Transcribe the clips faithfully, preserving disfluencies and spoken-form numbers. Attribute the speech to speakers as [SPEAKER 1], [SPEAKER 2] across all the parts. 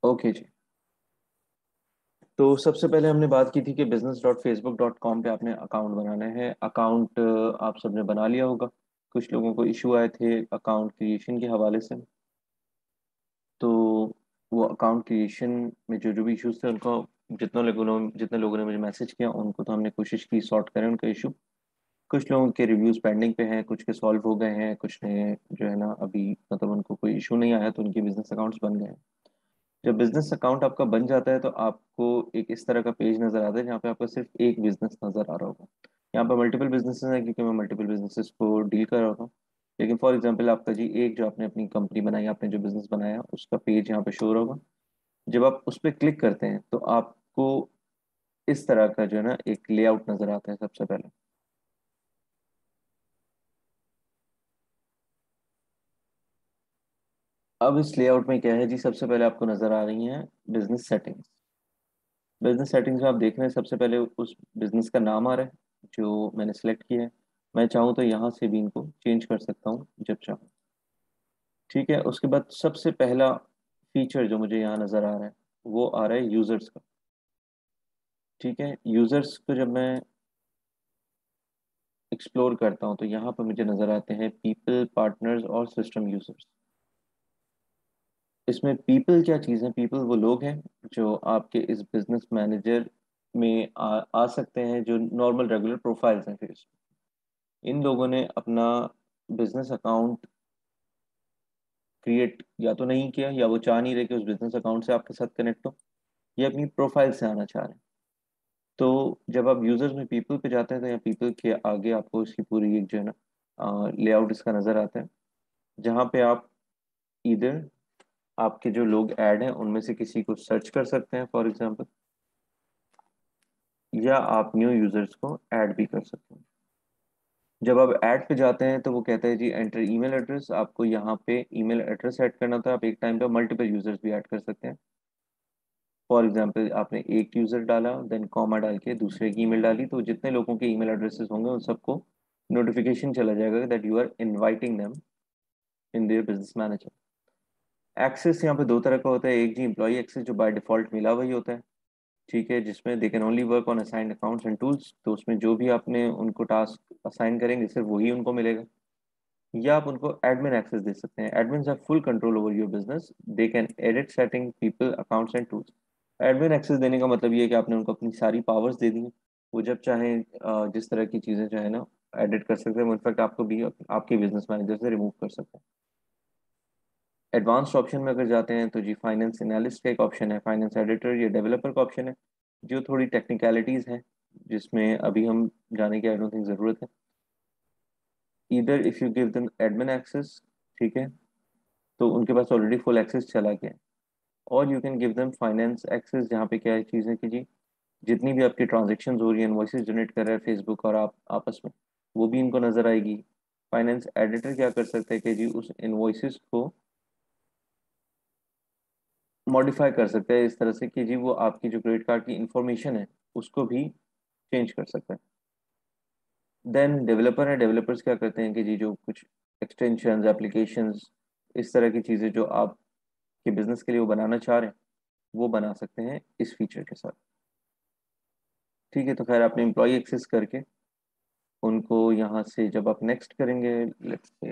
[SPEAKER 1] Okay जी। तो सबसे पहले हमने बात की थी कि business dot Facebook dot com पे आपने अकाउंट बनाना है। अकाउंट आप सबने बना लिया होगा। कुछ लोगों को इशू आए थे अकाउंट क्रिएशन के हवाले से। तो वो अकाउंट क्रिएशन में जो जो भी इश्यूज थे उनको, जितने लोगों ने जितने लोगों ने मुझे मैसेज किया उनको तो हमने कोशिश की सॉर्ट करें उनका इशू। कुछ लोगों के रिव्यूज पेंडिंग पे हैं, कुछ के सॉल्व हो गए हैं, कुछ ने जो है ना अभी मतलब उनको कोई इशू नहीं आया तो उनके बिजनेस अकाउंट्स बन गए हैं। जब बिजनेस अकाउंट आपका बन जाता है तो आपको एक इस तरह का पेज नजर आता है जहाँ पे आपका सिर्फ एक बिजनेस नजर आ रहा होगा। यहाँ पे मल्टीपल बिजनेसेस हैं क्योंकि मैं मल्टीपल बिजनेसेस को डील कर रहा हूँ। लेकिन फॉर एग्जांपल आपका जी एक जो आपने अपनी कंपनी बनाई, आपने जो बिजनेस बनाया उसका पेज यहाँ पे शो होगा। जब आप उस पर क्लिक करते हैं तो आपको इस तरह का जो है ना एक लेआउट नजर आता है सबसे पहले। अब इस लेआउट में क्या है जी, सबसे पहले आपको नजर आ रही हैं बिजनेस सेटिंग्स। बिजनेस सेटिंग्स में आप देख रहे हैं सबसे पहले उस बिजनेस का नाम आ रहा है जो मैंने सेलेक्ट किया है। मैं चाहूँ तो यहाँ से भी इनको चेंज कर सकता हूँ जब चाहूँ। ठीक है, उसके बाद सबसे पहला फीचर जो मुझे यहाँ नज़र आ रहा है वो आ रहा है यूजर्स का। ठीक है, यूजर्स को जब मैं एक्सप्लोर करता हूँ तो यहाँ पर मुझे नज़र आते हैं पीपल, पार्टनर्स और सिस्टम यूजर्स। इसमें पीपल क्या चीज़ है? पीपल वो लोग हैं जो आपके इस बिजनेस मैनेजर में आ, आ सकते हैं, जो नॉर्मल रेगुलर प्रोफाइल्स हैं फेस। इन लोगों ने अपना बिजनेस अकाउंट क्रिएट या तो नहीं किया, या वो चाह नहीं रहे कि उस बिजनेस अकाउंट से आपके साथ कनेक्ट हो, या अपनी प्रोफाइल से आना चाह रहे हैं। तो जब आप यूजर्स में पीपल पे जाते हैं तो यहाँ पीपल के आगे आपको इसकी पूरी एक जो है ना लेआउट इसका नजर आता है, जहाँ पे आप इधर आपके जो लोग ऐड हैं उनमें से किसी को सर्च कर सकते हैं फॉर एग्जांपल, या आप न्यू यूजर्स को ऐड भी कर सकते हैं। जब आप ऐड पे जाते हैं तो वो कहता है जी एंटर ईमेल एड्रेस। आपको यहाँ पे ईमेल एड्रेस ऐड करना था। आप एक टाइम पे मल्टीपल यूजर्स भी ऐड कर सकते हैं। फॉर एग्जांपल आपने एक यूजर डाला, देन कॉमा डाल के दूसरे की ईमेल डाली, तो जितने लोगों के ईमेल एड्रेसेस होंगे उन सबको नोटिफिकेशन चला जाएगा that you are inviting them in their business manager. Access यहाँ पे दो तरह का होता है। एक जी एम्प्लॉई एक्सेस जो बाय डिफॉल्ट मिला वही होता है। ठीक है, जिसमें they can only work on assigned accounts and tools. तो उसमें जो भी आपने उनको टास्क असाइन करेंगे सिर्फ वही उनको मिलेगा। या आप उनको एडमिन एक्सेस दे सकते हैं। Admin have full control over your business. They can edit setting people accounts and tools. Admin access देने का मतलब ये है कि आपने उनको अपनी सारी पावर्स दे दी हैं। वो जब चाहें अ, जिस तरह की चीज़ें चाहे ना एडिट कर सकते हैं। इनफैक्ट आपको भी आपके बिजनेस मैनेजर से रिमूव कर सकते हैं। एडवांस्ड ऑप्शन में अगर जाते हैं तो जी फाइनेंस एनालिस्ट का एक ऑप्शन है, फाइनेंस एडिटर या डेवलपर का ऑप्शन है, जो थोड़ी टेक्निकलिटीज़ हैं जिसमें अभी हम जाने की आई डोंट थिंक ज़रूरत है। इधर if you give them admin access, ठीक है, तो उनके पास ऑलरेडी फुल एक्सेस चला गया है। और you can give them finance access, जहाँ पे क्या है चीज़ है कि जी जितनी भी आपकी ट्रांजेक्शन हो रही है, इनवॉइसेस जनरेट कर रहा है फेसबुक और आप आपस में, वो भी इनको नज़र आएगी। फाइनेंस एडिटर क्या कर सकते हैं कि जी उस इनवॉइसेस को मॉडिफाई कर सकते हैं इस तरह से कि जी वो आपकी जो क्रेडिट कार्ड की इंफॉर्मेशन है उसको भी चेंज कर सकते हैं। देन डेवलपर है। डेवलपर्स क्या करते हैं कि जी जो कुछ एक्सटेंशंस, एप्लीकेशंस, इस तरह की चीज़ें जो आपके बिजनेस के लिए वो बनाना चाह रहे हैं वो बना सकते हैं इस फीचर के साथ। ठीक है, तो खैर आपने एम्प्लॉय एक्सेस करके उनको यहाँ से जब आप नेक्स्ट करेंगे, लेट्स से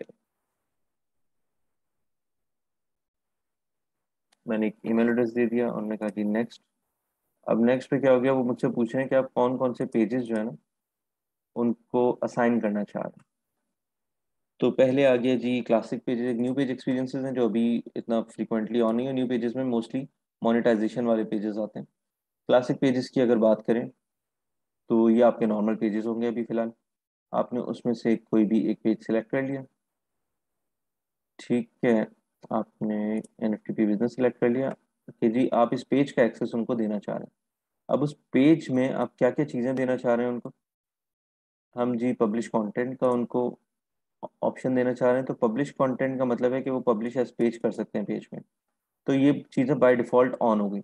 [SPEAKER 1] मैंने एक ईमेल एड्रेस दे दिया और मैंने कहा कि नेक्स्ट। अब नेक्स्ट पे क्या हो गया, वो मुझसे पूछ रहे हैं कि आप कौन कौन से पेजेस जो है ना उनको असाइन करना चाह रहे हैं। तो पहले आ गया जी क्लासिक पेजेस। एक न्यू पेज एक्सपीरियंसेस हैं जो अभी इतना फ्रिक्वेंटली ऑन नहीं है। न्यू पेजेस में मोस्टली मोनेटाइजेशन वाले पेजेस आते हैं। क्लासिक पेजेस की अगर बात करें तो ये आपके नॉर्मल पेजेस होंगे अभी फिलहाल। आपने उसमें से कोई भी एक पेज सिलेक्ट कर लिया। ठीक है, आपने एनएफटी पे बिजनेस सेलेक्ट कर लिया कि जी आप इस पेज का एक्सेस उनको देना चाह रहे हैं। अब उस पेज में आप क्या क्या चीज़ें देना चाह रहे हैं उनको? हम जी पब्लिश कंटेंट का उनको ऑप्शन देना चाह रहे हैं। तो पब्लिश कंटेंट का मतलब है कि वो पब्लिश एज पेज कर सकते हैं पेज में। तो ये चीज़ें बाय डिफ़ॉल्ट ऑन हो गई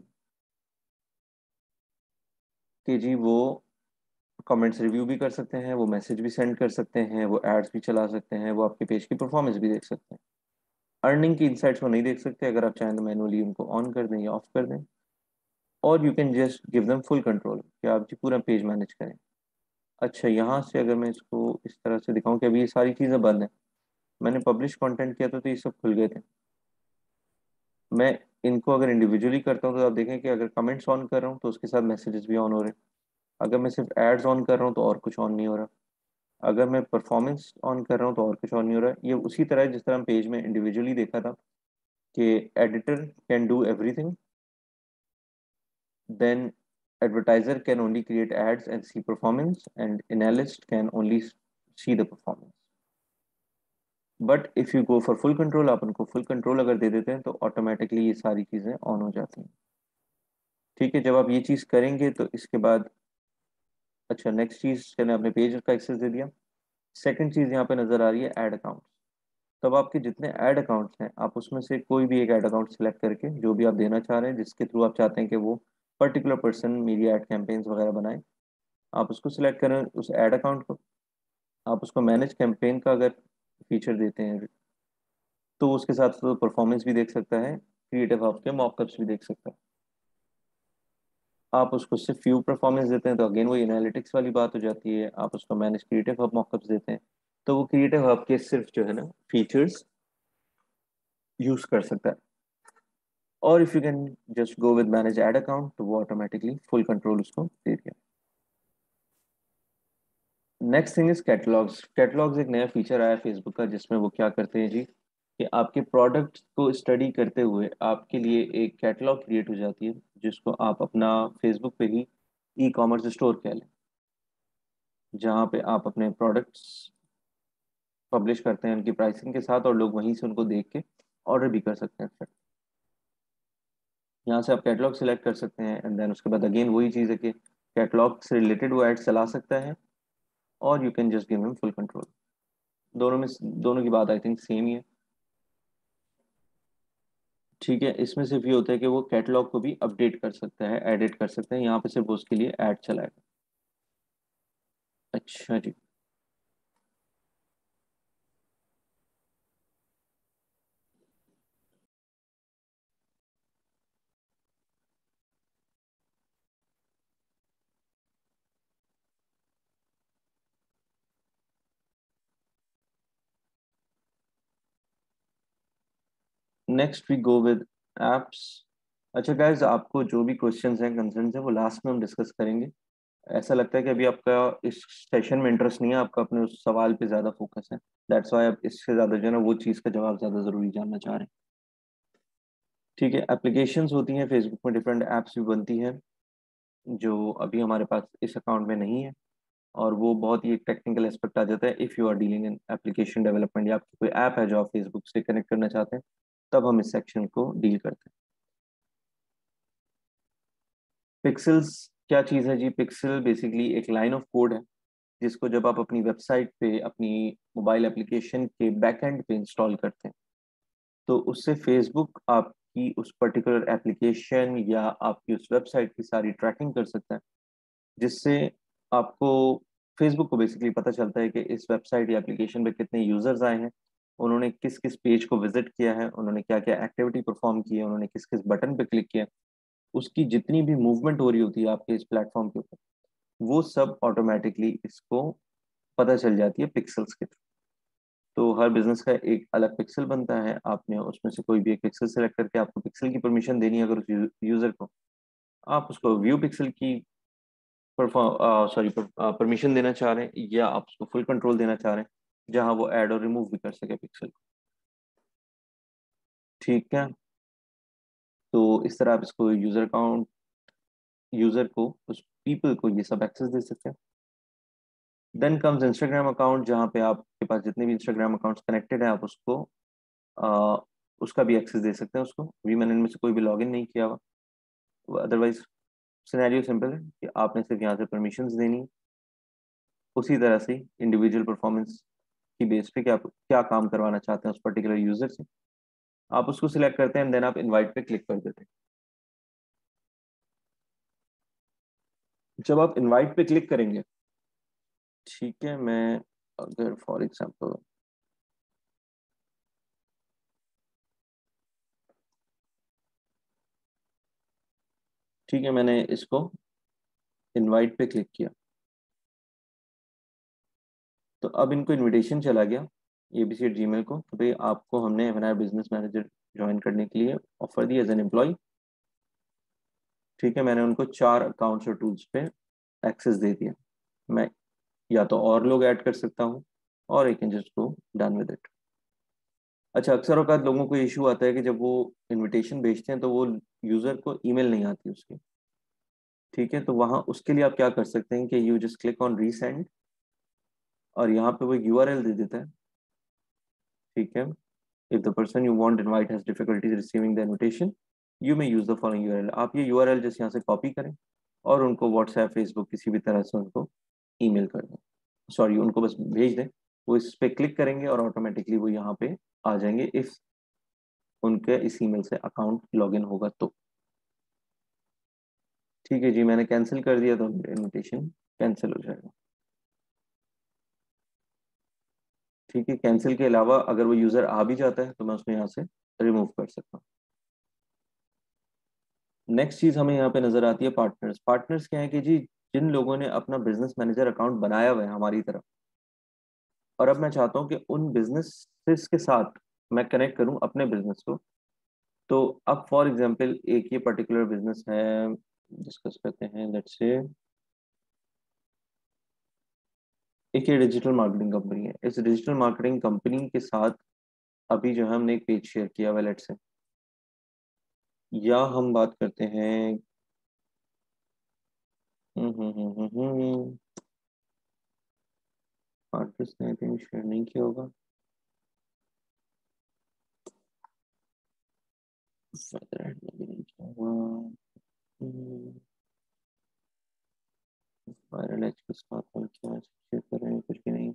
[SPEAKER 1] कि जी वो कमेंट्स रिव्यू भी कर सकते हैं, वो मैसेज भी सेंड कर सकते हैं, वो एड्स भी चला सकते हैं, वो आपके पेज की परफॉर्मेंस भी देख सकते हैं। अर्निंग की इंसाइट्स को नहीं देख सकते, अगर आप चाहें तो मैनुअली उनको ऑन कर दें या ऑफ कर दें, और you can just give them full control कि आप जी पूरा पेज मैनेज करें। अच्छा, यहाँ से अगर मैं इसको इस तरह से दिखाऊं कि अभी ये सारी चीज़ें बंद हैं, मैंने पब्लिश कंटेंट किया था तो ये सब खुल गए थे। मैं इनको अगर इंडिविजुअली करता हूँ तो आप देखें कि अगर कमेंट्स ऑन कर रहा हूँ तो उसके साथ मैसेजेस भी ऑन हो रहे हैं। अगर मैं सिर्फ एड्स ऑन कर रहा हूँ तो और कुछ ऑन नहीं हो रहा। अगर मैं परफॉर्मेंस ऑन कर रहा हूँ तो और कुछ ऑन नहीं हो रहा है। ये उसी तरह है जिस तरह हम पेज में इंडिविजुअली देखा था कि editor can do everything, then advertiser can only create ads and see performance, and analyst can only see the performance. But if you go for full control, आप उनको फुल कंट्रोल अगर दे देते हैं तो ऑटोमेटिकली ये सारी चीज़ें ऑन हो जाती हैं। ठीक है, जब आप ये चीज़ करेंगे तो इसके बाद, अच्छा नेक्स्ट चीज़, चलिए आपने पेज का एक्सेस दे दिया। सेकंड चीज़ यहाँ पे नज़र आ रही है ऐड अकाउंट। तब आपके जितने ऐड अकाउंट्स हैं, आप उसमें से कोई भी एक ऐड अकाउंट सेलेक्ट करके जो भी आप देना चाह रहे हैं, जिसके थ्रू आप चाहते हैं कि वो पर्टिकुलर पर्सन मेरी ऐड कैंपेन्स वगैरह बनाए, आप उसको सिलेक्ट करें उस ऐड अकाउंट को। आप उसको मैनेज कैंपेन का अगर फीचर देते हैं तो उसके साथ तो परफॉर्मेंस भी देख सकता है, क्रिएटिव हब के मॉकअप्स भी देख सकता है। आप उसको सिर्फ व्यू परफॉर्मेंस देते हैं तो अगेन वही एनालिटिक्स वाली बात हो जाती है। आप उसको मैनेज क्रिएटिव हब मॉकअप्स देते हैं तो वो क्रिएटिव हब के सिर्फ जो है ना फीचर्स यूज कर सकता है। और if you can just go with manage ad account तो वो ऑटोमेटिकली फुल कंट्रोल उसको दे दिया। Next thing is catalogs. Catalogs एक नया फीचर आया फेसबुक का, जिसमें वो क्या करते हैं जी कि आपके प्रोडक्ट को स्टडी करते हुए आपके लिए एक कैटलॉग क्रिएट हो जाती है, जिसको आप अपना फेसबुक पे ही ई कॉमर्स स्टोर कह लें, जहाँ पे आप अपने प्रोडक्ट्स पब्लिश करते हैं उनकी प्राइसिंग के साथ, और लोग वहीं से उनको देख के ऑर्डर भी कर सकते हैं। यहाँ से आप कैटलॉग सिलेक्ट कर सकते हैं, एंड देन उसके बाद अगेन वही चीज़ है कि कैटलॉग से रिलेटेड वो एड्स चला सकता है, और you can just give him full control. दोनों में दोनों की बात आई थिंक सेम ही है। ठीक है, इसमें सिर्फ ये होता है कि वो कैटलॉग को भी अपडेट कर सकता है, एडिट कर सकता है, यहाँ पे सिर्फ उसके लिए ऐड चलाएगा। अच्छा जी। Next we go with apps. अच्छा गाइज, आपको जो भी क्वेश्चंस हैं, कंसर्न्स हैं, वो लास्ट में हम डिस्कस करेंगे। ऐसा लगता है कि अभी आपका इस सेशन में इंटरेस्ट नहीं है, आपका अपने उस सवाल पे ज़्यादा फोकस है। दैट्स वाई आप इससे ज़्यादा जो है ना वो चीज़ का जवाब ज़्यादा ज़रूरी जानना चाह रहे हैं। ठीक है, एप्लीकेशंस होती हैं फेसबुक में, डिफरेंट ऐप्स भी बनती हैं जो अभी हमारे पास इस अकाउंट में नहीं है, और वो बहुत ही टेक्निकल एस्पेक्ट आ जाता है। If you are dealing in application development या आपकी कोई ऐप है जो आप फेसबुक से कनेक्ट करना चाहते हैं, तब हम इस सेक्शन को डील करते हैं। पिक्सल्स क्या चीज़ है जी? पिक्सल बेसिकली एक लाइन ऑफ कोड है, जिसको जब आप अपनी वेबसाइट पे अपनी मोबाइल एप्लीकेशन के बैकएंड पे इंस्टॉल करते हैं, तो उससे फेसबुक आपकी उस पर्टिकुलर एप्लीकेशन या आपकी उस वेबसाइट की सारी ट्रैकिंग कर सकता है, जिससे आपको, फेसबुक को बेसिकली पता चलता है कि इस वेबसाइट या एप्लीकेशन पे कितने यूजर्स आए हैं, उन्होंने किस किस पेज को विजिट किया है, उन्होंने क्या क्या एक्टिविटी परफॉर्म की है, उन्होंने किस किस बटन पे क्लिक किया, उसकी जितनी भी मूवमेंट हो रही होती है आपके इस प्लेटफॉर्म के ऊपर, वो सब ऑटोमेटिकली इसको पता चल जाती है पिक्सल्स के थ्रू। तो हर बिजनेस का एक अलग पिक्सल बनता है, आपने उसमें से कोई भी एक पिक्सल सेलेक्ट करके, आपको पिक्सल की परमिशन देनी है अगर उस यूजर को, आप उसको व्यू पिक्सल की परफॉर्म सॉरी परमिशन देना चाह रहे हैं, या आप उसको फुल कंट्रोल देना चाह रहे हैं जहां वो ऐड और रिमूव भी कर सके पिक्सल को। ठीक है, तो इस तरह आप इसको यूजर अकाउंट, यूजर को, उस पीपल को ये सब एक्सेस दे सकते हैं। देन कम्स इंस्टाग्राम अकाउंट, जहाँ पे आपके पास जितने भी इंस्टाग्राम अकाउंट्स कनेक्टेड है, आप उसको आ, उसका भी एक्सेस दे सकते हैं उसको। अभी मैंने इनमें से कोई भी लॉगिन नहीं किया हुआ, अदरवाइज सिनेरियो सिंपल है कि आपने सिर्फ यहाँ से परमिशंस देनी है। उसी तरह से इंडिविजुअल परफॉर्मेंस की बेस पे कि आप क्या काम करवाना चाहते हैं उस पर्टिकुलर यूजर से, आप उसको सिलेक्ट करते हैं, देन आप इनवाइट पे क्लिक कर देते हैं। जब आप इनवाइट पे क्लिक करेंगे, ठीक है, मैं अगर फॉर एग्जांपल ठीक है, मैंने इसको इनवाइट पे क्लिक किया तो अब इनको इनविटेशन चला गया A B C at G mail को कि भाई आपको हमने F N R business manager join करने के लिए ऑफर दी एज एन एम्प्लॉय। ठीक है, मैंने उनको चार अकाउंट्स और टूल्स पे एक्सेस दे दिया। मैं या तो और लोग ऐड कर सकता हूँ और I can just go done with it. अच्छा, अक्सर औकात लोगों को इशू आता है कि जब वो इनविटेशन भेजते हैं तो वो यूज़र को ईमेल नहीं आती उसकी। ठीक है, तो वहाँ उसके लिए आप क्या कर सकते हैं कि you just click on resend और यहाँ पे वो यू आर एल दे देता है। ठीक है, if the person you want invite has difficulties receiving the invitation you may use the following U R L. आप ये यू आर एल जैसे यहाँ से कॉपी करें और उनको व्हाट्सएप फेसबुक किसी भी तरह से उनको ईमेल कर दें, सॉरी उनको बस भेज दें। वो इस पे क्लिक करेंगे और ऑटोमेटिकली वो यहाँ पे आ जाएंगे इफ उनके इस ईमेल से अकाउंट लॉगिन होगा तो। ठीक है जी, मैंने कैंसिल कर दिया तो इनविटेशन कैंसिल हो जाएगा। ठीक है, कैंसिल के अलावा अगर वो यूज़र आ भी जाता है तो मैं उसको यहाँ से रिमूव कर सकता हूँ। नेक्स्ट चीज़ हमें यहाँ पे नज़र आती है पार्टनर्स। पार्टनर्स क्या है कि जी जिन लोगों ने अपना बिजनेस मैनेजर अकाउंट बनाया हुआ है हमारी तरफ और अब मैं चाहता हूँ कि उन बिजनेसेस के साथ मैं कनेक्ट करूँ अपने बिजनेस को। तो अब फॉर एग्जांपल एक ये पर्टिकुलर बिजनेस है, डिस्कस करते हैं। लेट्स से एक ये डिजिटल मार्केटिंग कंपनी है। इस डिजिटल मार्केटिंग कंपनी के साथ अभी जो है हमने एक पेज शेयर किया हुआ है लेट्स से, या हम बात करते हैं हम्म हम्म हम्म हम्म हम्म, आर्टिस्ट ने कहीं शेयर नहीं किया होगा। फेदर ने भी नहीं किया होगा। हम्म, वायरल एज के साथ हम क्या शेयर कर रहे हैं, कुछ भी नहीं।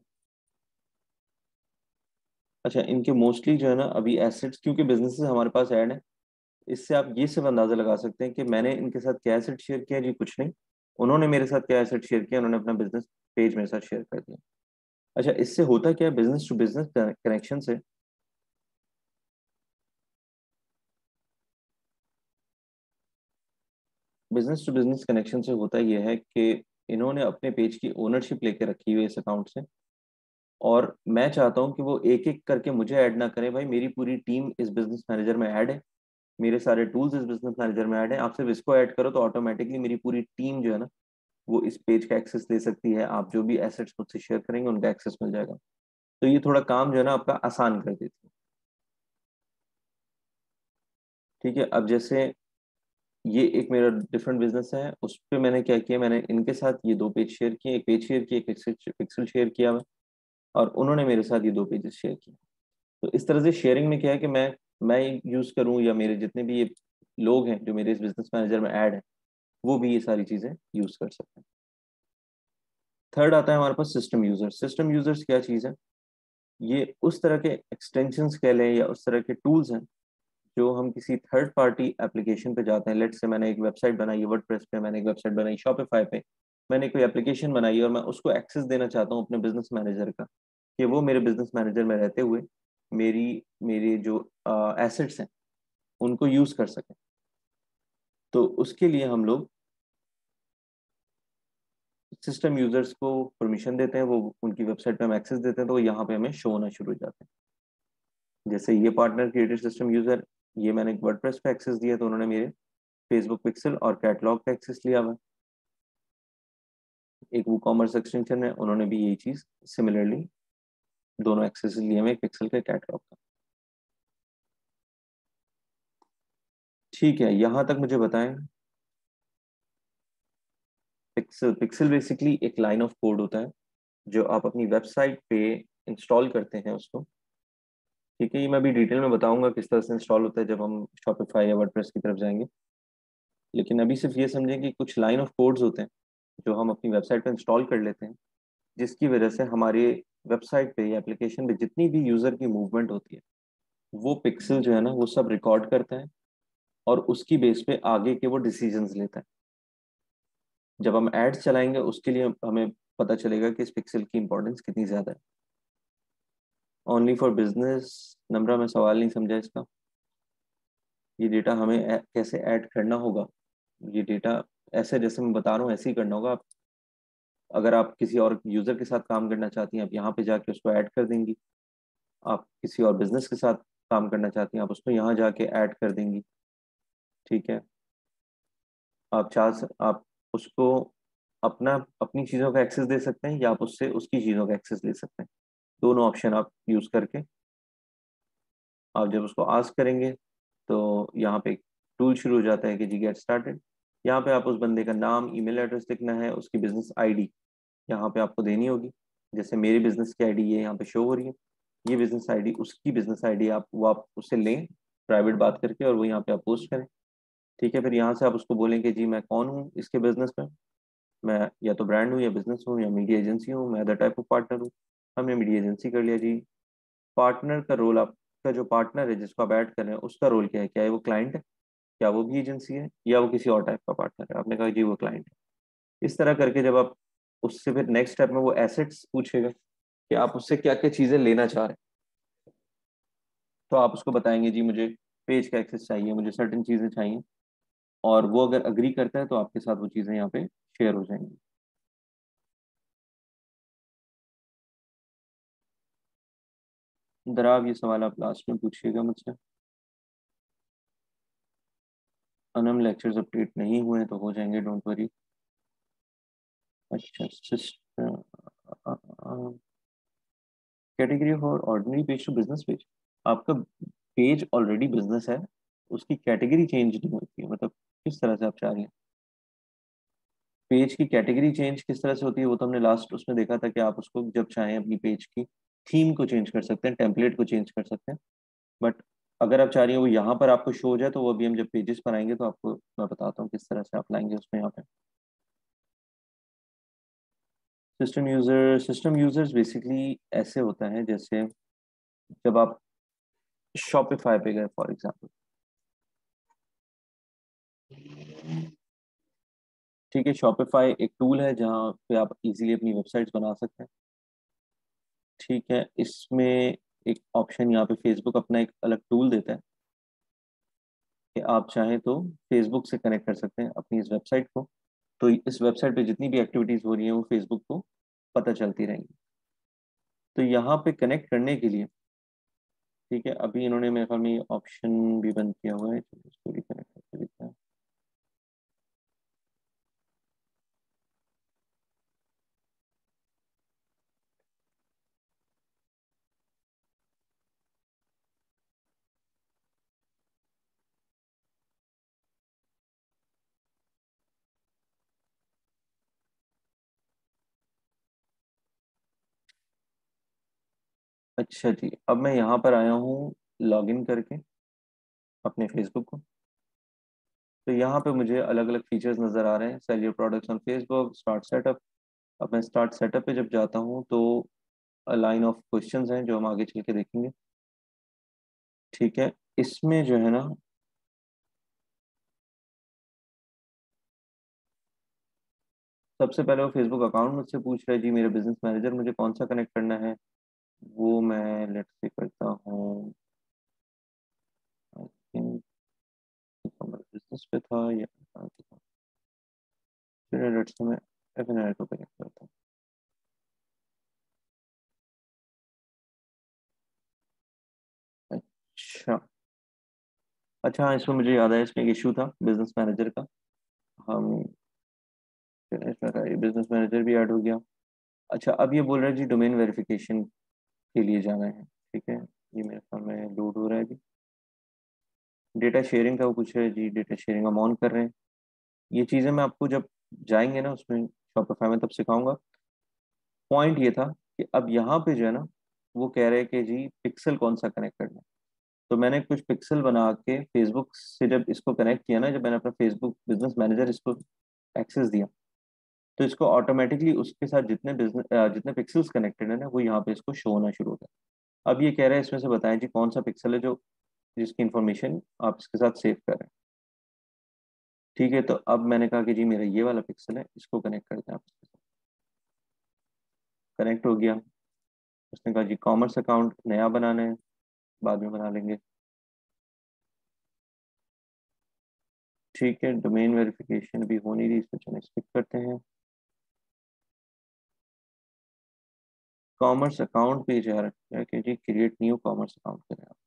[SPEAKER 1] अच्छा, इनके मोस्टली जो है ना अभी एसेट्स, क्योंकि बिजनेसेस हमारे पास ऐड है, इससे आप ये सब अंदाजा लगा सकते हैं कि मैंने इनके साथ क्या एसेट शेयर किया जी, कुछ नहीं। उन्होंने मेरे साथ क्या एसेट शेयर किया, उन्होंने अपना बिजनेस पेज मेरे साथ शेयर कर दिया। अच्छा, इससे होता क्या है बिजनेस टू बिजनेस कनेक्शन से, बिजनेस टू बिजनेस कनेक्शन से होता यह है कि इन्होंने अपने पेज की ओनरशिप लेके रखी हुई है इस अकाउंट से, और मैं चाहता हूं कि वो एक एक करके मुझे ऐड ना करें। भाई मेरी पूरी टीम इस बिजनेस मैनेजर में ऐड है, मेरे सारे टूल्स इस बिजनेस मैनेजर में ऐड है, आप सिर्फ इसको ऐड करो तो ऑटोमेटिकली मेरी पूरी टीम जो है ना वो इस पेज का एक्सेस ले सकती है। आप जो भी एसेट्स मुझसे शेयर करेंगे उनका एक्सेस मिल जाएगा। तो ये थोड़ा काम जो है ना आपका आसान कर देती है। ठीक है, अब जैसे ये एक मेरा डिफरेंट बिजनेस है, उस पर मैंने क्या किया, मैंने इनके साथ ये दो पेज शेयर किए, एक पेज शेयर किया, एक पिक्सल पिक्सल शेयर किया हुआ, और उन्होंने मेरे साथ ये दो पेजेस शेयर किए। तो इस तरह से शेयरिंग में क्या है कि मैं मैं यूज करूं या मेरे जितने भी ये लोग हैं जो मेरे इस बिजनेस मैनेजर में ऐड है वो भी ये सारी चीजें यूज कर सकते हैं। थर्ड आता है हमारे पास सिस्टम यूजर्स। सिस्टम यूजर्स क्या चीज़ है, ये उस तरह के एक्सटेंशंस कह लें या उस तरह के टूल्स हैं जो हम किसी थर्ड पार्टी एप्लीकेशन पे जाते हैं। लेट्स से मैंने एक वेबसाइट बनाई है वर्डप्रेस पे, मैंने एक वेबसाइट बनाई शॉपिफाई पे, मैंने कोई एप्लीकेशन बनाई है और मैं उसको एक्सेस देना चाहता हूँ अपने बिजनेस मैनेजर का कि वो मेरे बिजनेस मैनेजर में रहते हुए मेरी मेरे जो एसेट्स हैं उनको यूज कर सकें। तो उसके लिए हम लोग सिस्टम यूजर्स को परमिशन देते हैं, वो उनकी वेबसाइट पे हम एक्सेस देते हैं तो वो यहाँ पे हमें शो होना शुरू हो जाते हैं। जैसे ये पार्टनर क्रिएटेड सिस्टम यूजर, ये मैंने वर्डप्रेस पे एक्सेस दिया तो उन्होंने मेरे फेसबुक पिक्सल और कैटलॉग का एक्सेस लिया हुआ। एक वो कॉमर्स एक्सटेंशन है, उन्होंने भी यही चीज सिमिलरली दोनों एक्सेस लिए हुए पिक्सल के कैटलॉग का। ठीक है, यहाँ तक मुझे बताएं। पिक्सल पिक्सल बेसिकली एक लाइन ऑफ कोड होता है जो आप अपनी वेबसाइट पे इंस्टॉल करते हैं उसको। ठीक है, ये मैं अभी डिटेल में बताऊंगा किस तरह से इंस्टॉल होता है जब हम शॉपिफाई या वर्डप्रेस की तरफ जाएंगे। लेकिन अभी सिर्फ ये समझें कि कुछ लाइन ऑफ कोड्स होते हैं जो हम अपनी वेबसाइट पे इंस्टॉल कर लेते हैं, जिसकी वजह से हमारे वेबसाइट पे या एप्लीकेशन पे जितनी भी यूजर की मूवमेंट होती है वो पिक्सल जो है ना वो सब रिकॉर्ड करता है और उसकी बेस पे आगे के वो डिसीजंस लेता है। जब हम एड्स चलाएंगे उसके लिए हमें पता चलेगा कि इस पिक्सल की इंपॉर्टेंस कितनी ज्यादा है। ओनली फॉर बिजनेस, नम्रा मैं सवाल नहीं समझा इसका। ये डेटा हमें ऐ- कैसे ऐड करना होगा, ये डेटा ऐसे जैसे मैं बता रहा हूँ ऐसे ही करना होगा। आप अगर आप किसी और यूज़र के साथ काम करना चाहती हैं, आप यहाँ पे जाके उसको ऐड कर देंगी। आप किसी और बिजनेस के साथ काम करना चाहती हैं, आप उसको यहाँ जाके ऐड कर देंगी। ठीक है। आप चाह आप उसको अपना अपनी चीज़ों का एक्सेस दे सकते हैं, या आप उससे उसकी चीज़ों का एक्सेस ले सकते हैं। दोनों ऑप्शन आप यूज़ करके आप जब उसको आस्क करेंगे तो यहाँ पे एक टूल शुरू हो जाता है कि जी गेट स्टार्टेड। यहाँ पे आप उस बंदे का नाम, ईमेल एड्रेस लिखना है, उसकी बिजनेस आईडी यहाँ पे आपको देनी होगी। जैसे मेरी बिजनेस की आईडी ये यहाँ पे शो हो रही है, ये बिजनेस आईडी, उसकी बिजनेस आईडी आप वो आप उससे लें प्राइवेट बात करके, और वो यहाँ पे आप पोस्ट करें। ठीक है। फिर यहाँ से आप उसको बोलेंगे जी मैं कौन हूँ इसके बिजनेस में, मैं या तो ब्रांड हूँ, या बिजनेस हूँ, या मीडिया एजेंसी हूँ, मैं अदर टाइप ऑफ पार्टनर हूँ। हमने मीडिया एजेंसी कर लिया जी। पार्टनर का रोल, आपका जो पार्टनर है जिसको आप ऐड कर रहे हैं उसका रोल क्या है, क्या है वो क्लाइंट है, क्या वो भी एजेंसी है, या वो किसी और टाइप का पार्टनर है। आपने कहा जी वो क्लाइंट है। इस तरह करके जब आप उससे फिर नेक्स्ट स्टेप में वो एसेट्स पूछेगा कि आप उससे क्या क्या चीज़ें लेना चाह रहे हैं, तो आप उसको बताएंगे जी मुझे पेज का एक्सेस चाहिए, मुझे सर्टेन चीज़ें चाहिए, और वो अगर अग्री करता है तो आपके साथ वो चीज़ें यहाँ पे शेयर हो जाएंगी। जरा आप ये सवाल आप लास्ट में पूछिएगा मुझसे। अनम लेक्चर्स अपडेट नहीं हुए तो हो जाएंगे, डोंट वरी। अच्छा, system category for ordinary page to business page. आपका पेज ऑलरेडी बिजनेस है, उसकी कैटेगरी चेंज नहीं होती है, मतलब किस तरह से आप चाह रही हैं पेज की कैटेगरी चेंज किस तरह से होती है, वो तो हमने लास्ट उसमें देखा था कि आप उसको जब चाहें अपनी पेज की थीम को चेंज कर सकते हैं, टेम्पलेट को चेंज कर सकते हैं। बट अगर आप चाह रही हैं वो यहाँ पर आपको शो हो जाए, तो वो अभी हम जब पेजेस पर आएंगे तो आपको मैं बताता हूँ किस तरह से आप लाएंगे उसमें यहाँ पे। System user system users basically ऐसे होता है जैसे जब आप शॉपिफाई पे गए फॉर एग्जाम्पल। ठीक है। शॉपिफाई एक टूल है जहाँ पे आप इजीली अपनी वेबसाइट्स बना सकते हैं। ठीक है। इसमें एक ऑप्शन यहाँ पे फेसबुक अपना एक अलग टूल देता है कि आप चाहें तो फेसबुक से कनेक्ट कर सकते हैं अपनी इस वेबसाइट को। तो इस वेबसाइट पे जितनी भी एक्टिविटीज हो रही हैं वो फेसबुक को पता चलती रहेंगी। तो यहाँ पे कनेक्ट करने के लिए, ठीक है, अभी इन्होंने मेरे ख्याल में ये ऑप्शन भी बंद किया हुआ है, चलिए इसको भी कनेक्ट करके देखते हैं। अच्छा जी, अब मैं यहाँ पर आया हूँ लॉगिन करके अपने फेसबुक को। तो यहाँ पे मुझे अलग अलग फीचर्स नज़र आ रहे हैं, sell your products on Facebook, start setup. अब मैं स्टार्ट सेटअप पे जब जाता हूँ तो लाइन ऑफ क्वेश्चंस हैं जो हम आगे चल के देखेंगे। ठीक है। इसमें जो है ना, सबसे पहले वो फेसबुक अकाउंट मुझसे पूछ रहा है जी, मेरे बिजनेस मैनेजर मुझे कौन सा कनेक्ट करना है। वो मैं लेट से करता हूँ, आई थिंक बिजनेस पे था या फिर लेट से मैं एफ एन आई को कनेक्ट करता हूँ। अच्छा। अच्छा हाँ, इसमें मुझे याद है, इसमें एक इशू था बिजनेस मैनेजर का। हम इसमें बिजनेस मैनेजर भी ऐड हो गया। अच्छा, अब ये बोल रहा है जी डोमेन वेरिफिकेशन के लिए जाना है। ठीक है। ये मेरे ख्याल में लोड हो रहा है जी। डेटा शेयरिंग का वो पूछ रहा है जी, डेटा शेयरिंग हम ऑन कर रहे हैं। ये चीज़ें मैं आपको जब जाएंगे ना उसमें शॉपिफाई में तब सिखाऊंगा। पॉइंट ये था कि अब यहाँ पे जो है ना, वो कह रहे हैं कि जी पिक्सल कौन सा कनेक्ट करना है। तो मैंने कुछ पिक्सल बना के फेसबुक से जब इसको कनेक्ट किया ना, जब मैंने अपना फेसबुक बिजनेस मैनेजर इसको एक्सेस दिया, तो इसको ऑटोमेटिकली उसके साथ जितने बिजनेस जितने पिक्सल्स कनेक्टेड है ना, वो यहाँ पे इसको शो होना शुरू होता है। अब ये कह रहा है इसमें से बताएं जी कौन सा पिक्सल है जो जिसकी इंफॉर्मेशन आप इसके साथ सेव कर रहे हैं। ठीक है। तो अब मैंने कहा कि जी मेरा ये वाला पिक्सल है, इसको कनेक्ट करते हैं आप इसके साथ। कनेक्ट हो गया। उसने कहा जी कॉमर्स अकाउंट नया बनाना है, बाद में बना लेंगे। ठीक है, डोमेन वेरिफिकेशन भी हो नहीं रही, इसको चलो स्किप करते हैं। कॉमर्स अकाउंट पेज यार, क्या कि जी क्रिएट न्यू कॉमर्स अकाउंट करें आप।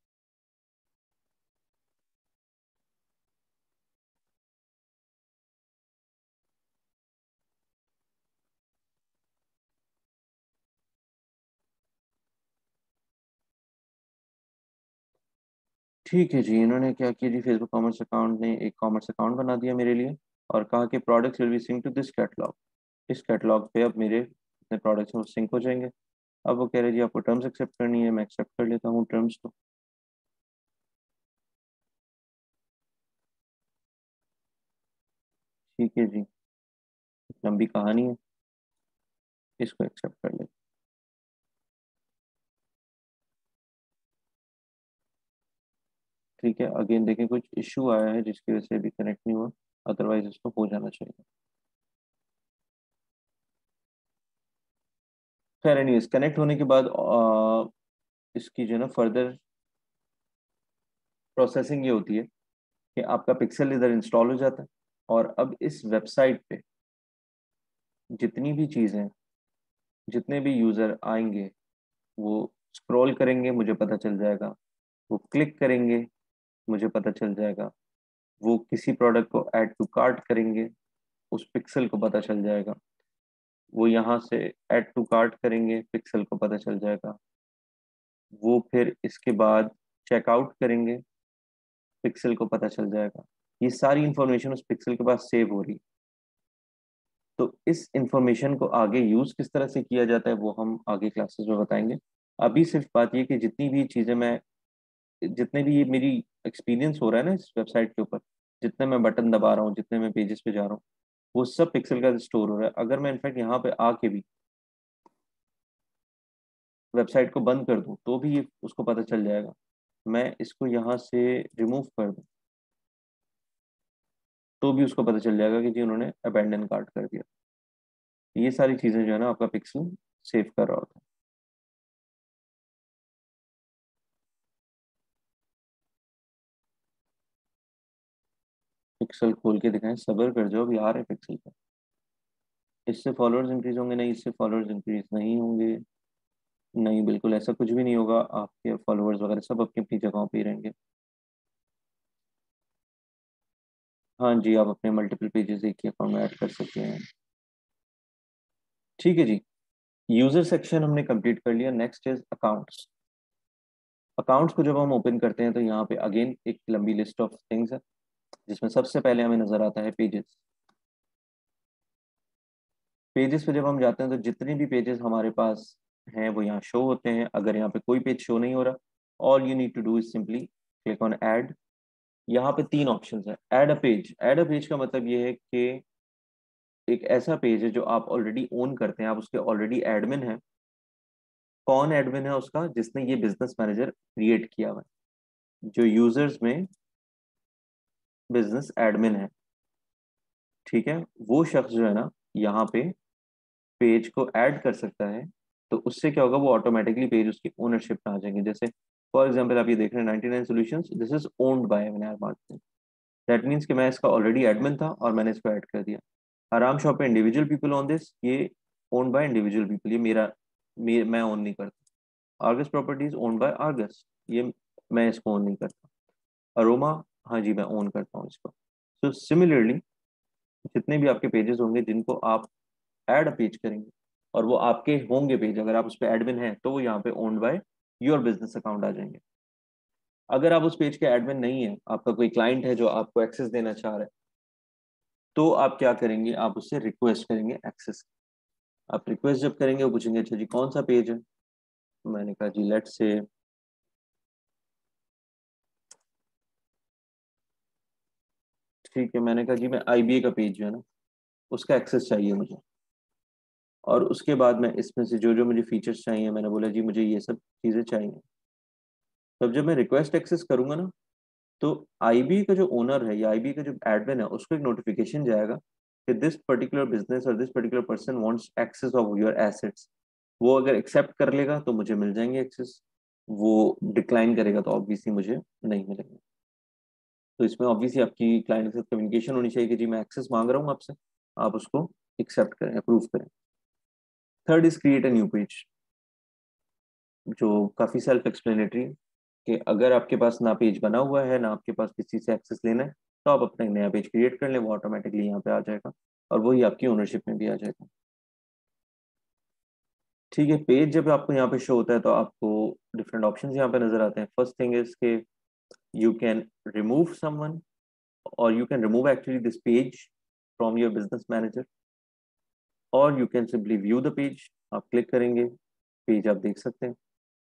[SPEAKER 1] ठीक है जी, इन्होंने क्या किया जी, फेसबुक कॉमर्स अकाउंट ने एक कॉमर्स अकाउंट बना दिया मेरे लिए और कहा कि products will be sync to this catalog. इस कैटलॉग पे अब मेरे जितने प्रोडक्ट्स हैं वो सिंक हो जाएंगे। अब वो कह रहे जी आपको टर्म्स एक्सेप्ट करनी है, मैं एक्सेप्ट कर लेता हूँ टर्म्स को। ठीक है जी, लंबी कहानी है, इसको एक्सेप्ट कर लेते। ठीक है, अगेन देखें कुछ इशू आया है जिसकी वजह से अभी कनेक्ट नहीं हुआ, अदरवाइज इसको हो जाना चाहिए। खैर एनीवेज, कनेक्ट होने के बाद आ, इसकी जो है ना फर्दर प्रोसेसिंग ये होती है कि आपका पिक्सल इधर इंस्टॉल हो जाता है और अब इस वेबसाइट पे जितनी भी चीज़ें, जितने भी यूज़र आएंगे वो स्क्रॉल करेंगे, मुझे पता चल जाएगा। वो क्लिक करेंगे, मुझे पता चल जाएगा। वो किसी प्रोडक्ट को ऐड टू कार्ट करेंगे, उस पिक्सल को पता चल जाएगा। वो यहाँ से ऐड टू कार्ट करेंगे, पिक्सल को पता चल जाएगा। वो फिर इसके बाद चेकआउट करेंगे, पिक्सल को पता चल जाएगा। ये सारी इंफॉर्मेशन उस पिक्सल के पास सेव हो रही है। तो इस इंफॉर्मेशन को आगे यूज किस तरह से किया जाता है वो हम आगे क्लासेस में बताएंगे। अभी सिर्फ बात ये कि जितनी भी चीजें मैं, जितने भी ये मेरी एक्सपीरियंस हो रहा है ना इस वेबसाइट के ऊपर, जितने मैं बटन दबा रहा हूँ, जितने मैं पेजेस पे जा रहा हूँ, वो सब पिक्सल का स्टोर हो रहा है। अगर मैं इनफैक्ट यहाँ पे आके भी वेबसाइट को बंद कर दूं तो भी ये उसको पता चल जाएगा। मैं इसको यहाँ से रिमूव कर दूं तो भी उसको पता चल जाएगा कि जी उन्होंने अबेंडन कार्ट कर दिया। ये सारी चीजें जो है ना आपका पिक्सल सेव कर रहा होता है। पिक्सल खोल के दिखाएं, सब्र कर जाओ, अभी आ रहे पिक्सल पे। इससे फॉलोअर्स इंक्रीज होंगे? नहीं, इससे फॉलोअर्स इंक्रीज नहीं होंगे। नहीं, बिल्कुल ऐसा कुछ भी नहीं होगा, आपके फॉलोअर्स वगैरह सब अपनी अपनी जगहों पे ही रहेंगे। हाँ जी, आप अपने मल्टीपल पेजेस एक ही अकाउंट में ऐड कर सकते हैं। ठीक है जी, यूजर सेक्शन हमने कंप्लीट कर लिया। Next is accounts. अकाउंट्स को जब हम ओपन करते हैं तो यहाँ पे अगेन एक लंबी लिस्ट ऑफ थिंग्स है जिसमें सबसे पहले हमें नजर आता है पेजेस। पेजेस पे जब हम जाते हैं तो जितने भी पेजेस हमारे पास हैं वो यहाँ शो होते हैं। अगर यहाँ पे कोई पेज शो नहीं हो रहा, all you need to do is simply click on add. यहाँ पे तीन ऑप्शंस है। Add a page, add a page का मतलब ये है कि एक ऐसा पेज है जो आप ऑलरेडी ओन करते हैं, आप उसके ऑलरेडी एडमिन हैं। कौन एडमिन है उसका? जिसने ये बिजनेस मैनेजर क्रिएट किया हुआ है, जो यूजर्स में बिजनेस एडमिन है। ठीक है, वो शख्स जो है ना यहाँ पे पेज को ऐड कर सकता है। तो उससे क्या होगा, वो ऑटोमेटिकली पेज उसकी ओनरशिप में आ जाएंगे। जैसे फॉर एग्जांपल आप ये देख रहे हैं ninety nine solutions, this is owned by Vinayak marketing. That means कि मैं इसका ऑलरेडी एडमिन था और मैंने इसको ऐड कर दिया। आराम शॉप पे इंडिविजुअल पीपल ऑन दिस, ये ओन्ड बाय इंडिविजुअल पीपल, ये मेरा, मे, मैं ओन नहीं करता। Argus properties owned by Argus, ये मैं इसको ओन नहीं करता। अरोमा, हाँ जी मैं ओन करता हूँ इसको। सो सिमिलरली जितने भी आपके पेजेस होंगे जिनको आप ऐड अ पेज करेंगे और वो आपके होंगे पेज, अगर आप उस पर एडमिन हैं तो वो यहाँ पे owned by your business account आ जाएंगे। अगर आप उस पेज के एडमिन नहीं है, आपका कोई क्लाइंट है जो आपको एक्सेस देना चाह रहा है, तो आप क्या करेंगे, आप उससे रिक्वेस्ट करेंगे एक्सेस। आप रिक्वेस्ट जब करेंगे वो पूछेंगे अच्छा जी कौन सा पेज है। मैंने कहा जी लेट्स से, ठीक है, मैंने कहा जी मैं आईबीए का पेज जो है ना उसका एक्सेस चाहिए मुझे। और उसके बाद मैं इसमें से जो जो मुझे फीचर्स चाहिए मैंने बोला जी मुझे ये सब चीज़ें चाहिए। तब जब मैं रिक्वेस्ट एक्सेस करूंगा ना, तो आईबी का जो ओनर है या आईबी का जो एडमिन है उसको एक नोटिफिकेशन जाएगा कि दिस पर्टिकुलर बिजनेस और this particular person wants access of your assets. वो अगर एक्सेप्ट कर लेगा तो मुझे मिल जाएंगे एक्सेस, वो डिक्लाइन करेगा तो ऑब्वियसली मुझे नहीं मिलेंगे। तो इसमें ऑब्वियसली आपकी क्लाइंट के साथ कम्युनिकेशन होनी चाहिए कि जी मैं एक्सेस मांग रहा हूँ आपसे, आप उसको एक्सेप्ट करें, अप्रूव करें। Third is create a new page, जो काफ़ी सेल्फ एक्सप्लेनेटरी, कि अगर आपके पास ना पेज बना हुआ है, ना आपके पास किसी से एक्सेस लेना है, तो आप अपना एक नया पेज क्रिएट कर लें, वो ऑटोमेटिकली यहाँ पे आ जाएगा और वही आपकी ओनरशिप में भी आ जाएगा। ठीक है, पेज जब आपको यहाँ पे शो होता है तो आपको डिफरेंट ऑप्शंस यहाँ पे नजर आते हैं। फर्स्ट थिंग इज के यू कैन रिमूव समवन, और you can remove actually this page from your business manager, और you can simply view the page. आप क्लिक करेंगे, पेज आप देख सकते हैं।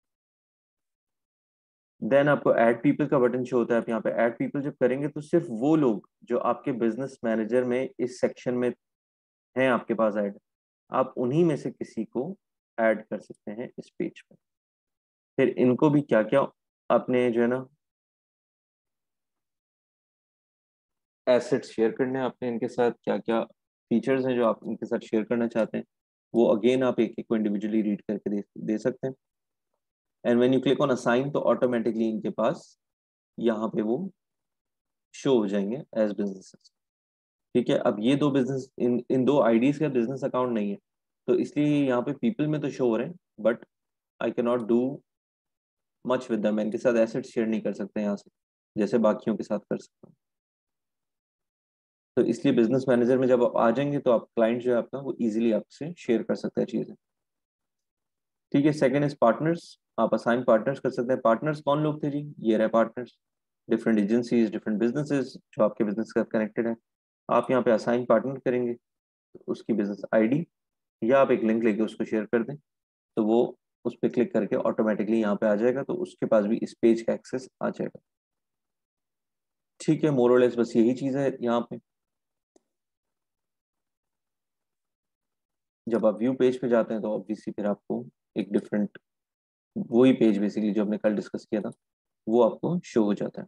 [SPEAKER 1] देन आपको ऐड पीपल का बटन शो होता है। आप यहाँ पे ऐड पीपल जब करेंगे तो सिर्फ वो लोग जो आपके बिजनेस मैनेजर में इस सेक्शन में हैं आपके पास ऐड, आप उन्हीं में से किसी को ऐड कर सकते हैं इस पेज पे। फिर इनको भी क्या क्या आपने जो है ना एसेट्स शेयर करने हैं, आपने इनके साथ क्या क्या फीचर्स हैं जो आप इनके साथ शेयर करना चाहते हैं, वो अगेन आप एक एक को इंडिविजुअली रीड करके दे, दे सकते हैं। And when you click on assign तो ऑटोमेटिकली इनके पास यहाँ पे वो शो हो जाएंगे एज बिजनेसेस। ठीक है, अब ये दो बिजनेस, इन इन दो आईडीज का बिजनेस अकाउंट नहीं है, तो इसलिए यहाँ पे पीपल में तो शो हो रहे हैं, but I can not do much with them. इनके साथ एसेट शेयर नहीं कर सकते यहाँ से, जैसे बाकियों के साथ कर सकते हैं। तो इसलिए बिजनेस मैनेजर में जब आप आ जाएंगे तो आप क्लाइंट जो है अपना वो इजीली आपसे शेयर कर सकता है चीजें। ठीक है, सेकंड इज पार्टनर्स। आप असाइन पार्टनर्स कर सकते हैं। पार्टनर्स कौन लोग थे जी? ये रहे partners, different agencies, different businesses जो आपके बिजनेस के साथ कनेक्टेड है। आप यहाँ पे असाइन पार्टनर करेंगे, उसकी बिजनेस आईडी या आप एक लिंक लेके उसको शेयर कर दें, तो वो उस पर क्लिक करके ऑटोमेटिकली यहाँ पे आ जाएगा, तो उसके पास भी इस पेज का एक्सेस आ जाएगा। ठीक है, मोर और लेस बस यही चीज़ है यहाँ पे। जब आप व्यू पेज पे जाते हैं तो ऑब्वियसली फिर आपको एक डिफरेंट, वही पेज बेसिकली जो हमने कल डिस्कस किया था वो आपको शो हो जाता है।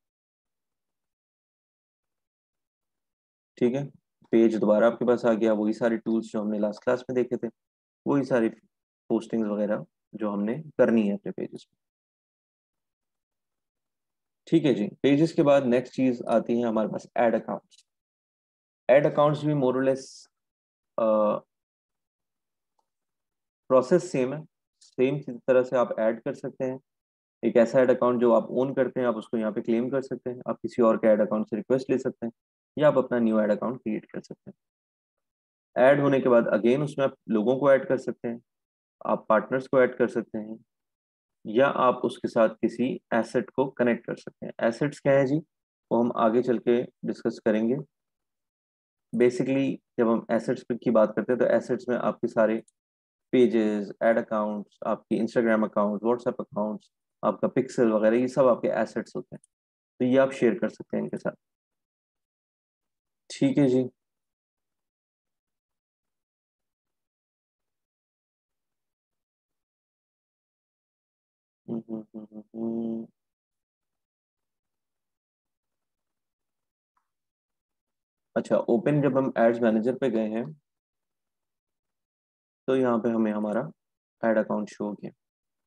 [SPEAKER 1] ठीक है, पेज दोबारा आपके पास आ गया, वही सारे टूल्स जो हमने लास्ट क्लास में देखे थे, वही सारी पोस्टिंग्स वगैरह जो हमने करनी है अपने पेजेस पे। ठीक है जी, पेजेस के बाद नेक्स्ट चीज आती है हमारे पास एड अकाउंट्स। एड अकाउंट्स भी मोरलेस प्रोसेस सेम है। सेम तरह से आप ऐड कर सकते हैं। एक ऐसा ऐड अकाउंट जो आप ओन करते हैं, आप उसको यहाँ पे क्लेम कर सकते हैं। आप किसी और के ऐड अकाउंट से रिक्वेस्ट ले सकते हैं, या आप अपना न्यू ऐड अकाउंट क्रिएट कर सकते हैं। ऐड होने के बाद अगेन उसमें आप लोगों को ऐड कर सकते हैं, आप पार्टनर्स को ऐड कर सकते हैं, या आप उसके साथ किसी एसेट को कनेक्ट कर सकते हैं। एसेट्स क्या है जी, वो हम आगे चल के डिस्कस करेंगे। बेसिकली जब हम एसेट्स की बात करते हैं तो एसेट्स में आपके सारे पेजेस, एड अकाउंट्स, आपकी इंस्टाग्राम अकाउंट, व्हाट्सएप अकाउंट्स, आपका पिक्सल वगैरह, ये सब आपके एसेट्स होते हैं, तो ये आप शेयर कर सकते हैं इनके साथ। ठीक है जी। हम्म, हम्म, हम्म, हम्म, हम्म। अच्छा, ओपन जब हम एड्स मैनेजर पे गए हैं तो यहाँ पे हमें हमारा एड अकाउंट शो हो गया।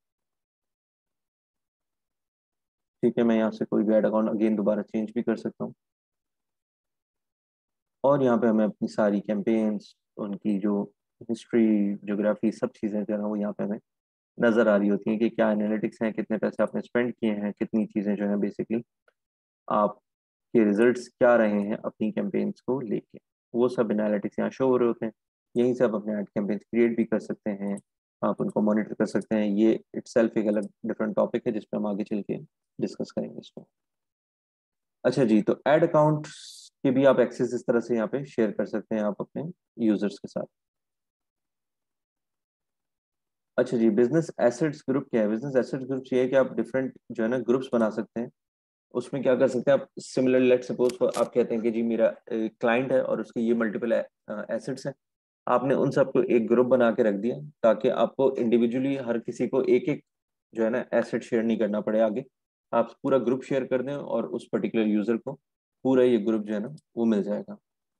[SPEAKER 1] ठीक है, मैं यहाँ से कोई भी एड अकाउंट अगेन दोबारा चेंज भी कर सकता हूँ, और यहाँ पे हमें अपनी सारी कैंपेन्स, उनकी जो हिस्ट्री, ज्योग्राफी, सब चीज़ें जो है ना वो यहाँ पे हमें नज़र आ रही होती हैं कि क्या एनालिटिक्स हैं, कितने पैसे आपने स्पेंड किए हैं, कितनी चीज़ें जो है बेसिकली आपके रिजल्ट्स क्या रहे हैं अपनी कैंपेन्स को लेके, वो सब एनालिटिक्स यहाँ शो हो रहे होते हैं। यहीं से आप अपने एड कैंपेन्स क्रिएट भी कर सकते हैं, आप उनको मॉनिटर कर सकते हैं। ये इटसेल्फ एक अलग डिफरेंट टॉपिक है जिस पे हम आगे चल के डिस्कस करेंगे इसको। अच्छा जी, तो एड अकाउंट के भी आप एक्सेस इस तरह से यहाँ पे शेयर कर सकते हैं आप अपने यूजर्स के साथ। अच्छा जी, बिजनेस एसेट्स ग्रुप क्या है? बिजनेस एसेट्स ग्रुप ये है कि आप डिफरेंट जो है ना ग्रुप्स बना सकते हैं। उसमें क्या कर सकते हैं आप, सिमिलर लेट सपोज आप कहते हैं कि जी मेरा क्लाइंट है और उसके ये मल्टीपल एसेट्स हैं, आपने उन सबको एक ग्रुप बना के रख दिया ताकि आपको इंडिविजुअली हर किसी को एक एक जो है ना एसेट शेयर नहीं करना पड़े आगे। आप पूरा ग्रुप शेयर कर दें और उस पर्टिकुलर यूजर को पूरा ये ग्रुप जो है ना वो मिल जाएगा।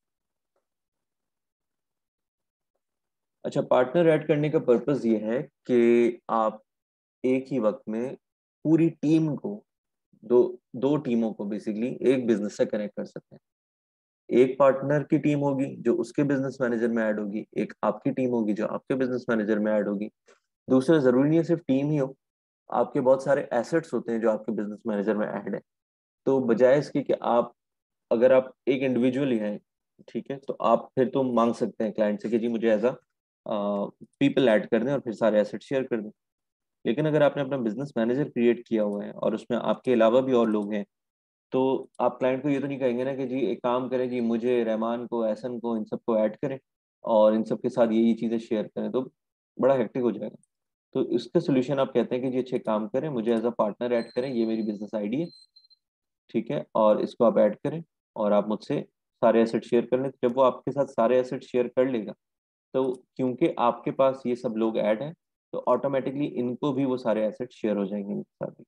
[SPEAKER 1] अच्छा, पार्टनर ऐड करने का पर्पस ये है कि आप एक ही वक्त में पूरी टीम को दो दो टीमों को बेसिकली एक बिजनेस से कनेक्ट कर सकते हैं। एक पार्टनर की टीम होगी जो उसके बिजनेस मैनेजर में ऐड होगी, एक आपकी टीम होगी जो आपके बिजनेस मैनेजर में ऐड होगी। दूसरा, जरूरी नहीं है सिर्फ टीम ही हो, आपके बहुत सारे एसेट्स होते हैं जो आपके बिजनेस मैनेजर में ऐड है। तो बजाय इसके कि आप, अगर आप एक इंडिविजुअल ही हैं, ठीक है, तो आप फिर तो मांग सकते हैं क्लाइंट से कि जी मुझे एज अ पीपल ऐड कर दें और फिर सारे एसेट शेयर कर दें। लेकिन अगर आपने अपना बिजनेस मैनेजर क्रिएट किया हुआ है और उसमें आपके अलावा भी और लोग हैं, तो आप क्लाइंट को ये तो नहीं कहेंगे ना कि जी एक काम करें जी, मुझे रहमान को, एहसन को, इन सबको ऐड करें और इन सब के साथ ये ये चीज़ें शेयर करें, तो बड़ा हेक्टिक हो जाएगा। तो इसका सोल्यूशन आप कहते हैं कि जी अच्छे काम करें, मुझे एज अ पार्टनर ऐड करें, ये मेरी बिजनेस आईडी है, ठीक है, और इसको आप ऐड करें और आप मुझसे सारे एसेट शेयर कर लें। जब वो आपके साथ सारे एसेट शेयर कर लेगा, तो क्योंकि आपके पास ये सब लोग ऐड हैं, तो ऑटोमेटिकली इनको भी वो सारे एसेट शेयर हो जाएंगे इनके साथ।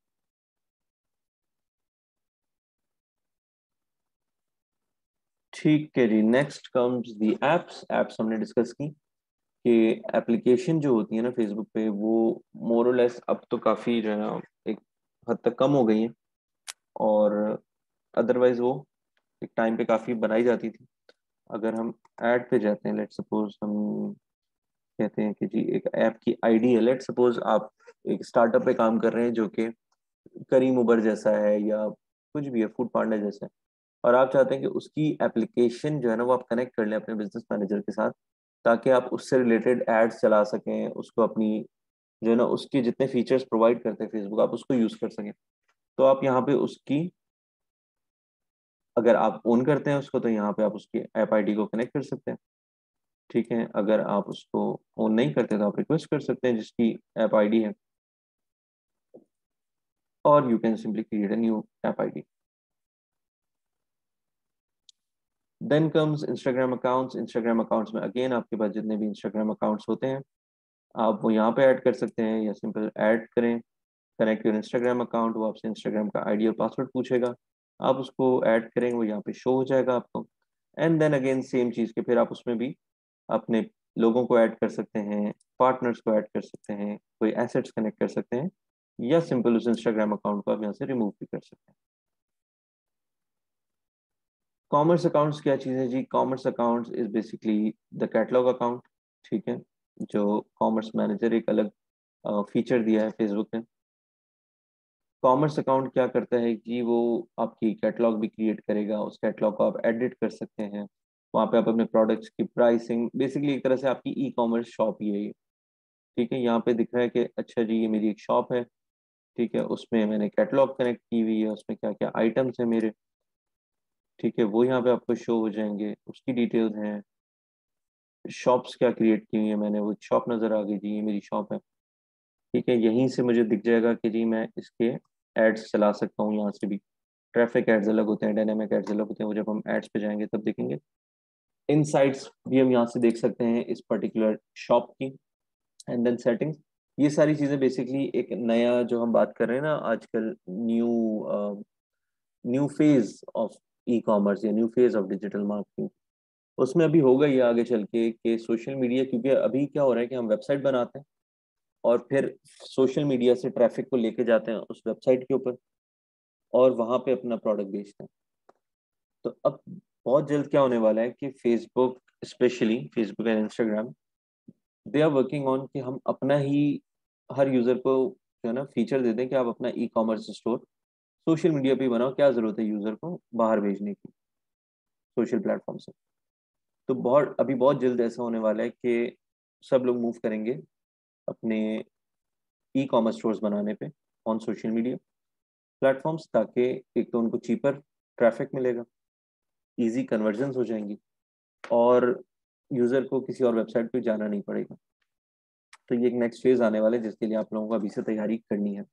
[SPEAKER 1] ठीक है जी, next comes the apps. Apps हमने डिस्कस की कि एप्लीकेशन जो होती है ना फेसबुक पे, वो मोर और लेस अब तो काफ़ी जो है ना एक हद तक कम हो गई है, और अदरवाइज वो एक टाइम पे काफ़ी बनाई जाती थी। अगर हम ऐड पे जाते हैं, लेट सपोज हम कहते हैं कि जी एक ऐप की आईडी है, लेट सपोज आप एक स्टार्टअप पे काम कर रहे हैं जो कि करीम उबर जैसा है या कुछ भी है, फूड पांडा जैसा है, और आप चाहते हैं कि उसकी एप्लीकेशन जो है ना वो आप कनेक्ट कर लें अपने बिजनेस मैनेजर के साथ, ताकि आप उससे रिलेटेड एड्स चला सकें, उसको अपनी जो है ना उसके जितने फीचर्स प्रोवाइड करते हैं फेसबुक, आप उसको यूज़ कर सकें। तो आप यहाँ पे उसकी, अगर आप ओन करते हैं उसको, तो यहाँ पे आप उसकी ऐप आईडी को कनेक्ट कर सकते हैं। ठीक है, अगर आप उसको ओन नहीं करते तो आप रिक्वेस्ट कर सकते हैं जिसकी ऐप आईडी है, और you can simply create a new app ID. Then comes Instagram accounts. Instagram accounts में अगेन आपके पास जितने भी इंस्टाग्राम अकाउंट्स होते हैं, आप वो यहाँ पे ऐड कर सकते हैं, या सिंपल ऐड करें कनेक्ट योर इंस्टाग्राम अकाउंट। वो आपसे इंस्टाग्राम का आईडी और पासवर्ड पूछेगा, आप उसको ऐड करेंगे, वो यहाँ पे शो हो जाएगा आपको। एंड देन अगेन सेम चीज़ के फिर आप उसमें भी अपने लोगों को ऐड कर सकते हैं, पार्टनर्स को ऐड कर सकते हैं, कोई एसेट्स कनेक्ट कर सकते हैं, या सिंपल उस इंस्टाग्राम अकाउंट को आप यहाँ से रिमूव भी कर सकते हैं। कॉमर्स अकाउंट्स क्या चीज़ है जी? Commerce accounts is basically the catalog account, ठीक है, जो कॉमर्स मैनेजर एक अलग फीचर दिया है फेसबुक ने। कॉमर्स अकाउंट क्या करता है कि वो आपकी कैटलॉग भी क्रिएट करेगा, उस कैटलॉग को आप एडिट कर सकते हैं, वहाँ पे आप अपने प्रोडक्ट्स की प्राइसिंग, बेसिकली एक तरह से आपकी ई कॉमर्स शॉप ही है ये। ठीक है, यहाँ पे दिख रहा है कि अच्छा जी ये मेरी एक शॉप है, ठीक है, उसमें मैंने कैटलॉग कनेक्ट की हुई है, उसमें क्या क्या आइटम्स हैं मेरे, ठीक है, वो यहाँ पे आपको शो हो जाएंगे, उसकी डिटेल्स हैं। शॉप्स क्या क्रिएट की हुई है मैंने, वो शॉप नज़र आ गई जी, ये मेरी शॉप है। ठीक है, यहीं से मुझे दिख जाएगा कि जी मैं इसके एड्स चला सकता हूँ यहाँ से भी। ट्रैफिक एड्स अलग होते हैं, डायनामिक एड्स अलग होते हैं, वो जब हम एड्स पे जाएंगे तब देखेंगे। इनसाइट्स भी हम यहाँ से देख सकते हैं इस पर्टिकुलर शॉप की। एंड देन सेटिंग्स, ये सारी चीज़ें बेसिकली एक नया जो हम बात कर रहे हैं ना आजकल, new new phase of e commerce या new phase of digital marketing, उसमें अभी होगा ये आगे चल के कि सोशल मीडिया, क्योंकि अभी क्या हो रहा है कि हम वेबसाइट बनाते हैं और फिर सोशल मीडिया से ट्रैफिक को लेके जाते हैं उस वेबसाइट के ऊपर, और वहां पे अपना प्रोडक्ट बेचते हैं। तो अब बहुत जल्द क्या होने वाला है कि Facebook, specially Facebook and Instagram, they are working on कि हम अपना ही, हर यूजर को जो है ना फीचर दे दें कि आप अपना e commerce store social media पे ही बनाओ, क्या जरूरत है यूजर को बाहर भेजने की सोशल प्लेटफॉर्म से। तो बहुत अभी बहुत जल्द ऐसा होने वाला है कि सब लोग मूव करेंगे अपने ई कॉमर्स स्टोर्स बनाने पे ऑन सोशल मीडिया प्लेटफॉर्म्स, ताकि एक तो उनको चीपर ट्रैफिक मिलेगा, इजी कन्वर्जन्स हो जाएंगी, और यूज़र को किसी और वेबसाइट पे जाना नहीं पड़ेगा। तो ये एक नेक्स्ट फेज आने वाला है जिसके लिए आप लोगों को अभी से तैयारी करनी है।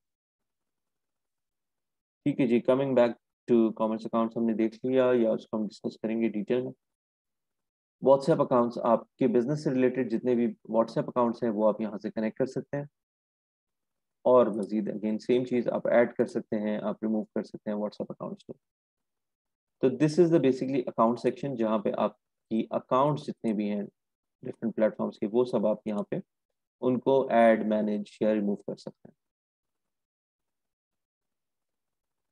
[SPEAKER 1] ठीक है जी, coming back to commerce accounts हमने देख लिया, या उसको हम डिस्कस करेंगे डिटेल में। व्हाट्सएप अकाउंट्स, आपके बिजनेस से रिलेटेड जितने भी व्हाट्सएप अकाउंट्स हैं वो आप यहाँ से कनेक्ट कर सकते हैं, और मजीद अगेन सेम चीज़ आप ऐड कर सकते हैं, आप रिमूव कर सकते हैं व्हाट्सएप अकाउंट्स को। तो this is the basically account section, जहाँ पे आपकी अकाउंट्स जितने भी हैं डिफरेंट प्लेटफॉर्म्स के, वो सब आप यहाँ पे उनको ऐड, मैनेज या रिमूव कर सकते हैं।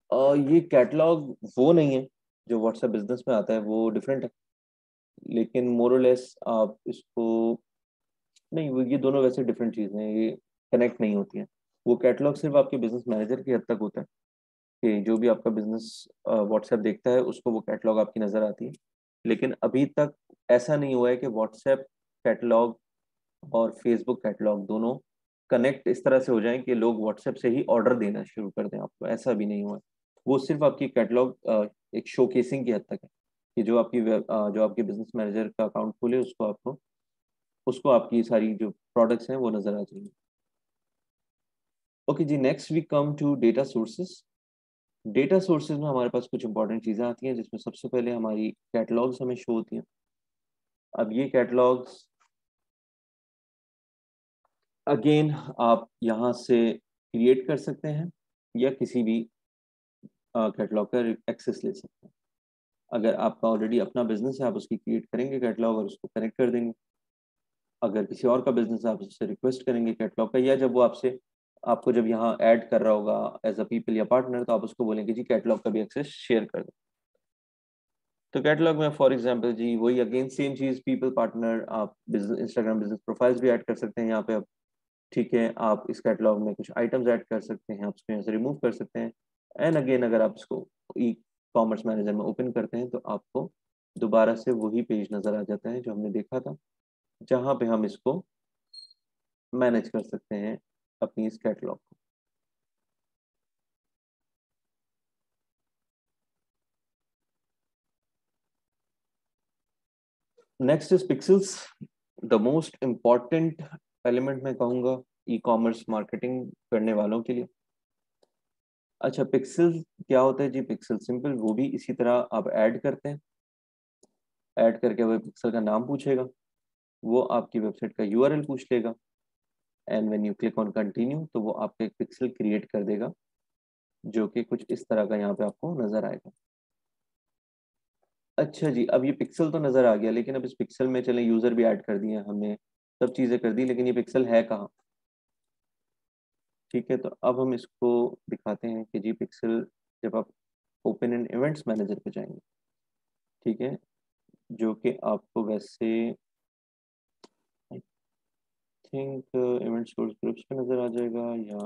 [SPEAKER 1] आ, ये कैटलॉग वो नहीं है जो व्हाट्सएप बिजनेस में आता है, वो डिफरेंट है। लेकिन मोर और लेस आप इसको, नहीं वो ये दोनों वैसे डिफरेंट चीज़ें हैं, ये कनेक्ट नहीं होती हैं। वो कैटलॉग सिर्फ आपके बिजनेस मैनेजर की हद तक होता है कि जो भी आपका बिजनेस व्हाट्सएप देखता है उसको वो कैटलॉग आपकी नज़र आती है। लेकिन अभी तक ऐसा नहीं हुआ है कि व्हाट्सएप कैटलॉग और फेसबुक कैटलॉग दोनों कनेक्ट इस तरह से हो जाएं कि लोग व्हाट्सएप से ही ऑर्डर देना शुरू कर दें आपको, ऐसा भी नहीं हुआ है। वो सिर्फ आपकी कैटलॉग एक शोकेसिंग की हद तक है कि जो आपकी वेब- अ, जो आपके बिजनेस मैनेजर का अकाउंट खोले उसको आपको उसको आपकी सारी जो प्रोडक्ट्स हैं वो नज़र आ जाएंगी। ओके जी, next we come to data sources. Data sources में हमारे पास कुछ इंपॉर्टेंट चीज़ें आती हैं जिसमें सबसे पहले हमारी कैटलॉग्स हमें शो होती हैं। अब ये कैटलॉग्स अगेन आप यहाँ से क्रिएट कर सकते हैं या किसी भी कैटलॉग का एक्सेस ले सकते हैं। अगर आपका ऑलरेडी अपना बिजनेस है आप उसकी क्रिएट करेंगे कैटलॉग और उसको कनेक्ट कर देंगे। अगर किसी और का बिजनेस है आप उससे रिक्वेस्ट करेंगे कैटलॉग का, या जब वो आपसे आपको जब यहाँ ऐड कर रहा होगा एज अ पीपल या पार्टनर तो आप उसको बोलेंगे जी कैटलॉग का भी एक्सेस शेयर कर दो। तो कैटलॉग में फॉर एग्जांपल जी वही अगेन सेम चीज़, पीपल पार्टनर, आप बिजनेस इंस्टाग्राम बिजनेस प्रोफाइल्स भी ऐड कर सकते हैं यहाँ पे आप। ठीक है, आप इस कैटलॉग में कुछ आइटम्स ऐड कर सकते हैं, आप उसको यहाँ से रिमूव कर सकते हैं। एंड अगेन अगर आप इसको ई कॉमर्स मैनेजर में ओपन करते हैं तो आपको दोबारा से वही पेज नज़र आ जाता है जो हमने देखा था, जहाँ पे हम इसको मैनेज कर सकते हैं अपनी इस कैटलॉग को। Next is pixels, the most important element मैं कहूँगा ई कॉमर्स मार्केटिंग करने वालों के लिए। अच्छा, पिक्सल क्या होता है जी? पिक्सल सिंपल, वो भी इसी तरह आप ऐड करते हैं, ऐड करके वो पिक्सल का नाम पूछेगा, वो आपकी वेबसाइट का यूआरएल पूछ लेगा, and when you click on continue तो वो आपका एक पिक्सल क्रिएट कर देगा जो कि कुछ इस तरह का यहाँ पे आपको नजर आएगा। अच्छा जी, अब ये पिक्सल तो नजर आ गया, लेकिन अब इस पिक्सल में चले यूजर भी ऐड कर दिए हमने, सब चीजें कर दी, लेकिन ये पिक्सल है कहाँ? ठीक है, तो अब हम इसको दिखाते हैं कि जी पिक्सल, जब आप ओपन इन इवेंट्स मैनेजर पे जाएंगे, ठीक है, जो कि आपको वैसे I think event source groups पे नजर आ जाएगा, या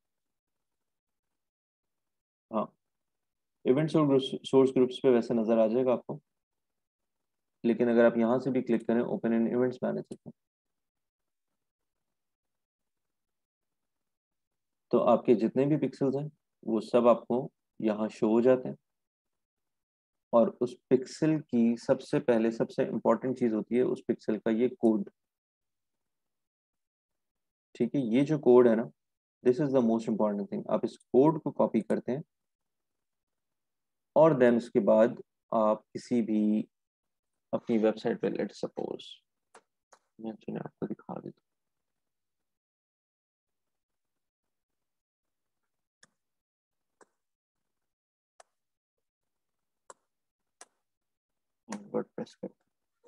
[SPEAKER 1] हाँ, इवेंट सोर्स ग्रुप्स पे वैसे नजर आ जाएगा आपको। लेकिन अगर आप यहाँ से भी क्लिक करें ओपन इन इवेंट्स मैनेजर पे, तो आपके जितने भी पिक्सल्स हैं वो सब आपको यहाँ शो हो जाते हैं। और उस पिक्सल की सबसे पहले सबसे इंपॉर्टेंट चीज होती है उस पिक्सल का ये कोड। ठीक है, ये जो कोड है ना, this is the most important thing. आप इस कोड को कॉपी करते हैं और देन उसके बाद आप किसी भी अपनी वेबसाइट पे, लेट सपोज मैं चलिए आपको दिखा देता हूँ वर्डप्रेस पे।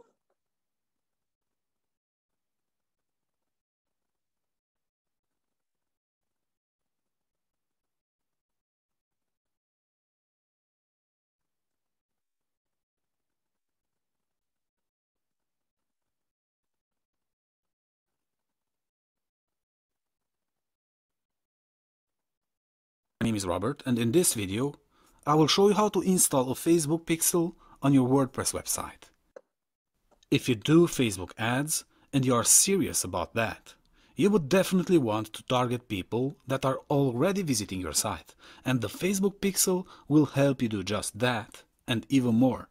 [SPEAKER 2] My name is Robert, and in this video I will show you how to install a Facebook pixel on your WordPress website. If you do Facebook ads and you are serious about that, you would definitely want to target people that are already visiting your site, and the Facebook pixel will help you do just that and even more.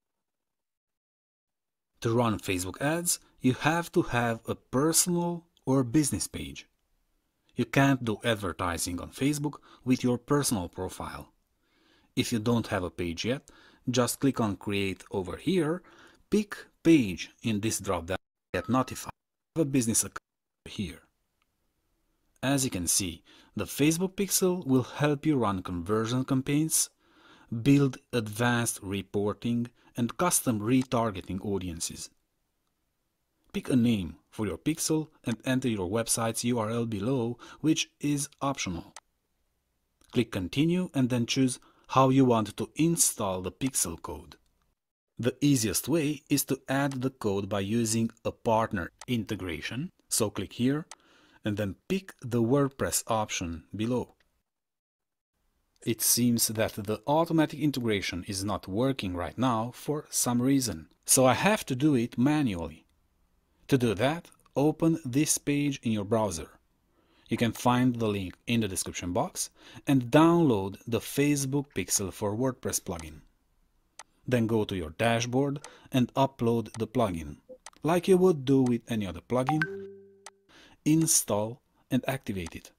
[SPEAKER 2] To run Facebook ads, you have to have a personal or business page. You can't do advertising on Facebook with your personal profile. If you don't have a page yet, just click on Create over here, pick Page in this drop-down, get notified of a business account here. As you can see, the Facebook pixel will help you run conversion campaigns, build advanced reporting, and custom retargeting audiences. Pick a name for your pixel and enter your website's U R L below, which is optional. Click Continue and then choose how you want to install the pixel code. The easiest way is to add the code by using a partner integration. So click here and then pick the WordPress option below. It seems that the automatic integration is not working right now for some reason, so I have to do it manually. To do that, open this page in your browser. You can find the link in the description box and download the Facebook Pixel for WordPress plugin. Then go to your dashboard and upload the plugin, like you would do with any other plugin, install and activate it.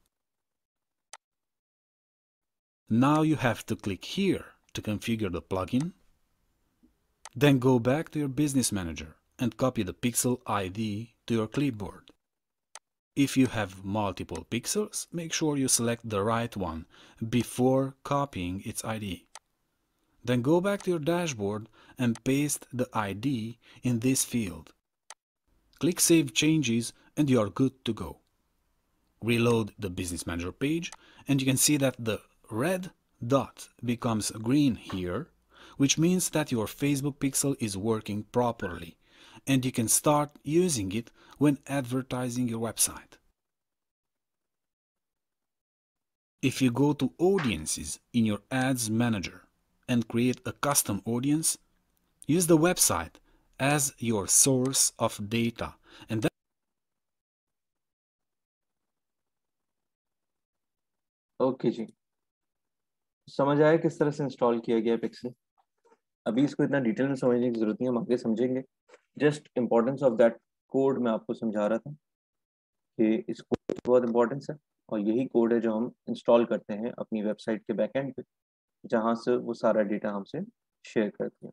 [SPEAKER 2] Now you have to click here to configure the plugin. Then go back to your Business Manager and copy the Pixel I D to your clipboard. If you have multiple pixels, make sure you select the right one before copying its I D. Then go back to your dashboard and paste the I D in this field. Click Save Changes and you are good to go. Reload the Business Manager page and you can see that the red dot becomes green here, which means that your Facebook Pixel is working properly and you can start using it when advertising your website. If you go to Audiences in your Ads Manager and create a custom audience, use the website as your source of data and then
[SPEAKER 1] okay जी, समझ आया किस तरह से install किया गया pixel. अभी इसको इतना डिटेल में समझने की जरूरत नहीं है, हम आगे समझेंगे। Just importance of that code मैं आपको समझा रहा था कि इस कोड की बहुत इंपॉर्टेंस है और यही कोड है जो हम इंस्टॉल करते हैं अपनी वेबसाइट के बैकएंड पे, जहाँ से वो सारा डेटा हमसे शेयर करती है।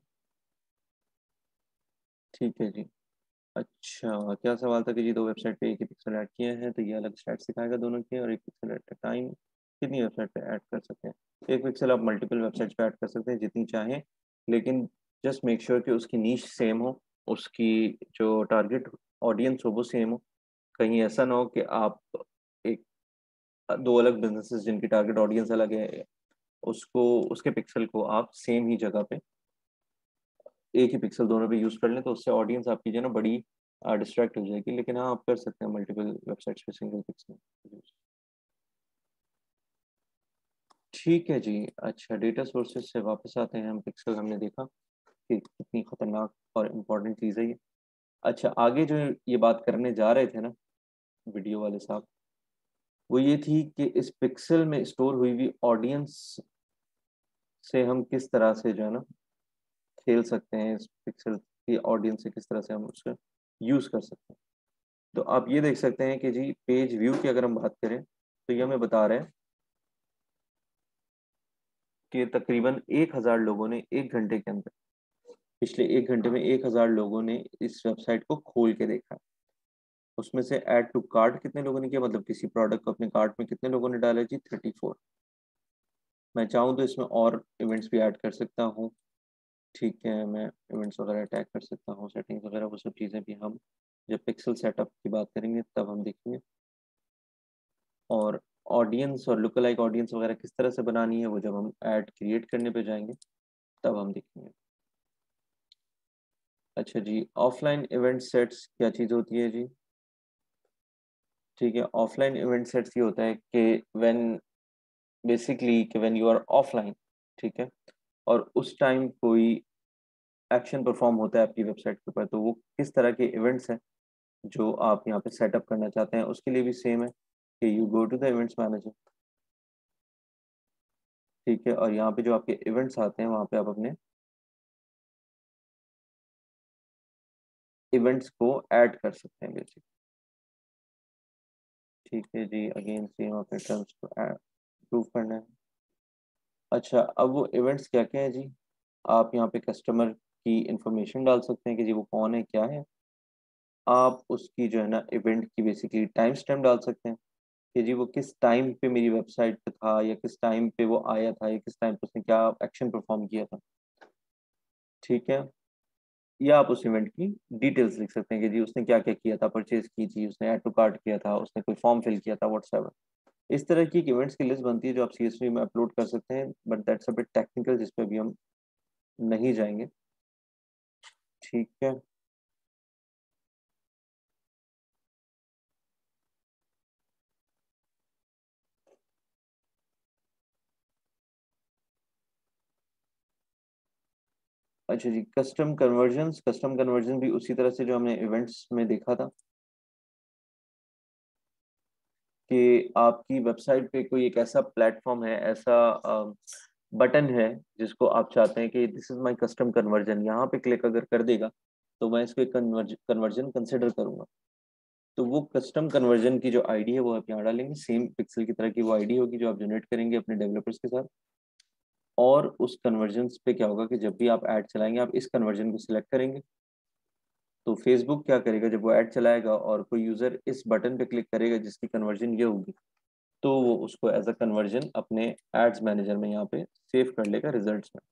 [SPEAKER 1] ठीक है जी। अच्छा, क्या सवाल था कि जी दो वेबसाइट पे एक ही पिक्सल ऐड किए हैं तो ये अलग स्टैट्स दिखाएगा दोनों के, और एक पिक्सल एट अ टाइम कितनी वेबसाइट पे ऐड कर सकते हैं? एक पिक्सल आप मल्टीपल वेबसाइट पे ऐड कर सकते हैं जितनी चाहें, लेकिन जस्ट मेक श्योर कि उसकी नीश सेम हो, उसकी जो टारगेट ऑडियंस हो वो सेम हो। कहीं ऐसा ना हो कि आप एक दो अलग बिजनेसेस जिनकी टारगेट ऑडियंस अलग है, उसको उसके पिक्सल को आप सेम ही जगह पे एक ही पिक्सल दोनों पे यूज़ कर लें, तो उससे ऑडियंस आपकी जो है ना बड़ी डिस्ट्रैक्ट हो जाएगी। लेकिन हाँ, आप कर सकते हैं मल्टीपल वेबसाइट्स पे सिंगल पिक्सल यूज़। ठीक है जी। अच्छा, डेटा सोर्सेज से वापस आते हैं हम। पिक्सल हमने देखा कि कितनी खतरनाक और इम्पोर्टेंट चीज़ है ये। अच्छा, आगे जो ये बात करने जा रहे थे ना वीडियो वाले साहब, वो ये थी कि इस पिक्सल में स्टोर हुई हुई ऑडियंस से हम किस तरह से जो है ना खेल सकते हैं, इस पिक्सल की ऑडियंस से किस तरह से हम उसका यूज़ कर सकते हैं। तो आप ये देख सकते हैं कि जी पेज व्यू की अगर हम बात करें तो ये हमें बता रहे हैं कि तकरीबन एक हज़ार लोगों ने एक घंटे के अंदर, पिछले एक घंटे में एक हज़ार लोगों ने इस वेबसाइट को खोल के देखा। उसमें से ऐड टू कार्ट कितने लोगों ने किया, मतलब किसी प्रोडक्ट को अपने कार्ट में कितने लोगों ने डाला जी? Thirty four. मैं चाहूँ तो इसमें और इवेंट्स भी ऐड कर सकता हूँ। ठीक है, मैं इवेंट्स वगैरह टैग कर सकता हूँ, सेटिंग्स वगैरह, वो सब चीज़ें भी हम जब पिक्सल सेटअप की बात करेंगे तब हम देखेंगे। और ऑडियंस और लुक लाइक ऑडियंस वगैरह किस तरह से बनानी है वो जब हम ऐड क्रिएट करने पे जाएंगे तब हम देखेंगे। अच्छा जी, ऑफलाइन इवेंट सेट्स क्या चीज़ होती है जी? ठीक है, ऑफलाइन इवेंट सेट्स ये होता है कि व्हेन बेसिकली कि व्हेन यू आर ऑफलाइन, ठीक है, और उस टाइम कोई एक्शन परफॉर्म होता है आपकी वेबसाइट के ऊपर, तो वो किस तरह के इवेंट्स हैं जो आप यहाँ पे सेटअप करना चाहते हैं। उसके लिए भी सेम है कि you go to the events manager, ठीक है, और यहाँ पे जो आपके इवेंट्स आते हैं वहाँ पे आप अपने इवेंट्स को ऐड कर सकते हैं बेसिक। ठीक है जी, अगेन सेम अपने टर्म्स को प्रूव करना है। अच्छा, अब वो इवेंट्स क्या क्या है जी? आप यहाँ पे कस्टमर की इंफॉर्मेशन डाल सकते हैं कि जी वो कौन है, क्या है। आप उसकी जो है ना इवेंट की बेसिकली टाइम स्टैम्प डाल सकते हैं कि जी वो किस टाइम पे मेरी वेबसाइट पे था, या किस टाइम पे वो आया था, या किस टाइम पे उसने क्या एक्शन परफॉर्म किया था। ठीक है, या आप उस इवेंट की डिटेल्स लिख सकते हैं कि जी उसने क्या क्या किया था, परचेज की थी, उसने ऐड टू कार्ट किया था, उसने कोई फॉर्म फिल किया था, व्हाट्सएवर। इस तरह की इवेंट्स की लिस्ट बनती है जो आप सी एस वी में अपलोड कर सकते हैं, but that's a bit technical, जिस पे भी हम नहीं जाएंगे। ठीक है, अच्छा जी, कस्टम कन्वर्जन्स। कस्टम कन्वर्जन भी उसी तरह से जो हमने इवेंट्स में देखा था कि आपकी वेबसाइट पे कोई एक ऐसा प्लेटफॉर्म है, ऐसा बटन है जिसको आप चाहते हैं कि this is my custom conversion, यहाँ पे क्लिक अगर कर देगा तो मैं इसको एक कन्वर्जन कंसिडर करूंगा। तो वो कस्टम कन्वर्जन की जो आईडी है वो आप यहाँ डालेंगे, सेम पिक्सल की तरह की वो आईडी होगी जो आप जनरेट करेंगे अपने डेवलपर्स के साथ। और उस कन्वर्जन पे क्या होगा कि जब भी आप ऐड चलाएंगे आप इस कन्वर्जन को सिलेक्ट करेंगे, तो फेसबुक क्या करेगा, जब वो ऐड चलाएगा और कोई यूजर इस बटन पे क्लिक करेगा जिसकी कन्वर्जन ये होगी, तो वो उसको एज अ कन्वर्जन अपने एड्स मैनेजर में यहाँ पे सेव कर लेगा रिजल्ट्स में।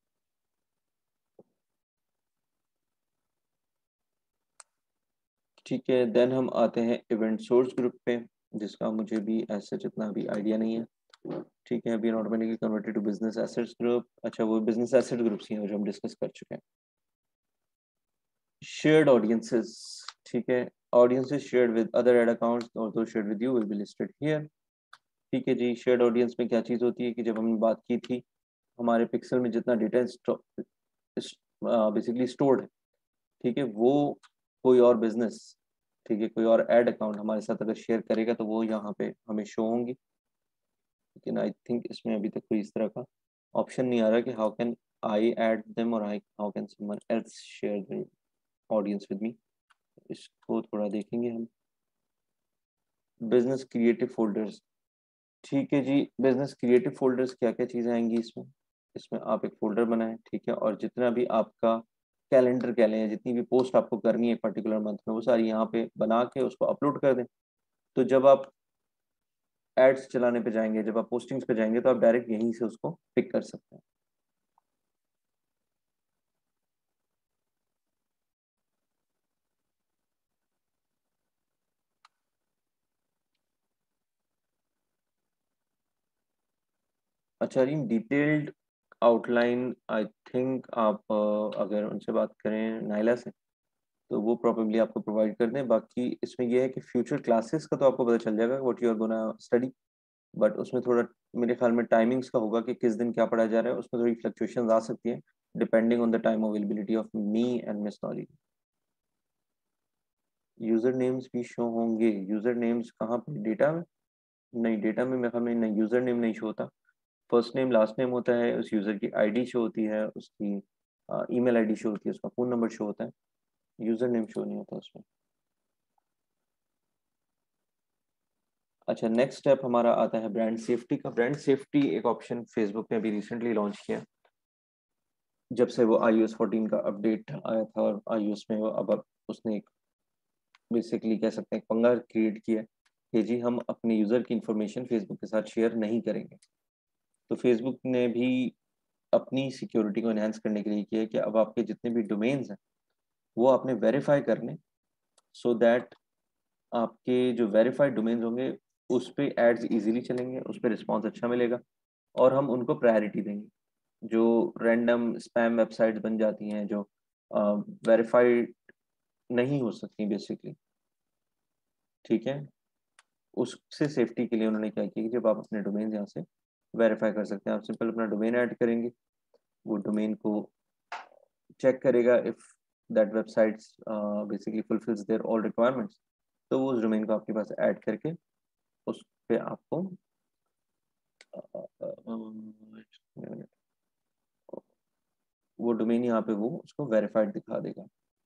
[SPEAKER 1] ठीक है, देन हम आते हैं इवेंट सोर्स ग्रुप पे, जिसका मुझे भी ऐसा जितना भी आइडिया नहीं है। ठीक है, अभी automatically converted to business assets group. अच्छा, वो बिजनेस एसेट ग्रुप्स ही हैं जो हम डिस्कस कर चुके हैं। Shared audiences. ठीक है, audiences shared with other ad accounts और दो shared with you will be listed here. ठीक है जी, शेयर्ड ऑडियंस में क्या चीज़ होती है कि जब हमने बात की थी हमारे पिक्सल में जितना डेटा बेसिकली स्टोर्ड है, ठीक है, वो कोई और बिजनेस, ठीक है, कोई और एड अकाउंट हमारे साथ अगर शेयर करेगा तो वो यहाँ पे हमें शो होंगी। लेकिन आई थिंक इसमें अभी तक कोई इस तरह का ऑप्शन नहीं आ रहा कि how can I add them और I how can someone else share the audience with me. इसको थोड़ा देखेंगे हम। Business creative folders. ठीक है जी, बिजनेस क्रिएटिव फोल्डर्स क्या क्या चीज़ें आएंगी इसमें। इसमें आप एक फोल्डर बनाएं, ठीक है, और जितना भी आपका कैलेंडर कह लें या जितनी भी पोस्ट आपको करनी है पर्टिकुलर मंथ में वो सारी यहाँ पे बना के उसको अपलोड कर दें। तो जब आप एड्स चलाने पे जाएंगे, जब आप पोस्टिंग्स पे जाएंगे, तो आप डायरेक्ट यहीं से उसको पिक कर सकते हैं। अच्छा जी, डिटेल्ड आउटलाइन आई थिंक आप अ, अगर उनसे बात करें नाइला से तो वो प्रॉब्लली आपको प्रोवाइड कर दें। बाकी इसमें यह है कि फ्यूचर क्लासेस का तो आपको पता चल जाएगा what you are gonna study, but उसमें थोड़ा मेरे ख्याल में टाइमिंग्स का होगा कि किस दिन क्या पढ़ाया जा रहा है, उसमें थोड़ी फ्लक्चुएशन आ सकती है depending on the time availability of me and miss Noori. User names भी शो होंगे। यूजर नेम्स कहाँ पे, डेटा में? नहीं, डेटा में मेरे ख्याल में नहीं, यूजर नेम नहीं शो होता। फर्स्ट नेम लास्ट नेम होता है, उस यूजर की आईडी शो होती है, उसकी ईमेल आईडी शो होती है, उसका फोन नंबर शो होता है, यूजर नेम शो नहीं होता उसमें। अच्छा, नेक्स्ट स्टेप हमारा आता है ब्रांड सेफ्टी का। ब्रांड सेफ्टी एक ऑप्शन फेसबुक ने अभी रिसेंटली लॉन्च किया, जब से वो आई ओ एस फोर्टीन का अपडेट आया था, और आई ओ एस में वो अब अब उसने एक बेसिकली कह सकते हैं पंगा क्रिएट किया कि जी हम अपने यूज़र की इंफॉर्मेशन फेसबुक के साथ शेयर नहीं करेंगे। तो फेसबुक ने भी अपनी सिक्योरिटी को एनहांस करने के लिए किया है कि अब आपके जितने भी डोमेन्स हैं वो आपने वेरीफाई करने, सो दैट आपके जो वेरीफाइड डोमेन्स होंगे उस पर एड्स इजीली चलेंगे, उस पर रिस्पॉन्स अच्छा मिलेगा, और हम उनको प्रायोरिटी देंगे। जो रैंडम स्पैम वेबसाइट्स बन जाती हैं जो वेरीफाइड नहीं हो सकती बेसिकली, ठीक है, उससे सेफ्टी के लिए उन्होंने क्या किया कि जब आप अपने डोमेन यहाँ से वेरीफाई कर सकते हैं, आप सिंपल अपना डोमेन ऐड करेंगे, वो डोमेन को चेक करेगा if that websites basically fulfils their all requirements, तो वो उस डोमेन को आपके पास ऐड करके उस पे आपको अ, अ, अ, वो डोमेन यहाँ पे वो उसको वेरीफाइड दिखा देगा।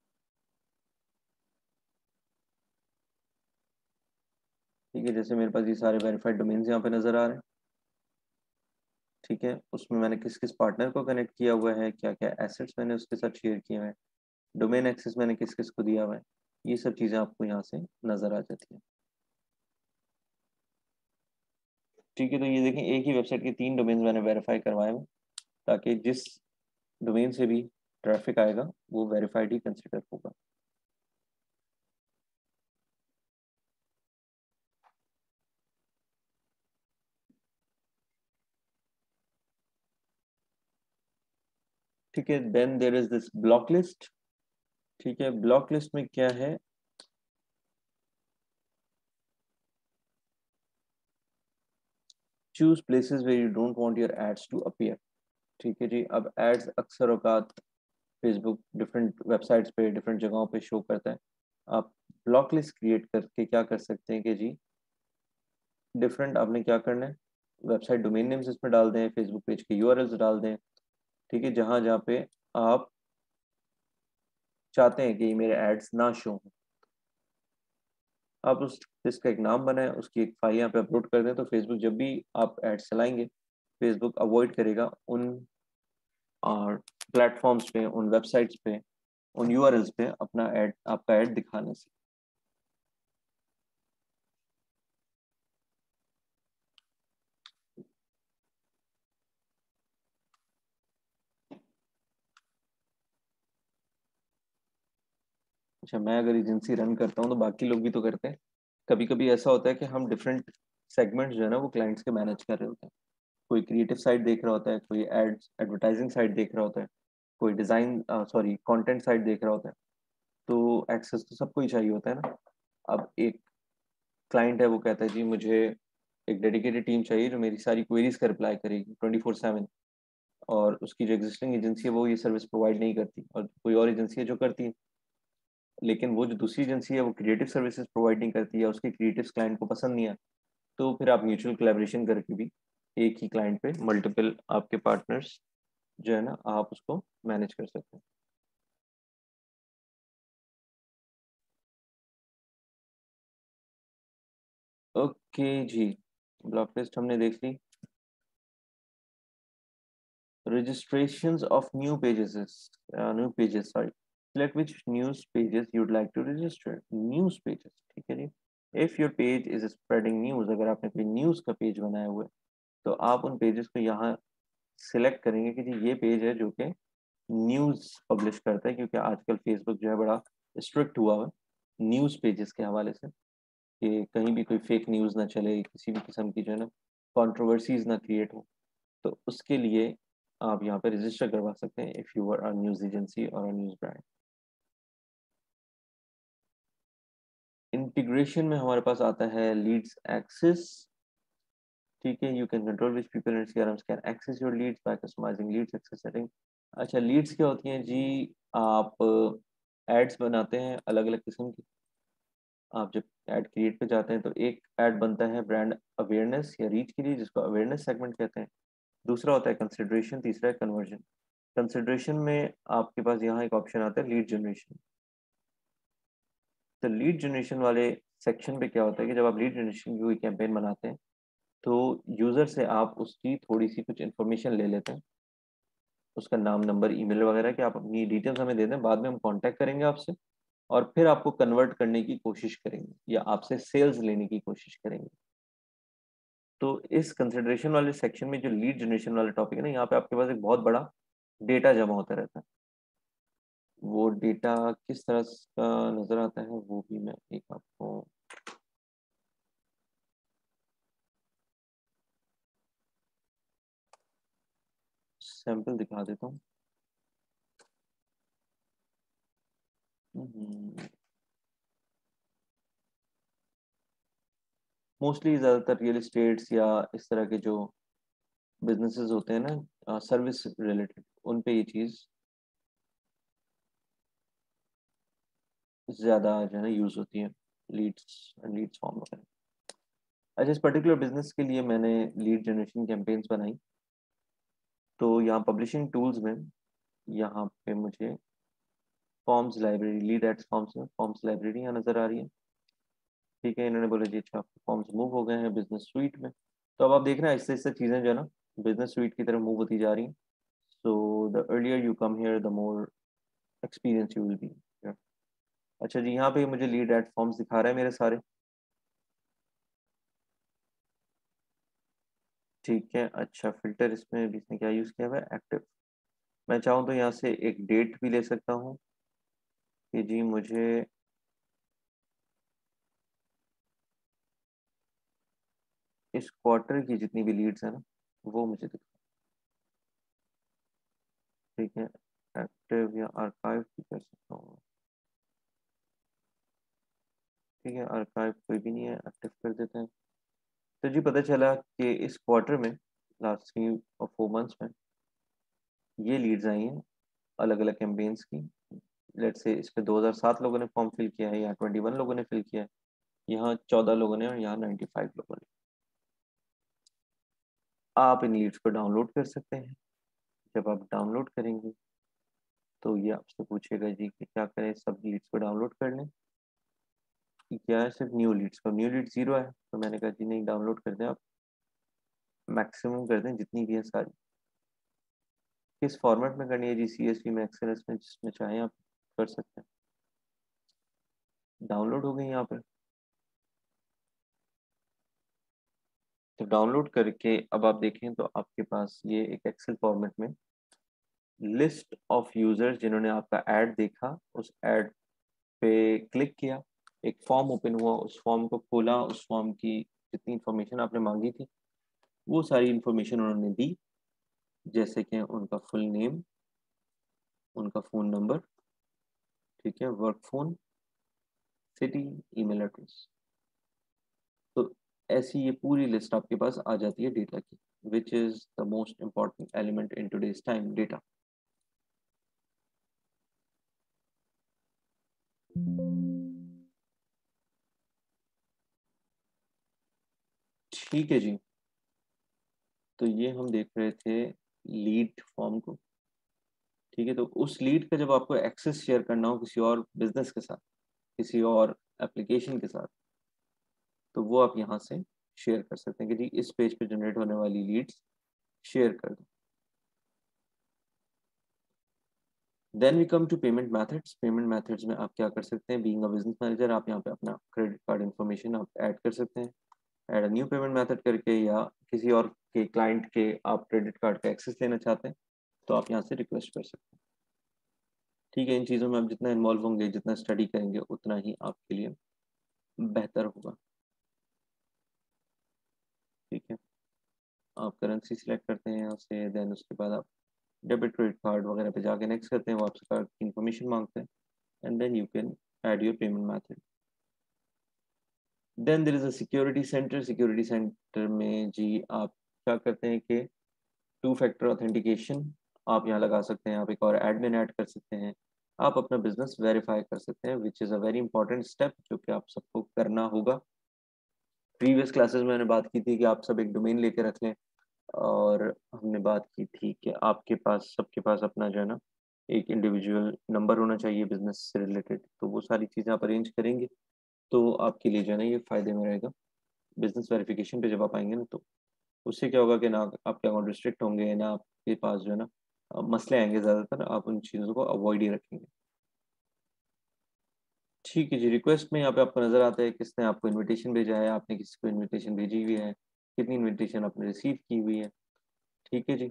[SPEAKER 1] ठीक है, जैसे मेरे पास ये सारे वेरीफाइड डोमेन्स यहाँ पे नज़र आ रहे हैं। ठीक है, उसमें मैंने किस किस पार्टनर को कनेक्ट किया हुआ है, क्या क्या एसेट्स मैंने उसके साथ शेयर किए हैं, डोमेन एक्सेस मैंने किस किस को दिया हुआ है, ये सब चीज़ें आपको यहाँ से नज़र आ जाती हैं। ठीक है, तो ये देखें एक ही वेबसाइट के तीन डोमेन्स मैंने वेरीफाई करवाए हैं, ताकि जिस डोमेन से भी ट्रैफिक आएगा वो वेरीफाइड ही कंसिडर होगा। ठीक है, then there is this block list. ठीक है, ब्लॉक लिस्ट में क्या है, choose places where you don't want your ads to appear. ठीक है जी, अब एड्स अक्सर औकात फेसबुक डिफरेंट वेबसाइट्स पे डिफरेंट जगहों पे शो करता है। आप ब्लॉक लिस्ट क्रिएट करके क्या कर सकते हैं कि जी डिफरेंट आपने क्या करना है, वेबसाइट डोमेन नेम्स इसमें डाल दें, फेसबुक पेज के यूआरएल्स डाल दें। ठीक है, जहाँ जहाँ पे आप चाहते हैं कि ये मेरे एड्स ना शो हों, आप उस इसका एक नाम बनाएं, उसकी एक फाइल यहाँ पे अपलोड कर दें, तो फेसबुक जब भी आप एड्स चलाएंगे फेसबुक अवॉइड करेगा उन और प्लेटफॉर्म्स पे, उन वेबसाइट्स पे, उन यूआरएल्स पे अपना ऐड, आपका ऐड दिखाने से। अच्छा, मैं अगर एजेंसी रन करता हूँ तो बाकी लोग भी तो करते हैं। कभी कभी ऐसा होता है कि हम डिफरेंट सेगमेंट्स जो है ना वो क्लाइंट्स के मैनेज कर रहे होते हैं। कोई क्रिएटिव साइड देख रहा होता है, कोई एड्स एडवर्टाइजिंग साइड देख रहा होता है, कोई डिज़ाइन सॉरी कंटेंट साइड देख रहा होता है। तो एक्सेस तो सबको ही चाहिए होता है ना। अब एक क्लाइंट है वो कहता है जी मुझे एक डेडिकेटेड टीम चाहिए जो मेरी सारी क्वेरीज का रिप्लाई करेगी ट्वेंटी फोर सेवन, और उसकी जो एग्जिस्टिंग एजेंसी है वो ये सर्विस प्रोवाइड नहीं करती, और कोई और एजेंसी है जो करती है। लेकिन वो जो दूसरी एजेंसी है वो क्रिएटिव सर्विसेज प्रोवाइड नहीं करती है, उसके क्रिएटिव क्लाइंट को पसंद नहीं है। तो फिर आप म्यूचुअल कोलैबोरेशन करके भी एक ही क्लाइंट पे मल्टीपल आपके पार्टनर्स जो है ना आप उसको मैनेज कर सकते हैं। ओके जी, ब्लॉक लिस्ट हमने देख ली। registrations of new pages is uh, new pages sorry, select which news pages you'd like to register, news pages। ठीक है जी, if your page is spreading news, अगर आपने कोई न्यूज़ का पेज बनाया हुआ है तो आप उन पेजेस को यहाँ सिलेक्ट करेंगे कि जी ये पेज है जो कि न्यूज़ पब्लिश करता है, क्योंकि आजकल फेसबुक जो है बड़ा स्ट्रिक्ट हुआ हुआ है न्यूज़ पेजेस के हवाले से, कि कहीं भी कोई फेक न्यूज़ ना चले, किसी भी किस्म की जो है ना कंट्रोवर्सीज ना क्रिएट हो। तो उसके लिए आप यहाँ पे रजिस्टर करवा सकते हैं if you are a news agency और अ न्यूज़ ब्रांड। इंटीग्रेशन में हमारे पास आता है लीड्स एक्सेस। ठीक है, you can control which people in CRMs can access your leads by customising leads access setting. अच्छा, लीड्स क्या होती हैं जी, आप एड्स बनाते हैं अलग अलग किस्म की। आप जब ऐड क्रिएट पे जाते हैं तो एक ऐड बनता है ब्रांड अवेयरनेस या रीच के लिए, जिसको अवेयरनेस सेगमेंट कहते हैं। दूसरा होता है कंसिडरेशन, तीसरा है कन्वर्जन। कंसिडरेशन में आपके पास यहाँ एक ऑप्शन आता है लीड जनरेशन। तो लीड जनरेशन वाले सेक्शन पे क्या होता है कि जब आप लीड जनरेशन की कोई कैंपेन बनाते हैं तो यूज़र से आप उसकी थोड़ी सी कुछ इन्फॉर्मेशन ले लेते हैं, उसका नाम, नंबर, ईमेल वगैरह, कि आप अपनी डिटेल्स हमें दे दें, बाद में हम कांटेक्ट करेंगे आपसे और फिर आपको कन्वर्ट करने की कोशिश करेंगे या आपसे सेल्स लेने की कोशिश करेंगे। तो इस कंसिडरेशन वाले सेक्शन में जो लीड जनरेशन वाला टॉपिक है ना, यहाँ पे आपके पास एक बहुत बड़ा डेटा जमा होता रहता है। वो डेटा किस तरह का नज़र आता है वो भी मैं एक आपको सैंपल दिखा देता हूँ। मोस्टली ज़्यादातर रियल इस्टेट्स या इस तरह के जो बिजनेसेस होते हैं ना सर्विस रिलेटेड, उन पे ये चीज़ ज़्यादा जो है ना यूज़ होती है, लीड्स लीड्स फॉर्म वगैरह। अच्छा, इस पर्टिकुलर बिजनेस के लिए मैंने लीड जनरेशन कैंपेन्स बनाई। तो यहाँ पब्लिशिंग टूल्स में यहाँ पे मुझे forms library, lead ads forms में फॉर्म्स लाइब्रेरी यहाँ नज़र आ रही है। ठीक है, इन्होंने बोला जी अच्छा आपके फॉर्म्स मूव हो गए हैं बिजनेस स्वीट में। तो अब आप देख रहे हैं इससे इससे चीज़ें जो है ना बिजनेस स्वीट की तरफ मूव होती जा रही हैं। So the earlier you come here the more experience you will be. अच्छा जी, यहाँ पे मुझे लीड एड फॉर्म्स दिखा रहा है मेरे सारे। ठीक है, अच्छा फिल्टर इसमें भी इसने क्या यूज़ किया हुआ है, एक्टिव। मैं चाहूँ तो यहाँ से एक डेट भी ले सकता हूँ कि जी मुझे इस क्वार्टर की जितनी भी लीड्स है ना वो मुझे दिखा। ठीक है, एक्टिव या आर्काइव भी कर सकता हूँ। ठीक है, आर्काइव कोई भी नहीं है, एक्टिव कर देते हैं। तो जी पता चला कि इस क्वार्टर में, लास्ट थ्री और फोर मंथ्स में ये लीड्स आई हैं अलग अलग कैंपेन्स की। लेट्स से इस पे दो हज़ार सात लोगों ने फॉर्म फिल किया है, यहाँ इक्कीस लोगों ने फिल किया है, यहाँ चौदह लोगों ने और यहाँ पचानवे लोगों ने। आप इन लीड्स को डाउनलोड कर सकते हैं। जब आप डाउनलोड करेंगे तो ये आपसे पूछेगा जी कि क्या करें, सब लीड्स को डाउनलोड कर लें कि क्या है सिर्फ न्यू लीड्स को। न्यू लीड जीरो है, तो मैंने कहा जी नहीं, डाउनलोड कर दें आप, मैक्सिमम कर दें जितनी भी है सारी। किस फॉर्मेट में करनी है जी, सी एस वी में, एक्सएलएस में, जिसमें चाहें आप कर सकते हैं। डाउनलोड हो गई यहाँ पे। तो डाउनलोड करके अब आप देखें तो आपके पास ये एक एक्सेल फॉर्मेट में लिस्ट ऑफ यूजर्स जिन्होंने आपका ऐड देखा, उस ऐड पे क्लिक किया, एक फॉर्म ओपन हुआ, उस फॉर्म को खोला, उस फॉर्म की जितनी इंफॉर्मेशन आपने मांगी थी वो सारी इंफॉर्मेशन उन्होंने दी, जैसे कि उनका फुल नेम, उनका फ़ोन नंबर, ठीक है, work phone, city, email address. तो ऐसी ये पूरी लिस्ट आपके पास आ जाती है डेटा की, which is the most important element in today's time, data. ठीक है जी, तो ये हम देख रहे थे लीड फॉर्म को। ठीक है, तो उस लीड का जब आपको एक्सेस शेयर करना हो किसी और बिजनेस के साथ, किसी और एप्लीकेशन के साथ, तो वो आप यहाँ से शेयर कर सकते हैं कि जी इस पेज पे जनरेट होने वाली लीड्स शेयर कर दो। Then we come to payment methods. Payment methods में आप क्या कर सकते हैं, बीइंग अ बिजनेस मैनेजर आप यहाँ पे अपना क्रेडिट कार्ड इन्फॉर्मेशन आप ऐड कर सकते हैं, add a new payment method करके, या किसी और के क्लाइंट के आप क्रेडिट कार्ड का एक्सेस लेना चाहते हैं तो आप यहाँ से रिक्वेस्ट कर सकते हैं। ठीक है, इन चीज़ों में आप जितना इन्वॉल्व होंगे, जितना स्टडी करेंगे, उतना ही आपके लिए बेहतर होगा। ठीक है, आप करेंसी सिलेक्ट करते हैं यहाँ से, देन उसके बाद आप डेबिट क्रेडिट कार्ड वगैरह पे जाके नेक्स्ट करते हैं, वो आपसे कार्ड की इन्फॉर्मेशन मांगते हैं, and then you can add your payment method. Then there is a security centre. Security centre में जी आप क्या करते हैं कि टू फैक्टर ऑथेंटिकेशन आप यहाँ लगा सकते हैं, आप एक और एडमिन ऐड कर सकते हैं, आप अपना बिजनेस वेरीफाई कर सकते हैं, which is a very important step जो कि आप सबको करना होगा। प्रीवियस क्लासेस में मैंने बात की थी कि आप सब एक डोमेन लेके रख लें, और हमने बात की थी कि आपके पास, सबके पास अपना जो है ना एक इंडिविजुअल नंबर होना चाहिए बिजनेस से रिलेटेड। तो वो सारी चीज़ें आप अरेंज करेंगे तो आपके लिए जो है ना ये फ़ायदे में रहेगा। बिजनेस वेरिफिकेशन पे जब आप आएंगे ना, तो उससे क्या होगा कि ना आपके अकाउंट रिस्ट्रिक्ट होंगे, ना आपके पास जो है ना अ, मसले आएंगे, ज़्यादातर आप उन चीज़ों को अवॉइड ही रखेंगे। ठीक है जी, रिक्वेस्ट में यहाँ पे आपको नज़र आता है किसने आपको इनविटेशन भेजा है, आपने किसी को इनविटेशन भेजी हुई है, कितनी इनविटेशन आपने रिसीव की हुई है। ठीक है जी,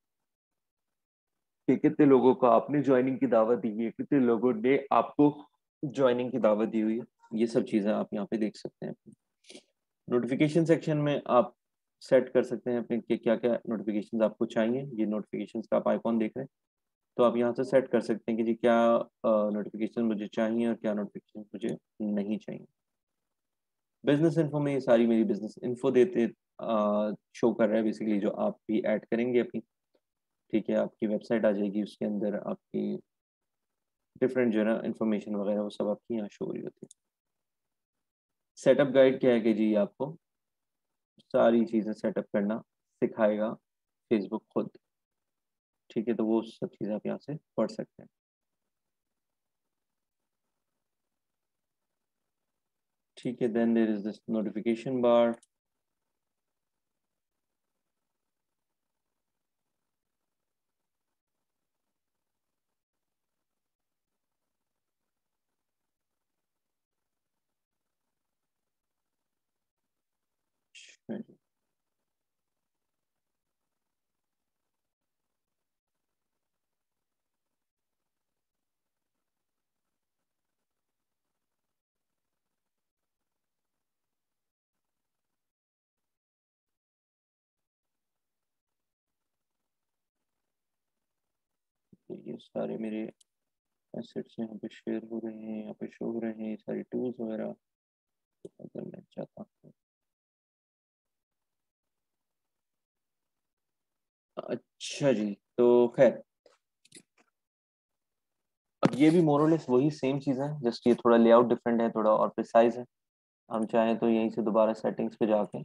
[SPEAKER 1] कि कितने लोगों को आपने ज्वाइनिंग की दावत दी है, कितने लोगों ने आपको ज्वाइनिंग की दावत दी हुई है, ये सब चीज़ें आप यहाँ पे देख सकते हैं। नोटिफिकेशन सेक्शन में आप सेट कर सकते हैं अपने कि क्या क्या नोटिफिकेशन आपको चाहिए। ये नोटिफिकेशन का आप आइकॉन देख रहे हैं, तो आप यहाँ से सेट कर सकते हैं कि जी क्या नोटिफिकेशन मुझे चाहिए और क्या नोटिफिकेशन मुझे नहीं चाहिए। बिजनेस इन्फो में ये सारी मेरी बिजनेस इन्फो देते शो कर रहा है बेसिकली, जो आप भी ऐड करेंगे अपनी। ठीक है, आपकी वेबसाइट आ जाएगी, उसके अंदर आपकी डिफरेंट जो है ना इन्फॉर्मेशन वगैरह वो सब आपकी यहाँ शो हो रही होती है। सेटअप गाइड क्या है कि जी आपको सारी चीज़ें सेटअप करना सिखाएगा फेसबुक खुद। ठीक है, तो वो सब चीज़ें आप यहाँ से पढ़ सकते हैं। ठीक है, then there is this notification bar. तो ये सारे मेरे एसेट्स यहाँ पे शेयर हो रहे हैं, यहाँ पे शो हो रहे हैं सारी टूल्स वगैरह। तो अगर मैं चाहता हूँ, अच्छा जी, तो खैर अब ये भी मोरलेस वही सेम चीज़ है, जस्ट ये थोड़ा लेआउट डिफरेंट है, थोड़ा और प्रिसाइज है। हम चाहें तो यहीं से दोबारा सेटिंग्स पे जाके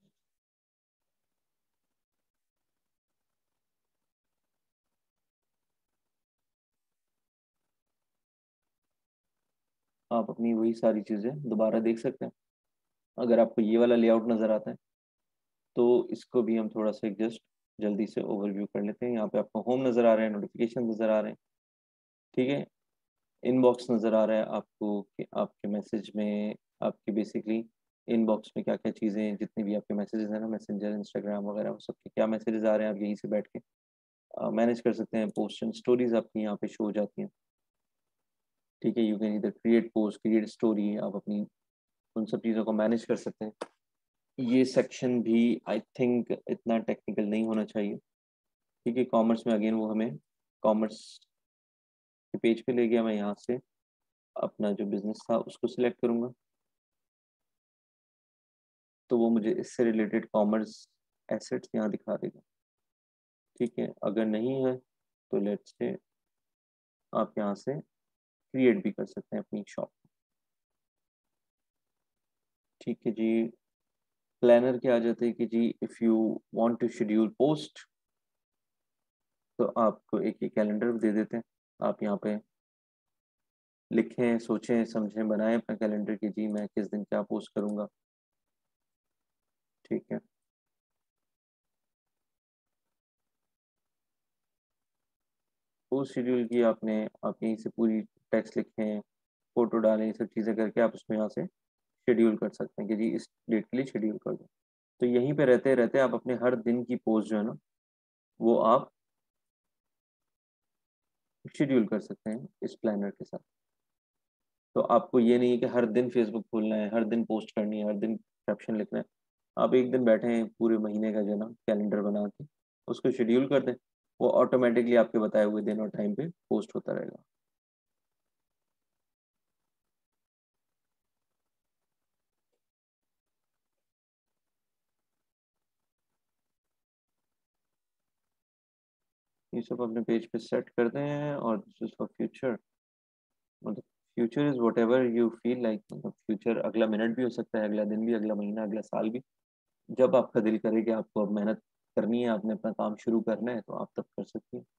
[SPEAKER 1] आप अपनी वही सारी चीज़ें दोबारा देख सकते हैं। अगर आपको ये वाला लेआउट नज़र आता है तो इसको भी हम थोड़ा सा जस्ट जल्दी से ओवरव्यू कर लेते हैं। यहाँ पे आपको होम नज़र आ रहे हैं, नोटिफिकेशन नज़र आ रहे हैं, ठीक है। इनबॉक्स नज़र आ रहा है आपको कि आपके मैसेज में, आपके बेसिकली इनबॉक्स में क्या क्या चीज़ें, जितने भी आपके मैसेजेस हैं ना, मैसेंजर, इंस्टाग्राम वगैरह, वो सबके क्या मैसेजेस आ रहे हैं आप यहीं से बैठ के मैनेज कर सकते हैं। पोस्ट एंड स्टोरीज आपकी यहाँ पे शो हो जाती हैं, ठीक है। यू कैन इधर क्रिएट पोस्ट, क्रिएट स्टोरी, आप अपनी उन सब चीज़ों को मैनेज कर सकते हैं। ये सेक्शन भी आई थिंक इतना टेक्निकल नहीं होना चाहिए, ठीक है। कॉमर्स में अगेन वो हमें कॉमर्स के पेज पे ले गया। मैं यहाँ से अपना जो बिजनेस था उसको सिलेक्ट करूँगा, तो वो मुझे इससे रिलेटेड कॉमर्स एसेट्स यहाँ दिखा देगा, ठीक है। अगर नहीं है तो लेट्स से आप यहाँ से क्रिएट भी कर सकते हैं अपनी शॉप, ठीक है जी। प्लानर के आ जाते हैं कि जी if you want to schedule post, तो आपको एक ये कैलेंडर दे देते हैं। आप यहाँ पे लिखें, सोचें, समझें, बनाएं अपना कैलेंडर कि जी मैं किस दिन क्या पोस्ट करूँगा, ठीक है। पोस्ट शेड्यूल की आपने, आप यहीं से पूरी टेक्स्ट लिखें, फोटो डालें, ये सब चीज़ें करके आप उसमें यहाँ से शेड्यूल कर सकते हैं कि जी इस डेट के लिए शेड्यूल कर दो। तो यहीं पे रहते रहते आप अपने हर दिन की पोस्ट जो है ना वो आप शेड्यूल कर सकते हैं इस प्लानर के साथ। तो आपको ये नहीं है कि हर दिन फेसबुक खोलना है, हर दिन पोस्ट करनी है, हर दिन कैप्शन लिखना है। आप एक दिन बैठे हैं पूरे महीने का जो ना कैलेंडर बना के उसको शेड्यूल कर दें, वो ऑटोमेटिकली आपके बताए हुए दिन और टाइम पे पोस्ट होता रहेगा। ये सब अपने पेज पे सेट कर दें। और दिस इज फॉर फ्यूचर, मतलब future is whatever you feel like, मतलब फ्यूचर अगला मिनट भी हो सकता है, अगला दिन भी, अगला महीना, अगला साल भी। जब आपका दिल करे कि आपको अब मेहनत करनी है, आपने अपना काम शुरू करना है, तो आप तब कर सकती हैं।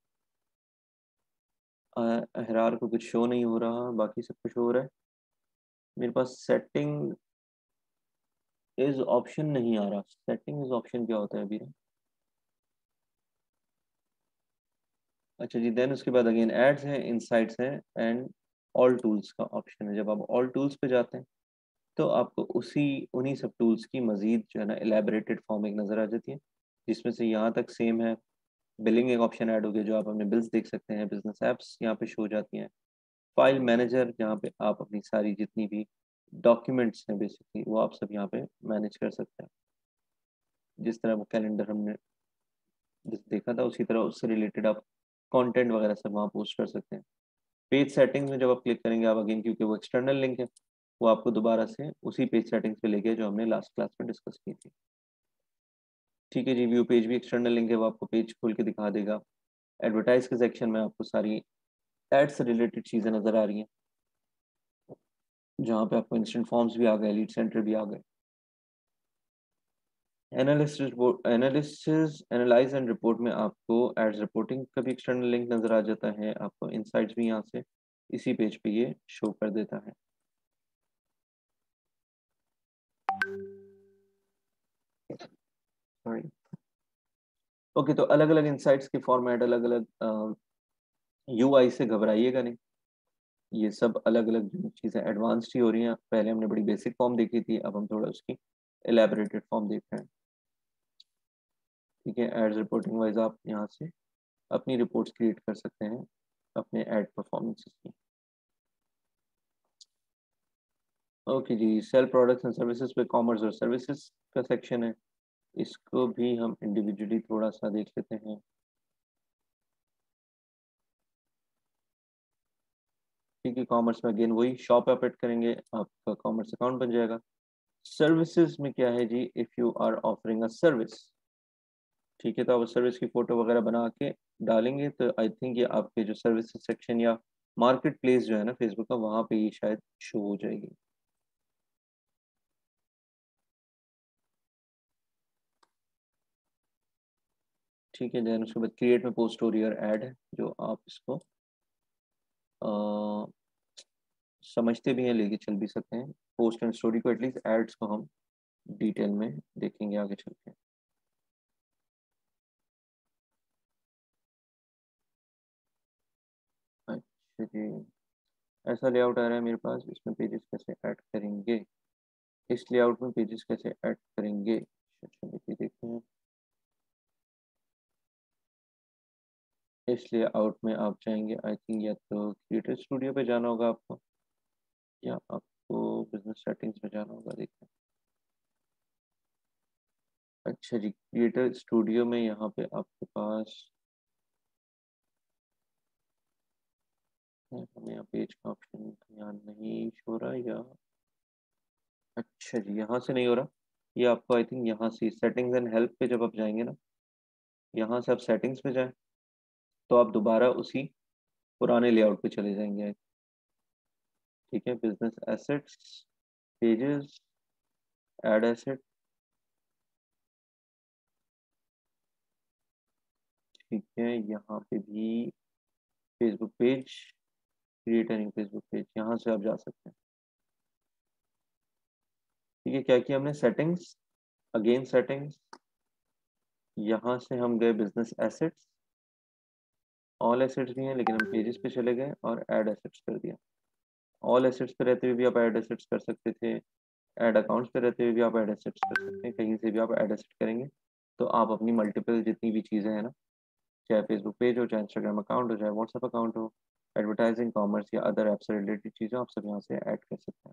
[SPEAKER 1] अहरार को कुछ शो नहीं हो रहा, बाकी सब कुछ हो रहा है। मेरे पास सेटिंग इज ऑप्शन नहीं आ रहा। सेटिंग इज ऑप्शन क्या होता है अभी? अच्छा जी, देन उसके बाद अगेन एड्स हैं, इनसाइट्स हैं, एंड ऑल टूल्स का ऑप्शन है। जब आप ऑल टूल्स पे जाते हैं तो आपको उसी उन्हीं सब टूल्स की मजीद जो है ना एलेबरेटेड फॉर्म एक नज़र आ जाती है, जिसमें से यहाँ तक सेम है। बिलिंग एक ऑप्शन ऐड हो गया, जो आप अपने बिल्स देख सकते हैं। बिजनेस एप्स यहाँ पे शो हो जाती हैं। फाइल मैनेजर, जहाँ पे आप अपनी सारी जितनी भी डॉक्यूमेंट्स हैं बेसिकली वो आप सब यहाँ पे मैनेज कर सकते हैं। जिस तरह वो कैलेंडर हमने जिस देखा था उसी तरह उससे रिलेटेड आप कंटेंट वगैरह सब वहाँ पोस्ट कर सकते हैं। पेज सेटिंग्स में जब आप क्लिक करेंगे आप अगेन, क्योंकि वो एक्सटर्नल लिंक है, वो आपको दोबारा से उसी पेज सेटिंग्स पे लेके जो हमने लास्ट क्लास में डिस्कस की थी, ठीक है जी। व्यू पेज भी एक्सटर्नल लिंक है, वो आपको पेज खोल के दिखा देगा। एडवर्टाइज के सेक्शन में आपको सारी एड से रिलेटेड चीज़ें नज़र आ रही हैं, जहाँ पे आपको इंस्टेंट फॉर्म्स भी आ गए, लीड सेंटर भी आ गए। Analyst report, analysis, analyse and report में आपको एड्स रिपोर्टिंग का भी एक्सटर्नल लिंक नज़र आ जाता है। आपको इनसाइट्स भी यहाँ से इसी पेज पे ये शो कर देता है। Sorry, okay. तो अलग अलग इनसाइट्स के फॉर्मेट, अलग अलग यूआई से घबराइएगा नहीं। ये सब अलग अलग चीज़ें एडवांस्ड ही हो रही हैं। पहले हमने बड़ी बेसिक फॉर्म देखी थी, अब हम थोड़ा उसकी एलेबरेटेड फॉर्म देख रहे हैं, ठीक है। एड्स रिपोर्टिंग वाइज आप यहाँ से अपनी रिपोर्ट्स क्रिएट कर सकते हैं अपने एड परफॉर्मेंसेस की। ओके जी, सेल प्रोडक्ट्स एंड सर्विसेज पे कॉमर्स और सर्विसेज का सेक्शन है। इसको भी हम इंडिविजुअली थोड़ा सा देख लेते हैं। ठीक है, कॉमर्स में अगेन वही शॉप ऑपरेट करेंगे, आपका कॉमर्स अकाउंट बन जाएगा। सर्विसेज में क्या है जी, if you are offering a service, ठीक है, तो आप सर्विस की फ़ोटो वगैरह बना के डालेंगे तो आई थिंक ये आपके जो सर्विसेज सेक्शन या मार्केट प्लेस जो है ना फेसबुक का, वहाँ पे ये शायद शो हो जाएगी। ठीक है, देन उसके बाद क्रिएट में पोस्ट स्टोरी और ऐड है, जो आप इसको आ, समझते भी हैं, लेके चल भी सकते हैं। पोस्ट एंड स्टोरी को एटलीस्ट, एड्स को हम डिटेल में देखेंगे आगे चल के। अच्छा जी, ऐसा लेआउट आ रहा है मेरे पास, इसमें पेजेस कैसे ऐड करेंगे, इस लेआउट में पेजेस कैसे ऐड करेंगे। अच्छा देखिए, देखते हैं। इस लेआउट में आप जाएंगे, आई थिंक या तो क्रिएटर स्टूडियो पे जाना होगा आपको, या आपको बिजनेस सेटिंग्स में जाना होगा, देखते हैं। अच्छा जी, क्रिएटर स्टूडियो में यहाँ पे आपके पास हमें यहाँ पेज का ऑप्शन यहाँ नहीं शो रहा, या अच्छा जी यहाँ से नहीं हो रहा, ये आपको आई थिंक यहाँ से सेटिंग्स एंड हेल्प पे जब आप जाएंगे ना, यहाँ से आप सेटिंग्स पे जाएं तो आप दोबारा उसी पुराने लेआउट पे चले जाएंगे। ठीक है, business assets, pages, ad asset, ठीक है, यहाँ पे भी Facebook page, create an Facebook page, यहाँ से आप जा सकते हैं। ठीक है, क्या किया हमने, सेटिंग्स, अगेन सेटिंग्स, यहाँ से हम गए बिजनेस एसेट्स, ऑल एसेट्स भी हैं लेकिन हम पेजेस पे चले गए और ऐड एसेट्स कर दिया। ऑल एसेट्स पे रहते हुए भी आप ऐड एसेट्स कर सकते थे, ऐड अकाउंट्स पे रहते हुए भी आप ऐड एसेट्स कर सकते हैं, कहीं से भी आप ऐड एसेट करेंगे तो आप अपनी मल्टीपल जितनी भी चीज़ें हैं ना, चाहे फेसबुक पेज हो, चाहे इंस्टाग्राम अकाउंट हो, चाहे व्हाट्सएप अकाउंट हो, एडवर्टाइजिंग, कॉमर्स या अदर ऐप से रिलेटेड चीज़ें, आप सब यहाँ से ऐड कर सकते हैं।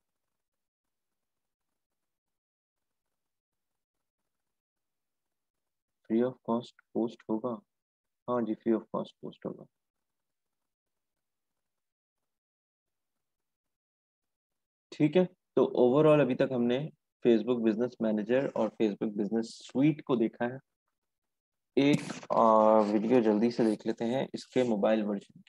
[SPEAKER 1] फ्री ऑफ कॉस्ट पोस्ट होगा, हाँ जी, फ्री ऑफ कॉस्ट पोस्ट होगा। ठीक है, तो ओवरऑल अभी तक हमने फेसबुक बिजनेस मैनेजर और फेसबुक बिजनेस स्वीट को देखा है। एक वीडियो जल्दी से देख लेते हैं इसके मोबाइल वर्जन।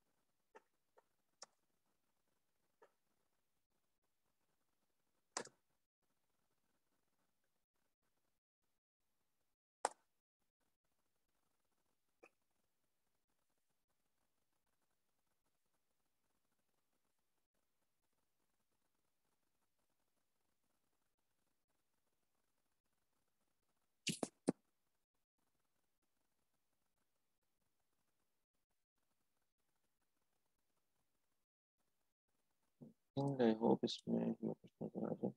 [SPEAKER 1] आई होप इसमें कुछ नजर आ जाए।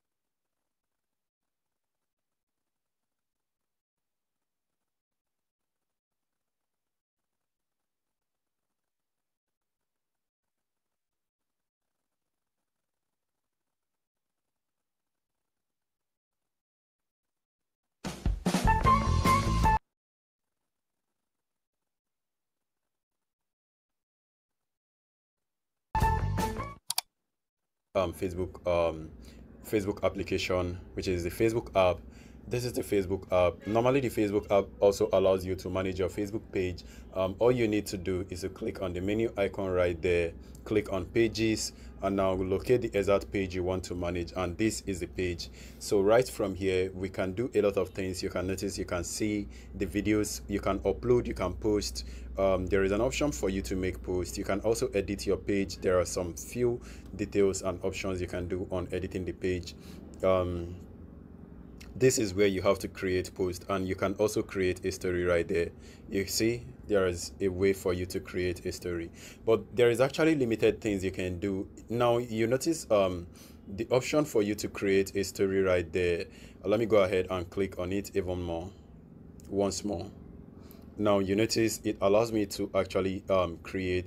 [SPEAKER 3] um, Facebook um, Facebook application, which is the Facebook app. This is the Facebook app. Normally, the Facebook app also allows you to manage your Facebook page. Um, all you need to do is to click on the menu icon right there, click on pages, and now locate the exact page you want to manage. And this is the page. So right from here, we can do a lot of things. You can notice, you can see the videos, you can upload, you can post. Um, there is an option for you to make posts. You can also edit your page. There are some few details and options you can do on editing the page. Um, this is where you have to create post, and you can also create a story right there. You see there is a way for you to create a story, but there is actually limited things you can do. Now you notice um the option for you to create a story right there. Let me go ahead and click on it even more, once more. Now you notice it allows me to actually um, create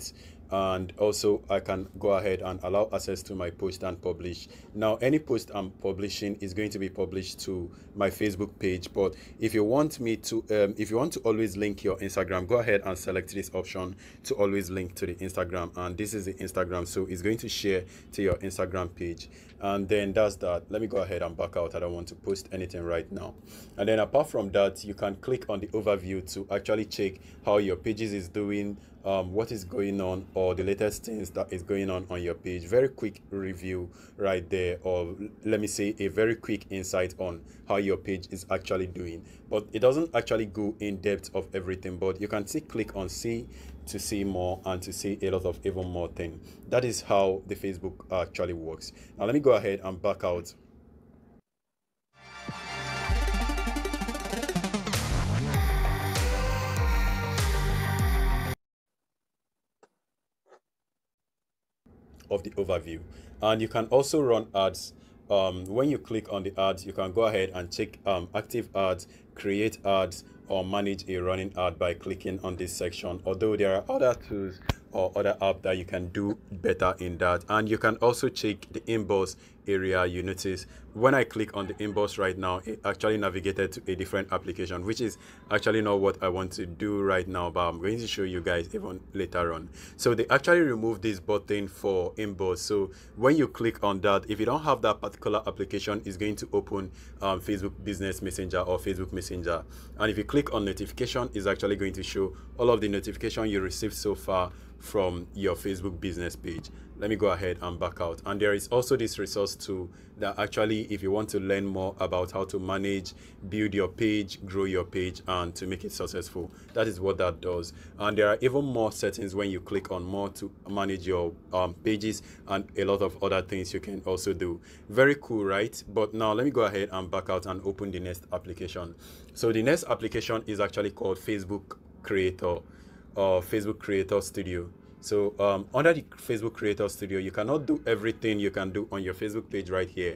[SPEAKER 3] and also I can go ahead and allow access to my post and publish. Now any post I'm publishing is going to be published to my Facebook page, but if you want me to um, if you want to always link your Instagram, go ahead and select this option to always link to the Instagram, and this is the Instagram, so it's going to share to your Instagram page. And then that's that. Let me go ahead and back out. I don't want to post anything right now. And then apart from that, you can click on the overview to actually check how your pages is doing, um, what is going on, or the latest things that is going on on your page. Very quick review right there, or let me say a very quick insight on how your page is actually doing. But it doesn't actually go in depth of everything, but you can still click on see to see more and to see a lot of even more things. That is how the Facebook actually works. Now let me go ahead and back out. Of the overview, and you can also run ads. Um, when you click on the ads, you can go ahead and check um, active ads, create ads, or manage a running ad by clicking on this section. Although there are other tools or other app that you can do better in that. And you can also check the inbox area. You notice when I click on the inbox right now, it actually navigated to a different application, which is actually not what I want to do right now, but I'm going to show you guys even later on. So they actually removed this button for inbox. So when you click on that, if you don't have that particular application, it's going to open um, Facebook Business Messenger or Facebook Messenger. And if you click on notification, it's actually going to show all of the notification you received so far from your Facebook business page. Let me go ahead and back out. And there is also this resource tool that actually, if you want to learn more about how to manage, build your page, grow your page, and to make it successful, that is what that does. And there are even more settings when you click on more to manage your um, pages, and a lot of other things you can also do. Very cool, right? But now let me go ahead and back out and open the next application. So the next application is actually called Facebook Creator or Facebook Creator Studio. So um, under the Facebook Creator Studio, you cannot do everything you can do on your Facebook page right here.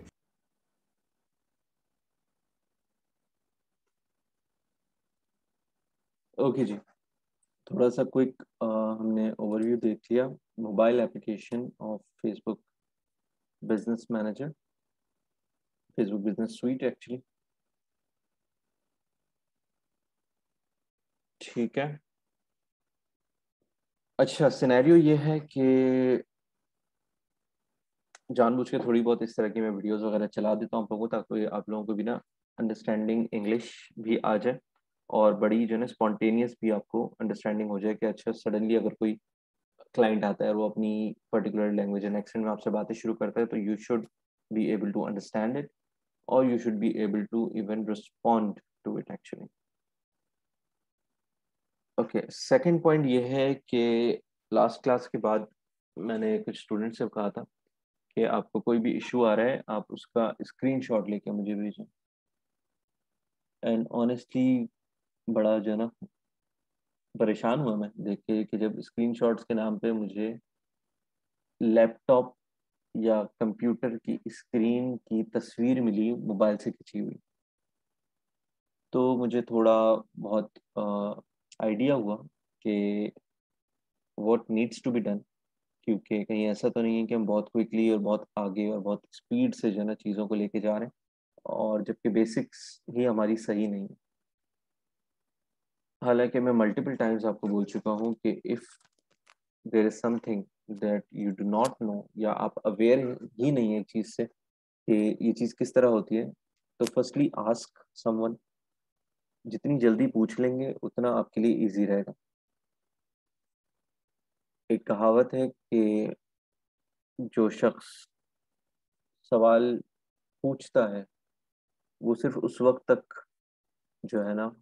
[SPEAKER 1] Okay जी, थोड़ा सा quick हमने overview देख लिया mobile application of Facebook business manager, Facebook business suite actually. ठीक है, अच्छा scenario ये है कि जानबूझ के थोड़ी बहुत इस तरह की मैं वीडियोस वगैरह चला देता हूँ आप लोगों को, ताकि आप लोगों को भी ना अंडरस्टैंडिंग इंग्लिश भी आ जाए और बड़ी जो है ना स्पॉन्टेनियस भी आपको अंडरस्टैंडिंग हो जाए कि अच्छा सडनली अगर कोई क्लाइंट आता है और वो अपनी पर्टिकुलर लैंग्वेज एंड एक्सेंट में आपसे बातें शुरू करता है तो you should be able to understand it और you should be able to even respond to it actually. Okay, second point ये है कि लास्ट क्लास के बाद मैंने कुछ स्टूडेंट से कहा था कि आपको कोई भी इशू आ रहा है आप उसका स्क्रीनशॉट लेके मुझे भेजें। एंड ऑनेस्टली बड़ा जो है ना परेशान हुआ मैं देख के कि जब स्क्रीनशॉट्स के नाम पे मुझे लैपटॉप या कंप्यूटर की स्क्रीन की तस्वीर मिली मोबाइल से खिंची हुई, तो मुझे थोड़ा बहुत आइडिया हुआ कि what needs to be done, क्योंकि कहीं ऐसा तो नहीं है कि हम बहुत क्विकली और बहुत आगे और बहुत स्पीड से जो है ना चीज़ों को लेके जा रहे हैं और जबकि बेसिक्स ही हमारी सही नहीं है। हालांकि मैं मल्टीपल टाइम्स आपको बोल चुका हूँ कि if there is something that you do not know या आप अवेयर ही नहीं है एक चीज़ से कि ये चीज़ किस तरह होती है, तो फर्स्टली आस्क समवन। जितनी जल्दी पूछ लेंगे उतना आपके लिए इजी रहेगा। एक कहावत है कि जो शख्स सवाल पूछता है वो सिर्फ उस वक्त तक जो है ना,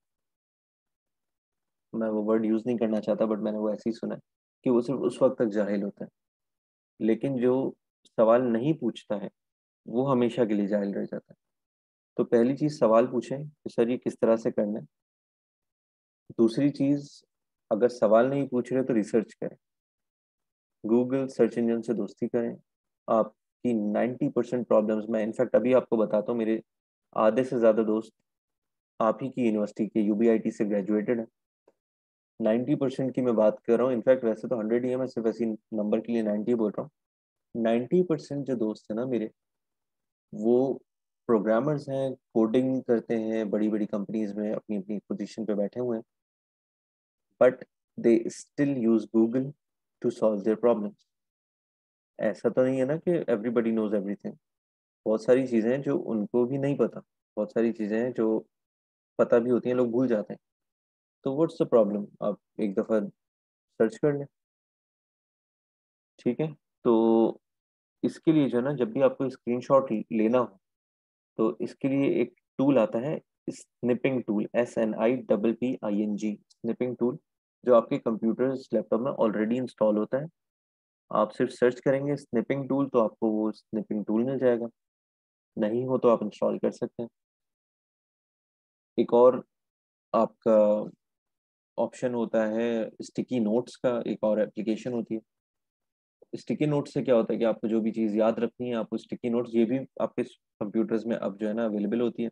[SPEAKER 1] मैं वो वर्ड यूज़ नहीं करना चाहता बट मैंने वो ऐसे ही सुना है कि वो सिर्फ उस वक्त तक जाहिल होता है, लेकिन जो सवाल नहीं पूछता है वो हमेशा के लिए जाहिल रह जाता है। तो पहली चीज़ सवाल पूछें कि सर ये किस तरह से करना है। दूसरी चीज़, अगर सवाल नहीं पूछ रहे तो रिसर्च करें, गूगल सर्च इंजन से दोस्ती करें। आपकी नाइन्टी परसेंट प्रॉब्लम्स, मैं इनफैक्ट अभी आपको बताता हूँ, मेरे आधे से ज़्यादा दोस्त आप ही की यूनिवर्सिटी के यूबीआईटी से ग्रेजुएटेड हैं। नाइन्टी परसेंट की मैं बात कर रहा हूँ, इनफैक्ट वैसे तो हंड्रेड ही है, मैं सिर्फ ऐसी नंबर के लिए नाइन्टी बोल रहा हूँ। नाइन्टी परसेंट जो दोस्त है ना मेरे, वो प्रोग्रामर्स हैं, कोडिंग करते हैं, बड़ी बड़ी कंपनीज में अपनी अपनी पोजीशन पे बैठे हुए हैं, but they still use Google to solve their problems. ऐसा तो नहीं है ना कि एवरीबडी नोज एवरीथिंग। बहुत सारी चीज़ें हैं जो उनको भी नहीं पता, बहुत सारी चीज़ें हैं जो पता भी होती हैं, लोग भूल जाते हैं। तो व्हाट्स द प्रॉब्लम, आप एक दफ़ा सर्च कर लें, ठीक है। तो इसके लिए जो है ना, जब भी आपको स्क्रीनशॉट लेना हो, तो इसके लिए एक टूल आता है, snipping tool, S N I double P I N G, snipping tool, जो आपके कंप्यूटर लैपटॉप में ऑलरेडी इंस्टॉल होता है। आप सिर्फ सर्च करेंगे स्निपिंग टूल तो आपको वो स्निपिंग टूल मिल जाएगा, नहीं हो तो आप इंस्टॉल कर सकते हैं। एक और आपका ऑप्शन होता है स्टिकी नोट्स का, एक और एप्लीकेशन होती है। स्टिकी नोट्स से क्या होता है कि आपको जो भी चीज़ याद रखनी है, आपको स्टिकी नोट्स, ये भी आपके कंप्यूटर्स में अब जो है ना अवेलेबल होती है।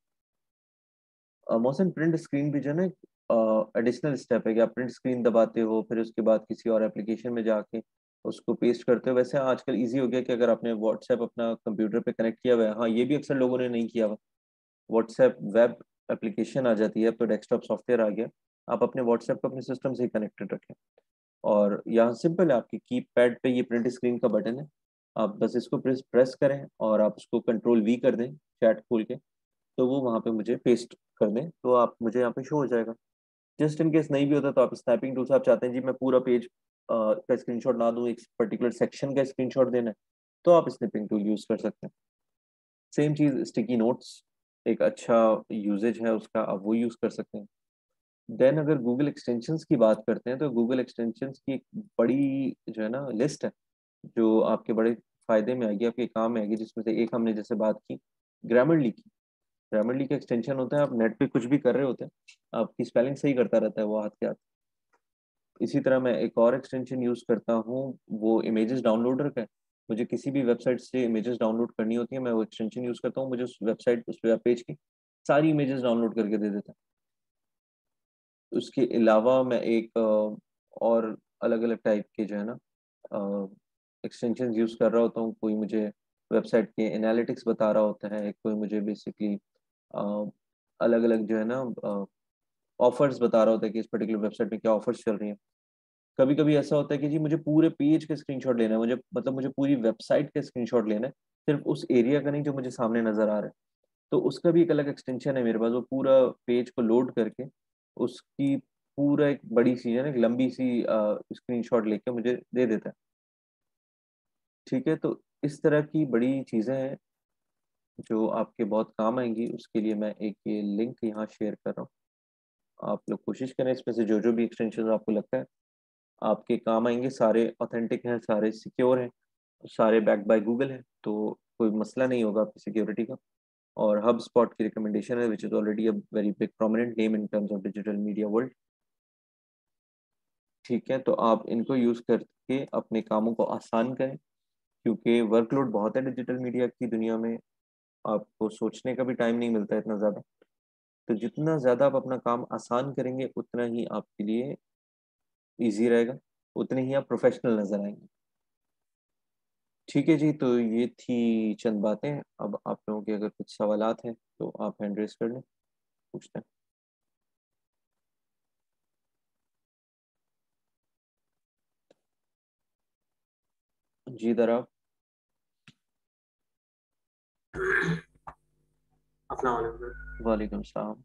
[SPEAKER 1] मौसम प्रिंट स्क्रीन भी जो है ना एडिशनल स्टेप है कि आप प्रिंट स्क्रीन दबाते हो, फिर उसके बाद किसी और एप्लीकेशन में जाके उसको पेस्ट करते हो। वैसे आजकल इजी हो गया कि अगर आपने व्हाट्सएप अपना कंप्यूटर पे कनेक्ट किया हुआ है, हाँ ये भी अक्सर लोगों ने नहीं किया हुआ, व्हाट्सएप वेब एप्लीकेशन आ जाती है, अब तो डेस्कटॉप सॉफ्टवेयर आ गया, आप अपने व्हाट्सएप को अपने सिस्टम से ही कनेक्टेड रखें। और यहाँ सिंपल है, आपकी की पैड पे ये प्रिंट स्क्रीन का बटन है, आप बस इसको प्रेस प्रेस करें और आप उसको कंट्रोल वी कर दें चैट खोल के, तो वो वहाँ पे मुझे पेस्ट कर दें, तो आप मुझे यहाँ पे शो हो जाएगा। जस्ट इन केस नहीं भी होता तो आप स्नैपिंग टूल से, आप चाहते हैं जी मैं पूरा पेज का स्क्रीनशॉट ना दूं, एक पर्टिकुलर सेक्शन का स्क्रीनशॉट देना है, तो आप स्निपिंग टूल यूज कर सकते हैं। सेम चीज स्टिकी नोट्स, एक अच्छा यूजेज है उसका, आप वो यूज कर सकते हैं। देन अगर गूगल एक्सटेंशंस की बात करते हैं, तो गूगल एक्सटेंशंस की एक बड़ी जो है ना लिस्ट है, जो आपके बड़े फायदे में आएगी, आपके काम में आएगी, जिसमें से एक हमने जैसे बात की ग्रामरली की। ग्रामरली का एक्सटेंशन होता है, आप नेट पे कुछ भी कर रहे होते हैं, आपकी स्पेलिंग सही करता रहता है वो हाथ के हाथ। इसी तरह मैं एक और एक्सटेंशन यूज़ करता हूँ, वो इमेजेस डाउनलोडर का है। मुझे किसी भी वेबसाइट से इमेजेस डाउनलोड करनी होती है, मैं वो एक्सटेंशन यूज़ करता हूँ, मुझे उस वेबसाइट, उस वेब पेज की सारी इमेजेस डाउनलोड करके दे देता है। उसके अलावा मैं एक अ, और अलग अलग टाइप के जो है ना एक्सटेंशन यूज़ कर रहा होता हूँ। कोई मुझे वेबसाइट के एनालिटिक्स बता रहा होता है, कोई मुझे बेसिकली अलग अलग जो है ना ऑफर्स बता रहा होता है कि इस पर्टिकुलर वेबसाइट में क्या ऑफर्स चल रही हैं। कभी कभी ऐसा होता है कि जी मुझे पूरे पेज का स्क्रीनशॉट लेना है, मुझे मतलब मुझे पूरी वेबसाइट का स्क्रीनशॉट लेना है, सिर्फ उस एरिया का नहीं जो मुझे सामने नजर आ रहा है, तो उसका भी एक अलग एक्सटेंशन है मेरे पास, वो पूरा पेज को लोड करके उसकी पूरा एक बड़ी सी है ना, एक लंबी सी स्क्रीनशॉट लेके मुझे दे देता है। ठीक है, तो इस तरह की बड़ी चीज़ें हैं जो आपके बहुत काम आएंगी। उसके लिए मैं एक ये लिंक यहाँ शेयर कर रहा हूँ, आप लोग कोशिश करें इसमें से जो जो भी एक्सटेंशन आपको लगता है आपके काम आएंगे, सारे ऑथेंटिक हैं, सारे सिक्योर हैं, सारे बैक्ड बाय गूगल है, तो कोई मसला नहीं होगा आपकी सिक्योरिटी का। और हब स्पॉट की रिकमेंडेशन है, which is already a very big prominent name in terms of digital media world. ठीक है, तो आप इनको यूज़ करके अपने कामों को आसान करें, क्योंकि वर्कलोड बहुत है डिजिटल मीडिया की दुनिया में, आपको सोचने का भी टाइम नहीं मिलता है इतना ज़्यादा। तो जितना ज़्यादा आप अपना काम आसान करेंगे, उतना ही आपके लिए ईजी रहेगा, उतने ही आप प्रोफेशनल नज़र आएंगे। ठीक है जी, तो ये थी चंद बातें। अब आप लोगों के अगर कुछ सवालात हैं तो आप हैंड रेस कर लें, पूछते हैं। जी दरा।
[SPEAKER 4] अस्सलाम वालेकुम सर।
[SPEAKER 1] वालेकुम सलाम।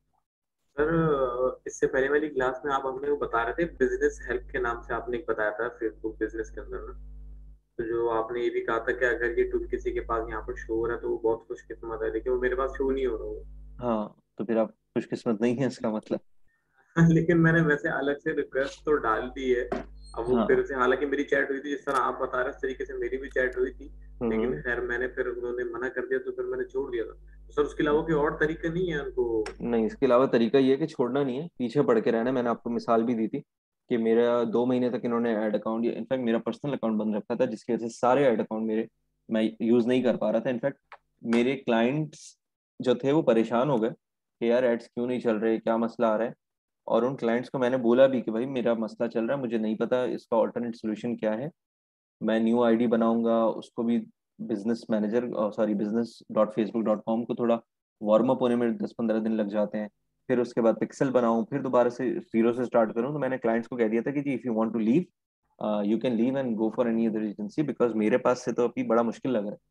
[SPEAKER 4] सर, इससे पहले वाली क्लास में आप हमें वो बता रहे थे, बिजनेस हेल्प के नाम से आपने एक बताया था फेसबुक बिजनेस के अंदर ना। तो जो आपने ये भी कहा था कि अगर ये टूल किसी के पास यहाँ पर शो हो रहा है तो वो बहुत खुशकिस्मत है, लेकिन वो मेरे पास शो नहीं हो रहा वो।
[SPEAKER 1] हाँ, तो फिर आप खुशकिस्मत नहीं है इसका मतलब।
[SPEAKER 4] लेकिन मैंने वैसे अलग से रिक्वेस्ट तो डाल दी है। अब वो
[SPEAKER 1] हाँ।
[SPEAKER 4] फिर से, हालांकि मेरी चैट हुई थी जिस तरह आप बता रहे हैं, उस तरीके से मेरी भी चैट हुई थी, लेकिन
[SPEAKER 1] हम्म।
[SPEAKER 4] खैर मैंने फिर उन्होंने मना कर दिया तो फिर मैंने छोड़ दिया था। तो सर उसके अलावा कोई और तरीका नहीं है उनको?
[SPEAKER 1] नहीं, इसके अलावा तरीका ये है कि छोड़ना नहीं है, पीछे पड़ के रहना है। मैंने आपको मिसाल भी दी थी कि मेरा दो महीने तक इन्होंने ऐड अकाउंट, इनफैक्ट मेरा पर्सनल अकाउंट बंद रखा था, जिसकी वजह से सारे ऐड अकाउंट मेरे मैं यूज़ नहीं कर पा रहा था। इनफैक्ट मेरे क्लाइंट्स जो थे वो परेशान हो गए कि यार एड्स क्यों नहीं चल रहे, क्या मसला आ रहा है। और उन क्लाइंट्स को मैंने बोला भी कि भाई मेरा मसला चल रहा है, मुझे नहीं पता इसका ऑल्टरनेट सोल्यूशन क्या है, मैं न्यू आईडी बनाऊंगा, उसको भी business manager sorry business dot Facebook dot com को थोड़ा वार्म अप होने में दस पंद्रह दिन लग जाते हैं, फिर उसके बाद पिक्सल बनाऊं, फिर दोबारा से जीरो से स्टार्ट करूं। तो मैंने क्लाइंट्स को कह दिया था कि जी if you want to leave you can leave and go for any other agency, because मेरे पास से तो अभी बड़ा मुश्किल लग रहा है।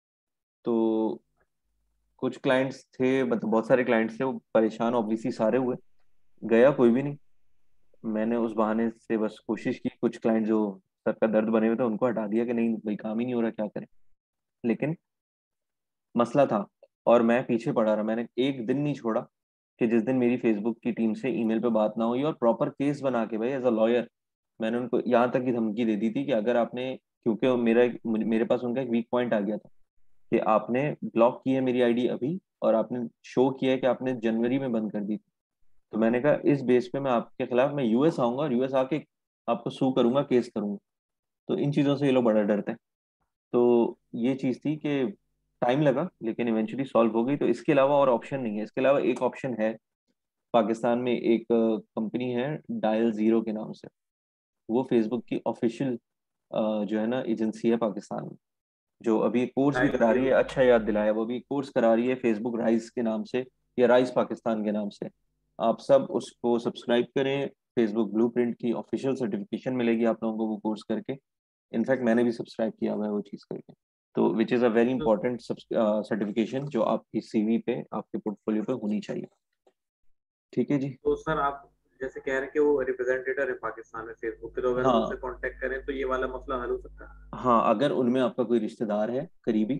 [SPEAKER 1] तो कुछ क्लाइंट्स थे, मतलब बहुत सारे क्लाइंट्स थे, वो परेशान ऑब्वियसली सारे हुए, गया कोई भी नहीं। मैंने उस बहाने से बस कोशिश की, कुछ क्लाइंट जो सर का दर्द बने हुए थे उनको हटा दिया कि नहीं भाई काम ही नहीं हो रहा, क्या करें। लेकिन मसला था और मैं पीछे पड़ा रहा, मैंने एक दिन नहीं छोड़ा कि जिस दिन मेरी फेसबुक की टीम से ईमेल पे बात ना हुई, और प्रॉपर केस बना के भाई एज अ लॉयर मैंने उनको यहाँ तक की धमकी दे दी थी कि अगर आपने, क्योंकि मेरा एक- मेरे पास उनका एक वीक पॉइंट आ गया था कि आपने ब्लॉक की है मेरी आईडी अभी, और आपने शो किया है कि आपने जनवरी में बंद कर दी थी। तो मैंने कहा इस बेस पे मैं आपके खिलाफ मैं यूएस आऊंगा और यूएस आके आपको सू करूंगा, केस करूंगा। तो इन चीज़ों से ये लोग बड़ा डरते हैं। तो ये चीज़ थी कि टाइम लगा लेकिन इवेंचुअली सॉल्व हो गई। तो इसके अलावा और ऑप्शन नहीं है। इसके अलावा एक ऑप्शन है, पाकिस्तान में एक कंपनी है डायल जीरो के नाम से, वो फेसबुक की ऑफिशियल जो है ना एजेंसी है पाकिस्तान में, जो अभी एक कोर्स भी
[SPEAKER 4] डायल
[SPEAKER 1] करा रही है।
[SPEAKER 4] जीरो।
[SPEAKER 1] अच्छा याद दिलाया, वो भी कोर्स करा रही है फेसबुक राइज के नाम से या राइज पाकिस्तान के नाम से। आप सब उसको सब्सक्राइब करें, फेसबुक ब्लूप्रिंट की ऑफिशियल सर्टिफिकेशन मिलेगी आप लोगों को वो कोर्स करके। इनफैक्ट मैंने भी सब्सक्राइब किया हुआ है वो चीज़ करके। तो विच इज़ अ वेरी
[SPEAKER 4] तो
[SPEAKER 1] इंपॉर्टेंट सर्टिफिकेशन जो आपकी सीवी पे, आपके पोर्टफोलियो पे होनी चाहिए। ठीक है जी।
[SPEAKER 4] तो सर आप जैसे कह रहे हैं कि वो रिप्रेजेंटेटिव है पाकिस्तान में फेसबुक के, तो अगर हम उनसे
[SPEAKER 1] हाँ
[SPEAKER 4] कांटेक्ट करें तो ये वाला मसला हल हो सकता है?
[SPEAKER 1] हाँ, अगर उनमें आपका कोई रिश्तेदार है करीबी,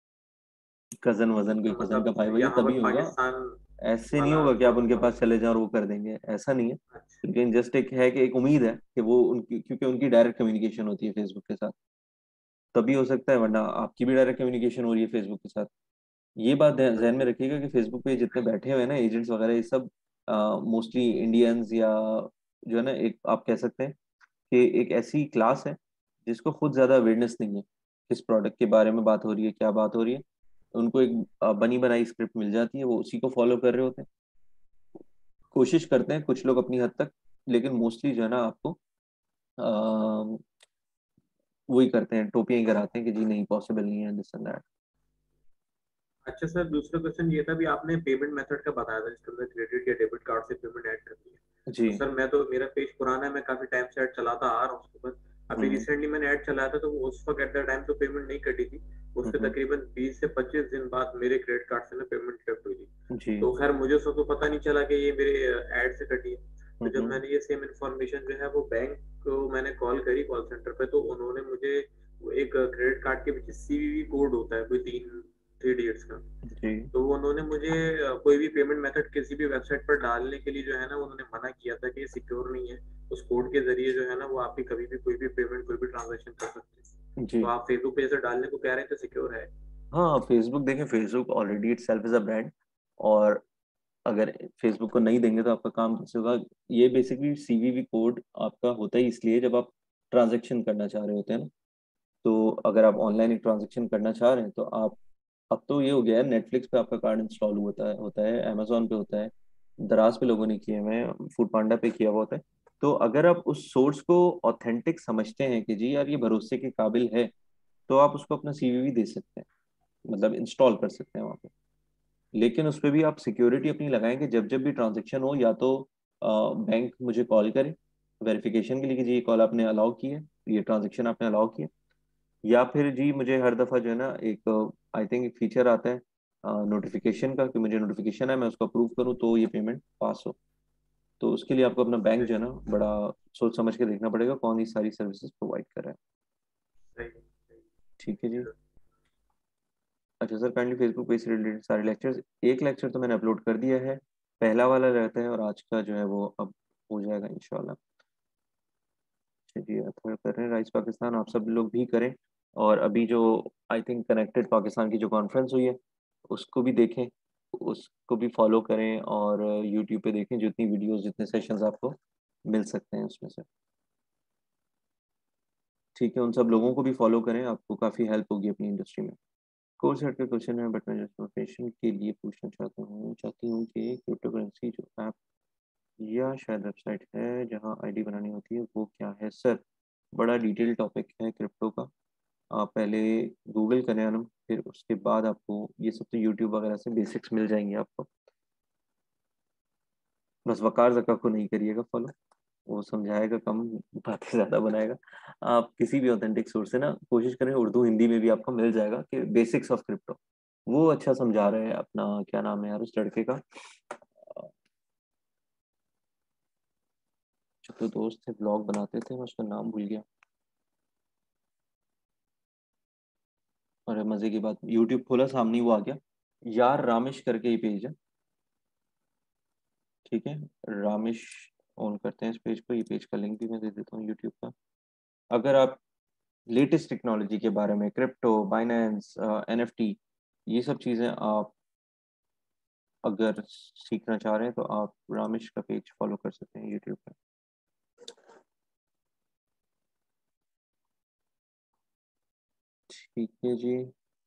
[SPEAKER 1] कजन वजन, कोई
[SPEAKER 4] तो
[SPEAKER 1] कजन का
[SPEAKER 4] मतलब
[SPEAKER 1] भाई भाई है,
[SPEAKER 4] यहाँ पर
[SPEAKER 1] तभी होगा।
[SPEAKER 4] पाकिस्तान
[SPEAKER 1] ऐसे नहीं
[SPEAKER 4] वाला
[SPEAKER 1] होगा कि आप उनके
[SPEAKER 4] प्रोटोकॉल।
[SPEAKER 1] पास चले जाओ और वो कर देंगे, ऐसा नहीं है।
[SPEAKER 4] अच्छा।
[SPEAKER 1] लेकिन जस्ट एक है कि एक उम्मीद है कि वो उनकी, क्योंकि उनकी डायरेक्ट कम्युनिकेशन होती है फेसबुक के साथ, तभी हो सकता है, वरना आपकी भी डायरेक्ट कम्युनिकेशन हो रही है फेसबुक के साथ। ये बात ध्यान ध्यान में रखिएगा कि फेसबुक पे जितने बैठे हुए हैं ना एजेंट्स वगैरह, ये सब मोस्टली इंडियंस, या जो है ना, एक आप कह सकते हैं कि एक ऐसी क्लास है जिसको खुद ज्यादा अवेयरनेस नहीं है किस प्रोडक्ट के बारे में बात हो रही है, क्या बात हो रही है। उनको एक अ, बनी बनाई स्क्रिप्ट मिल जाती है, वो उसी को फॉलो कर रहे होते हैं। कोशिश करते हैं कुछ लोग अपनी हद तक, लेकिन मोस्टली जो है ना आपको अ, वही करते हैं, टोपियां ही कराते हैं कि जी नहीं पॉसिबल नहीं है, दिस एंड दैट।
[SPEAKER 4] अच्छा सर, दूसरा क्वेश्चन ये था भी, आपने पेमेंट मेथड का बताया था जिसके अंदर क्रेडिट या डेबिट कार्ड से पेमेंट ऐड करनी है। तो
[SPEAKER 1] जी।
[SPEAKER 4] सर मैं तो, मेरा पेज पुराना है, मैं काफी टाइम से ऐड चलाता आ रहा हूँ उसके बाद। अभी
[SPEAKER 1] हम्म
[SPEAKER 4] रिसेंटली मैंने ऐड चलाया था, तो वो उस वक्त एट द टाइम तो पेमेंट नहीं कटी थी। उसके
[SPEAKER 1] हम्म।
[SPEAKER 4] तकरीबन बीस से पच्चीस दिन बाद मेरे क्रेडिट कार्ड से ना पेमेंट डिडक्ट हुई थी।
[SPEAKER 1] जी।
[SPEAKER 4] तो खैर मुझे उसको तो पता नहीं चला कि ये मेरे ऐड से कटी है। तो जब
[SPEAKER 1] हम्म
[SPEAKER 4] मैंने ये सेम इन्फॉर्मेशन जो है वो बैंक को मैंने कॉल करी कॉल सेंटर पे, तो उन्होंने मुझे वो एक क्रेडिट कार्ड के पीछे सीवीवी कोड होता है कोई तीन थ्री डिजिट्स का।
[SPEAKER 1] जी।
[SPEAKER 4] तो उन्होंने मुझे अ, कोई भी पेमेंट मेथड किसी भी वेबसाइट पर डालने के लिए जो है ना, उन्होंने मना किया था कि ये सिक्योर नहीं है। उस कोड के जरिए जो है ना वो आपकी कभी भी कोई भी पेमेंट कोई भी ट्रांजेक्शन कर सकते हैं। तो
[SPEAKER 1] जी।
[SPEAKER 4] आप फेसबुक पे जैसे डालने को कह रहे थे, सिक्योर है?
[SPEAKER 1] हाँ फेसबुक देखें, Facebook already itself is a brand, और अगर फेसबुक को नहीं देंगे तो आपका काम कैसे होगा। ये बेसिकली सीवीवी कोड आपका होता ही इसलिए जब आप ट्रांजैक्शन करना चाह रहे होते हैं ना। तो अगर आप ऑनलाइन एक ट्रांजैक्शन करना चाह रहे हैं तो आप, अब तो ये हो गया है, नेटफ्लिक्स पे आपका कार्ड इंस्टॉल होता है होता है अमेजोन पे होता है, दराज पे लोगों ने किए हुए हैं, फूड पांडा पे किया हुआ होता है। तो अगर आप उस सोर्स को ऑथेंटिक समझते हैं कि जी यार ये भरोसे के काबिल है, तो आप उसको अपना सीवीवी दे सकते हैं, मतलब इंस्टॉल कर सकते हैं वहाँ पे। लेकिन उस पर भी आप सिक्योरिटी अपनी लगाएं कि जब जब भी ट्रांजेक्शन हो, या तो बैंक मुझे कॉल करे वेरिफिकेशन के लिए कि जी ये कॉल आपने अलाउ की है, ये ट्रांजेक्शन आपने अलाउ किया, या फिर जी मुझे हर दफ़ा जो है ना एक, आई थिंक एक फीचर आता है नोटिफिकेशन का, कि मुझे नोटिफिकेशन है मैं उसको अप्रूव करूँ तो ये पेमेंट पास हो। तो उसके लिए आपको अपना बैंक जो है ना बड़ा सोच समझ के देखना पड़ेगा कौन सी सारी सर्विसेज प्रोवाइड कर रहा है।
[SPEAKER 4] सही सही।
[SPEAKER 1] ठीक है जी। अच्छा सर, काइंडली फेसबुक पे से रिलेटेड सारे लेक्चर्स, एक लेक्चर तो मैंने अपलोड कर दिया है, पहला वाला रहता है, और आज का जो है वो अब हो जाएगा इंशाल्लाह। चलिए रेफर कर रहे हैं राइस पाकिस्तान, आप सब लोग भी करें। और अभी जो आई थिंक कनेक्टेड पाकिस्तान की जो कॉन्फ्रेंस हुई है उसको भी देखें, उसको भी फॉलो करें, और यूट्यूब पे देखें जितनी वीडियोस जितने सेशंस आपको मिल सकते हैं उसमें से। ठीक है, उन सब लोगों को भी फॉलो करें, आपको काफ़ी हेल्प होगी अपनी इंडस्ट्री में। कोर्स सेट का क्वेश्चन है, बट मैं प्रोफेशन के लिए पूछना चाहता हूँ चाहती हूँ कि क्रिप्टो करेंसी जो ऐप या शायद वेबसाइट है जहाँ आईडी बनानी होती है, वो क्या है सर? बड़ा डिटेल टॉपिक है क्रिप्टो का। आप पहले गूगल करें अनम, फिर उसके बाद आपको ये सब तो यूट्यूब वगैरह से बेसिक्स मिल जाएंगे आपको। बस वकार जका को नहीं करिएगा फॉलो, वो समझाएगा कम, बातें ज़्यादा बनाएगा। आप किसी भी ऑथेंटिक सोर्स से ना कोशिश करें, उर्दू हिंदी में भी आपको मिल जाएगा कि बेसिक्स ऑफ क्रिप्टो। वो अच्छा समझा रहे हैं। अपना क्या नाम है यार उस लड़के का, जो तो दोस्त थे ब्लॉग बनाते थे, मैं उसका नाम भूल गया। अरे मजे की बात, यूट्यूब खोला सामने ही वो आ गया यार, रामेश करके ही पेज है। ठीक है, रामेश ऑन करते हैं इस पेज को। ये पेज का लिंक भी मैं दे देता हूँ यूट्यूब का। अगर आप लेटेस्ट टेक्नोलॉजी के बारे में, क्रिप्टो, बाइनेंस, एनएफटी, ये सब चीज़ें आप अगर सीखना चाह रहे हैं तो आप रामेश का पेज फॉलो कर सकते हैं यूट्यूब पे। ठीक है जी।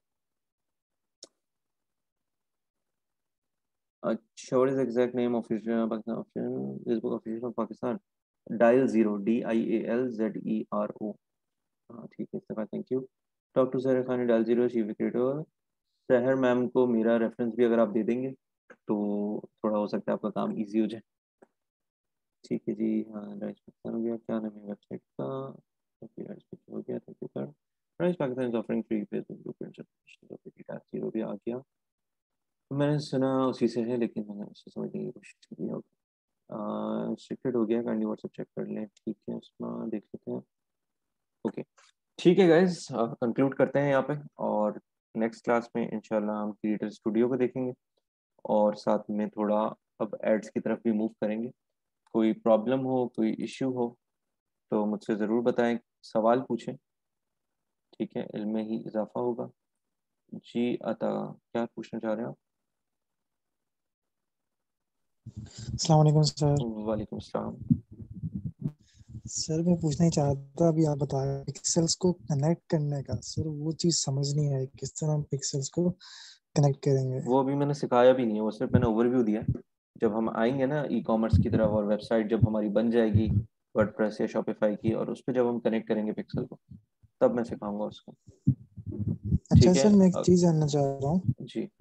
[SPEAKER 1] अच्छा, what is the exact name of Pakistan option Facebook official of Pakistan? Dial zero, D I A L Z E R O. हाँ ठीक है, इस्तेफा, thank you. Talk to Sahar Khan, dial zero, chief creator. Sahar ma'am को मेरा रेफरेंस भी अगर आप दे देंगे तो थोड़ा हो सकता है आपका काम इजी हो जाए। ठीक है जी। हाँ, राइस पाकिस्तान हो गया। क्या नाम है वेबसाइट का? ओके, राइस पाकिस्तान हो गया, thank you sir. Rice Pakistan is offering free Facebook group and dial zero भी आ गया। मैंने सुना उसी से है, लेकिन मैंने उससे समझने की कोशिश की होगी। रिस्ट्रिक्टेड हो गया, काइंडली व्हाट्सएप चेक कर लें। ठीक है, उसमें देख लेते हैं। ओके, ठीक है गाइज, कंक्लूड करते हैं यहाँ पे, और नेक्स्ट क्लास में इंशाल्लाह हम क्रिएटर स्टूडियो को देखेंगे, और साथ में थोड़ा अब एड्स की तरफ भी मूव करेंगे। कोई प्रॉब्लम हो, कोई इश्यू हो तो मुझसे ज़रूर बताएं, सवाल पूछें। ठीक है, इल्म में ही इजाफा होगा। जी अता, क्या पूछना चाह रहे हैं आप?
[SPEAKER 5] अस्सलाम वालेकुम सर।
[SPEAKER 1] वालेकुम सलाम।
[SPEAKER 5] सर मैं पूछना ही चाहता, अभी आप बताया पिक्सेल्स को कनेक्ट करने का, सर वो चीज समझ नहीं आई, किस तरह हम पिक्सेल्स को कनेक्ट करेंगे।
[SPEAKER 1] वो अभी मैंने सिखाया भी नहीं है, वो सिर्फ मैंने ओवरव्यू दिया है। जब हम आएंगे ना ई कॉमर्स की तरफ, और वेबसाइट जब हमारी बन जाएगी वर्डप्रेस या शॉपिफाई की, और उस पर जब हम कनेक्ट करेंगे पिक्सल को, तब मैं सिखाऊंगा उसको।
[SPEAKER 5] अच्छा
[SPEAKER 1] ठीक है।
[SPEAKER 5] सर, मैं एक
[SPEAKER 1] अ,
[SPEAKER 5] चीज जानना चाह रहा हूँ।
[SPEAKER 1] जी।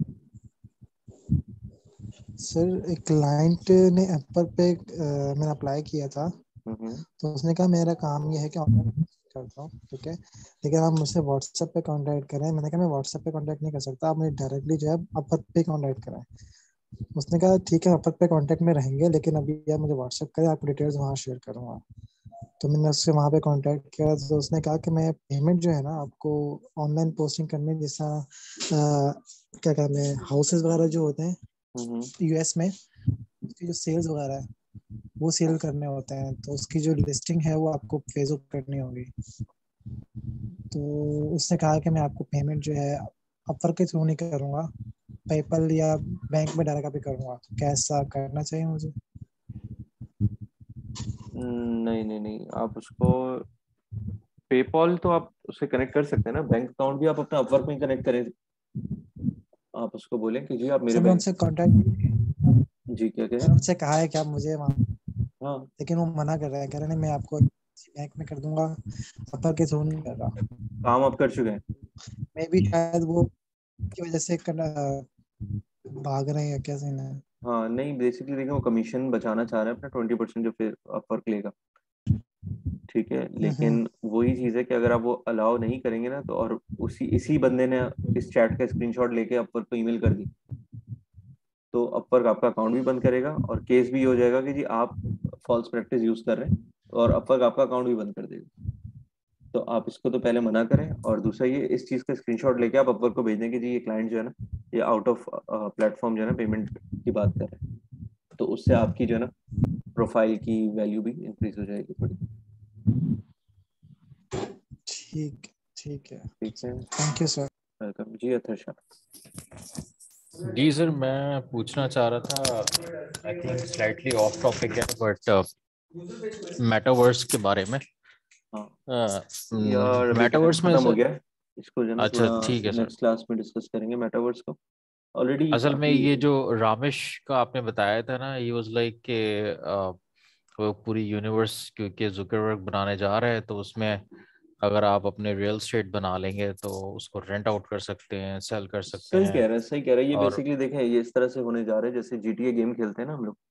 [SPEAKER 5] सर एक क्लाइंट ने एप्पल पे अ, मैंने अप्लाई किया था,
[SPEAKER 1] हम्म
[SPEAKER 5] तो उसने कहा मेरा काम ये है कि ऑनलाइन करता हूँ, ठीक है, लेकिन आप मुझसे व्हाट्सएप पे कांटेक्ट करें। मैंने कहा मैं व्हाट्सएप पे कांटेक्ट नहीं कर सकता, आप मुझे डायरेक्टली जो है एप्पल पे कांटेक्ट करें। उसने कहा ठीक है, एप्पल पे कांटेक्ट में रहेंगे, लेकिन अभी आप मुझे व्हाट्सएप करें, आपको डिटेल्स वहाँ शेयर करूँगा। तो मैंने उससे वहाँ पे कांटेक्ट किया, तो उसने कहा कि मैं पेमेंट जो है ना आपको ऑनलाइन पोस्टिंग करने, जैसा अ, क्या कहते हैं, हाउसेस वगैरह जो होते हैं
[SPEAKER 1] हम्म
[SPEAKER 5] यूएस में, उसकी जो सेल्स वगैरह है वो सेल करने होते हैं, तो उसकी जो लिस्टिंग है वो आपको फेसबुक करनी होगी। तो उसने कहा कि मैं आपको पेमेंट जो है अपवर के थ्रू नहीं करूँगा, पेपल या बैंक में डायरेक्ट भी करूँगा। तो कैसा करना चाहिए मुझे?
[SPEAKER 1] नहीं नहीं नहीं, आप उसको पेपॉल तो आप उससे कनेक्ट कर सकते हैं ना, बैंक अकाउंट भी आप अपना अपवर्क में कनेक्ट करें। आप उसको बोलें कि जी आप मेरे
[SPEAKER 5] सर मैं
[SPEAKER 1] बैंक।
[SPEAKER 5] उनसे कांटेक्ट
[SPEAKER 1] जी, क्या कहें?
[SPEAKER 5] मैंने उनसे कहा है कि आप मुझे वहाँ,
[SPEAKER 1] हाँ,
[SPEAKER 5] लेकिन वो मना कर रहे हैं, कह रहे हैं नहीं मैं आपको बैंक में कर दूंगा, अपवर के थ्रू नहीं कर रहा।
[SPEAKER 1] काम आप कर चुके हैं।
[SPEAKER 5] मे भी शायद वो की वजह से करना, भाग रहे हैं या क्या सीन है।
[SPEAKER 1] हाँ नहीं, बेसिकली देखिए वो कमीशन बचाना चाह रहे हैं अपना ट्वेंटी परसेंट जो फिर अपवर्क लेगा। ठीक है,
[SPEAKER 5] हम्म
[SPEAKER 1] लेकिन वही चीज़ है कि अगर आप वो अलाउ नहीं करेंगे ना, तो और उसी इसी बंदे ने इस चैट का स्क्रीनशॉट लेके अपवर्क को ईमेल कर दी, तो अपवर्क आपका अकाउंट भी बंद करेगा, और केस भी हो जाएगा कि जी आप फॉल्स प्रैक्टिस यूज कर रहे हैं, और अपवर्क आपका अकाउंट भी बंद कर देगा। तो आप इसको तो पहले मना करें, और दूसरा ये इस चीज़ का स्क्रीनशॉट लेके आप अपवर्क को भेज दें कि जी ये क्लाइंट जो है ना, ये आउट ऑफ प्लेटफॉर्म जो है ना पेमेंट की बात कर रहे हैं, तो उससे आपकी जो है ना प्रोफाइल की वैल्यू भी इंक्रीज हो जाएगी थोड़ी।
[SPEAKER 5] ठीक ठीक है,
[SPEAKER 1] ठीक है,
[SPEAKER 5] थैंक यू सर।
[SPEAKER 1] वेलकम जी अथर्षा।
[SPEAKER 6] जी सर, मैं पूछना चाह रहा था, I think slightly off topic है, बट मेटावर्स के बारे में।
[SPEAKER 1] हाँ यार, अभी टाइम
[SPEAKER 6] मेटावर्स में
[SPEAKER 1] खत्म हो
[SPEAKER 6] सर,
[SPEAKER 1] गया है, इसको जो है ना
[SPEAKER 6] अच्छा
[SPEAKER 1] थोड़ा
[SPEAKER 6] ठीक है सर।
[SPEAKER 1] नेक्स्ट क्लास में डिस्कस करेंगे मेटावर्स को। ऑलरेडी
[SPEAKER 6] असल में
[SPEAKER 1] काफी।
[SPEAKER 6] ये जो रामेश का आपने बताया था ना, ये वाज लाइक के अ, वो पूरी यूनिवर्स क्योंकि जुकरबर्ग बनाने जा रहे हैं, तो उसमें अगर आप अपने रियल एस्टेट बना लेंगे तो उसको रेंट आउट कर सकते हैं, सेल कर सकते
[SPEAKER 1] सही
[SPEAKER 6] हैं।
[SPEAKER 1] कह रहे हैं, सही कह रहे हैं। ये
[SPEAKER 6] और
[SPEAKER 1] बेसिकली देखें, ये इस तरह से होने जा रहा है जैसे जीटीए गेम खेलते हैं ना हम लोग,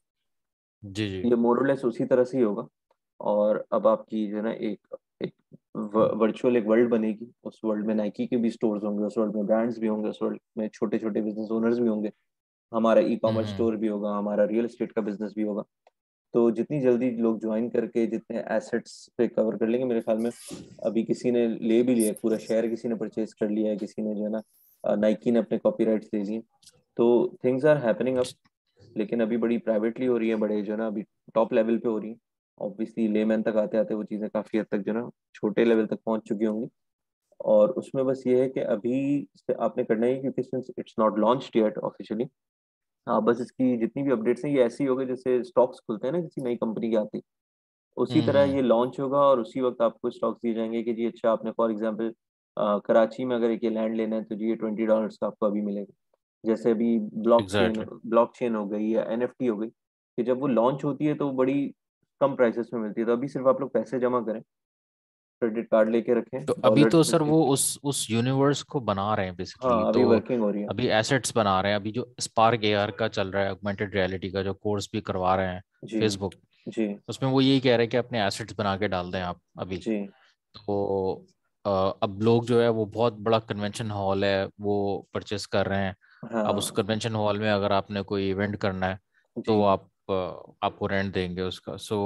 [SPEAKER 6] जी जी।
[SPEAKER 1] ये मोरलेस उसी तरह से ही होगा। और अब आपकी जो है ना एक एक वर्चुअल एक वर्ल्ड बनेगी। उस वर्ल्ड में नाइकी के भी स्टोर्स होंगे, उस वर्ल्ड में ब्रांड्स भी होंगे, उस वर्ल्ड में छोटे छोटे बिजनेस ओनर्स भी होंगे, हमारा ई
[SPEAKER 6] हम्म
[SPEAKER 1] कॉमर्स
[SPEAKER 6] हम्म
[SPEAKER 1] स्टोर भी होगा, हमारा रियल एस्टेट का बिजनेस भी होगा। तो जितनी जल्दी लोग ज्वाइन करके जितने एसेट्स पे कवर कर लेंगे, मेरे ख्याल में अभी किसी ने ले भी लिया है पूरा शहर, किसी ने परचेज कर लिया है, किसी ने जो है ना नाइकी ने अपने कॉपीराइट्स ले लिए। तो थिंग्स आर हैपनिंग अप, लेकिन अभी बड़ी प्राइवेटली हो रही है, बड़े जो है ना अभी टॉप लेवल पे हो रही है। ऑब्वियसली लेमैन तक आते आते वो चीज़ें काफ़ी हद तक जो है ना छोटे लेवल तक पहुंच चुकी होंगी। और उसमें बस ये है कि अभी से आपने करना है, क्योंकि since it's not launched yet officially, हाँ बस इसकी जितनी भी अपडेट्स हैं ये ऐसी ही होगी जैसे स्टॉक्स खुलते हैं ना किसी नई कंपनी के आती, उसी
[SPEAKER 6] हम्म
[SPEAKER 1] तरह
[SPEAKER 6] हम्म,
[SPEAKER 1] ये लॉन्च होगा और उसी वक्त आपको स्टॉक्स दिए जाएंगे कि जी अच्छा आपने फॉर एग्जांपल कराची में अगर एक ये लैंड लेना है तो जी ये ट्वेंटी डॉलर्स का आपको अभी मिलेगा। जैसे अभी blockchain
[SPEAKER 6] exactly.
[SPEAKER 1] Blockchain हो गई या एनएफटी हो गई, कि जब वो लॉन्च होती है तो वो बड़ी कम प्राइसेस में मिलती है। तो अभी सिर्फ आप लोग पैसे जमा करें, क्रेडिट कार्ड लेके रखें,
[SPEAKER 6] तो अभी तो
[SPEAKER 1] डॉलर्स
[SPEAKER 6] सर
[SPEAKER 1] रिसीव
[SPEAKER 6] वो
[SPEAKER 1] करें।
[SPEAKER 6] उस उस यूनिवर्स को बना रहे हैं बेसिकली,
[SPEAKER 1] हाँ अभी
[SPEAKER 6] तो
[SPEAKER 1] वर्किंग हो रही है।
[SPEAKER 6] अभी एसेट्स बना रहे हैं। अभी जो स्पार्क एआर का चल रहा है, ऑगमेंटेड रियलिटी का जो कोर्स भी करवा रहे हैं
[SPEAKER 1] जी
[SPEAKER 6] फेसबुक,
[SPEAKER 1] जी
[SPEAKER 6] उसमें वो यही कह रहे हैं कि अपने एसेट्स बना के डाल दें आप अभी।
[SPEAKER 1] जी।
[SPEAKER 6] तो अ, अब लोग जो है वो बहुत बड़ा कन्वेंशन हॉल है वो परचेस कर रहे हैं। अब उस
[SPEAKER 1] हाँ
[SPEAKER 6] कन्वेंशन हॉल में अगर आपने कोई इवेंट करना है तो
[SPEAKER 1] जी।
[SPEAKER 6] आप अ, आपको रेंट देंगे उसका। So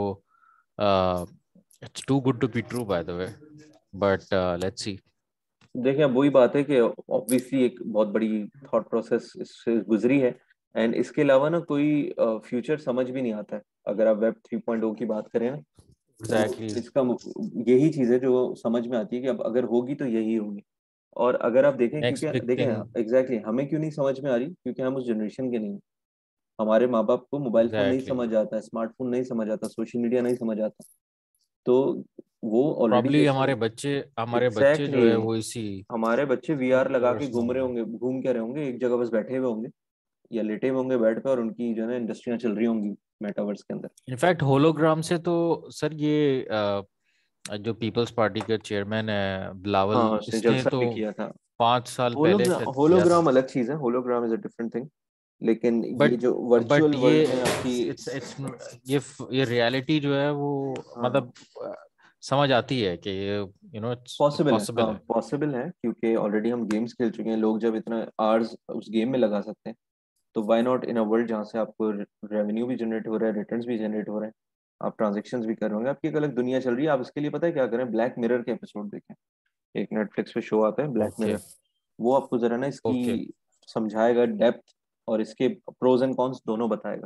[SPEAKER 6] it's too good to be true by the way, but let's see.
[SPEAKER 1] देखिए अब वही बात है कि ऑब्वियसली एक बहुत बड़ी थॉट प्रोसेस इससे गुजरी है। एंड इसके अलावा ना कोई फ्यूचर समझ भी नहीं आता है। अगर आप वेब थ्री पॉइंट ओ की बात करें ना, तो
[SPEAKER 6] एग्जैक्टली।
[SPEAKER 1] इसका मु- यही चीज़ है जो समझ में आती है कि अब अगर होगी तो यही होगी। और अगर आप देखें,
[SPEAKER 6] नेक्स्ट
[SPEAKER 1] क्योंकि
[SPEAKER 6] बिग
[SPEAKER 1] देखें
[SPEAKER 6] थिंग।
[SPEAKER 1] एग्जैक्टली exactly, हमें क्यों नहीं समझ में आ रही, क्योंकि हम उस जनरेशन के नहीं हैं। हमारे माँ बाप को मोबाइल फोन नहीं
[SPEAKER 6] एग्जैक्टली।
[SPEAKER 1] समझ आता, स्मार्टफोन नहीं समझ आता, सोशल मीडिया नहीं समझ आता। तो वो ऑलरेडी
[SPEAKER 6] प्रॉब्ली
[SPEAKER 1] जैसे
[SPEAKER 6] हमारे बच्चे हमारे बच्चे
[SPEAKER 1] एग्जैक्टली
[SPEAKER 6] जो है
[SPEAKER 1] exactly,
[SPEAKER 6] वो इसी
[SPEAKER 1] हमारे बच्चे वीआर लगा के
[SPEAKER 6] यूनिवर्स में
[SPEAKER 1] घूम रहे
[SPEAKER 6] होंगे।
[SPEAKER 1] होंगे, घूम के रहे होंगे एक जगह, बस बैठे हुए होंगे या लेटे हुए होंगे बेड पे, और उनकी जो है ना इंडस्ट्रियां चल रही होंगी मेटावर्स के अंदर।
[SPEAKER 6] इनफैक्ट होलोग्राम से तो सर ये अ, जो पीपल्स पार्टी के चेयरमैन है बिलावल,
[SPEAKER 1] हाँ उसने
[SPEAKER 6] इसने
[SPEAKER 1] जलसा
[SPEAKER 6] तो
[SPEAKER 1] भी किया था।
[SPEAKER 6] पाँच साल पहले
[SPEAKER 1] होलोग्राम
[SPEAKER 6] शायद किया था।
[SPEAKER 1] होलोग्राम अलग चीज है, hologram is a different thing. लेकिन ये
[SPEAKER 6] बट
[SPEAKER 1] जो
[SPEAKER 6] बट
[SPEAKER 1] वर्चुअल
[SPEAKER 6] ये
[SPEAKER 1] वर्ल्ड में आपकी,
[SPEAKER 6] इट्स इट्स ये ये रियलिटी जो है वो
[SPEAKER 1] हाँ
[SPEAKER 6] मतलब अ, समझ आती है कि ये यू नो इट्स
[SPEAKER 1] पॉसिबल है,
[SPEAKER 6] पॉसिबल
[SPEAKER 1] हाँ
[SPEAKER 6] है।
[SPEAKER 1] पॉसिबल है, क्योंकि ऑलरेडी हम गेम्स खेल चुके हैं। लोग जब इतना आवर्स उस गेम में लगा सकते हैं, तो why not in a world जहाँ से आपको रेवेन्यू भी जनरेट हो रहा है, रिटर्न्स भी जनरेट हो रहे हैं, आप ट्रांजेक्शन्स भी कर रहे होंगे, आपकी एक अलग दुनिया चल रही है। आप इसके लिए पता है क्या करें, ब्लैक मिरर के एपिसोड देखें। एक नेटफ्लिक्स पे शो आता है ब्लैक
[SPEAKER 6] ओके
[SPEAKER 1] मिरर, वो आपको जरा ना इसकी
[SPEAKER 6] ओके।
[SPEAKER 1] समझाएगा डेप्थ, और इसके प्रोज एंड कॉन्स दोनों बताएगा।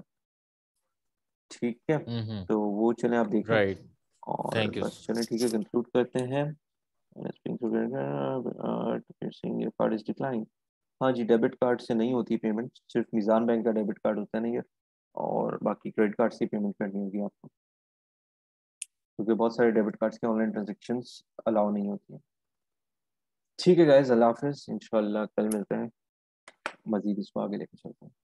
[SPEAKER 1] ठीक है,
[SPEAKER 6] हम्म हम्म।
[SPEAKER 1] तो वो चलें आप देखें।
[SPEAKER 6] राइट।
[SPEAKER 1] और
[SPEAKER 6] थैंक यू।
[SPEAKER 1] बस चलें ठीक है, कंक्लूड करते हैं। Card is decline. हाँ जी, डेबिट कार्ड से नहीं होती पेमेंट, सिर्फ मिज़ान बैंक का डेबिट कार्ड होता है ना ये, और बाकी क्रेडिट कार्ड से पेमेंट करनी होगी आपको, क्योंकि बहुत सारे डेबिट कार्ड्स के ऑनलाइन ट्रांजेक्शन्स अलाउ नहीं होती हैं। ठीक है गाइस, अल्लाह हाफिज़, इंशाल्लाह कल मिलते हैं, मजीद इसको आगे लेकर चलते हैं।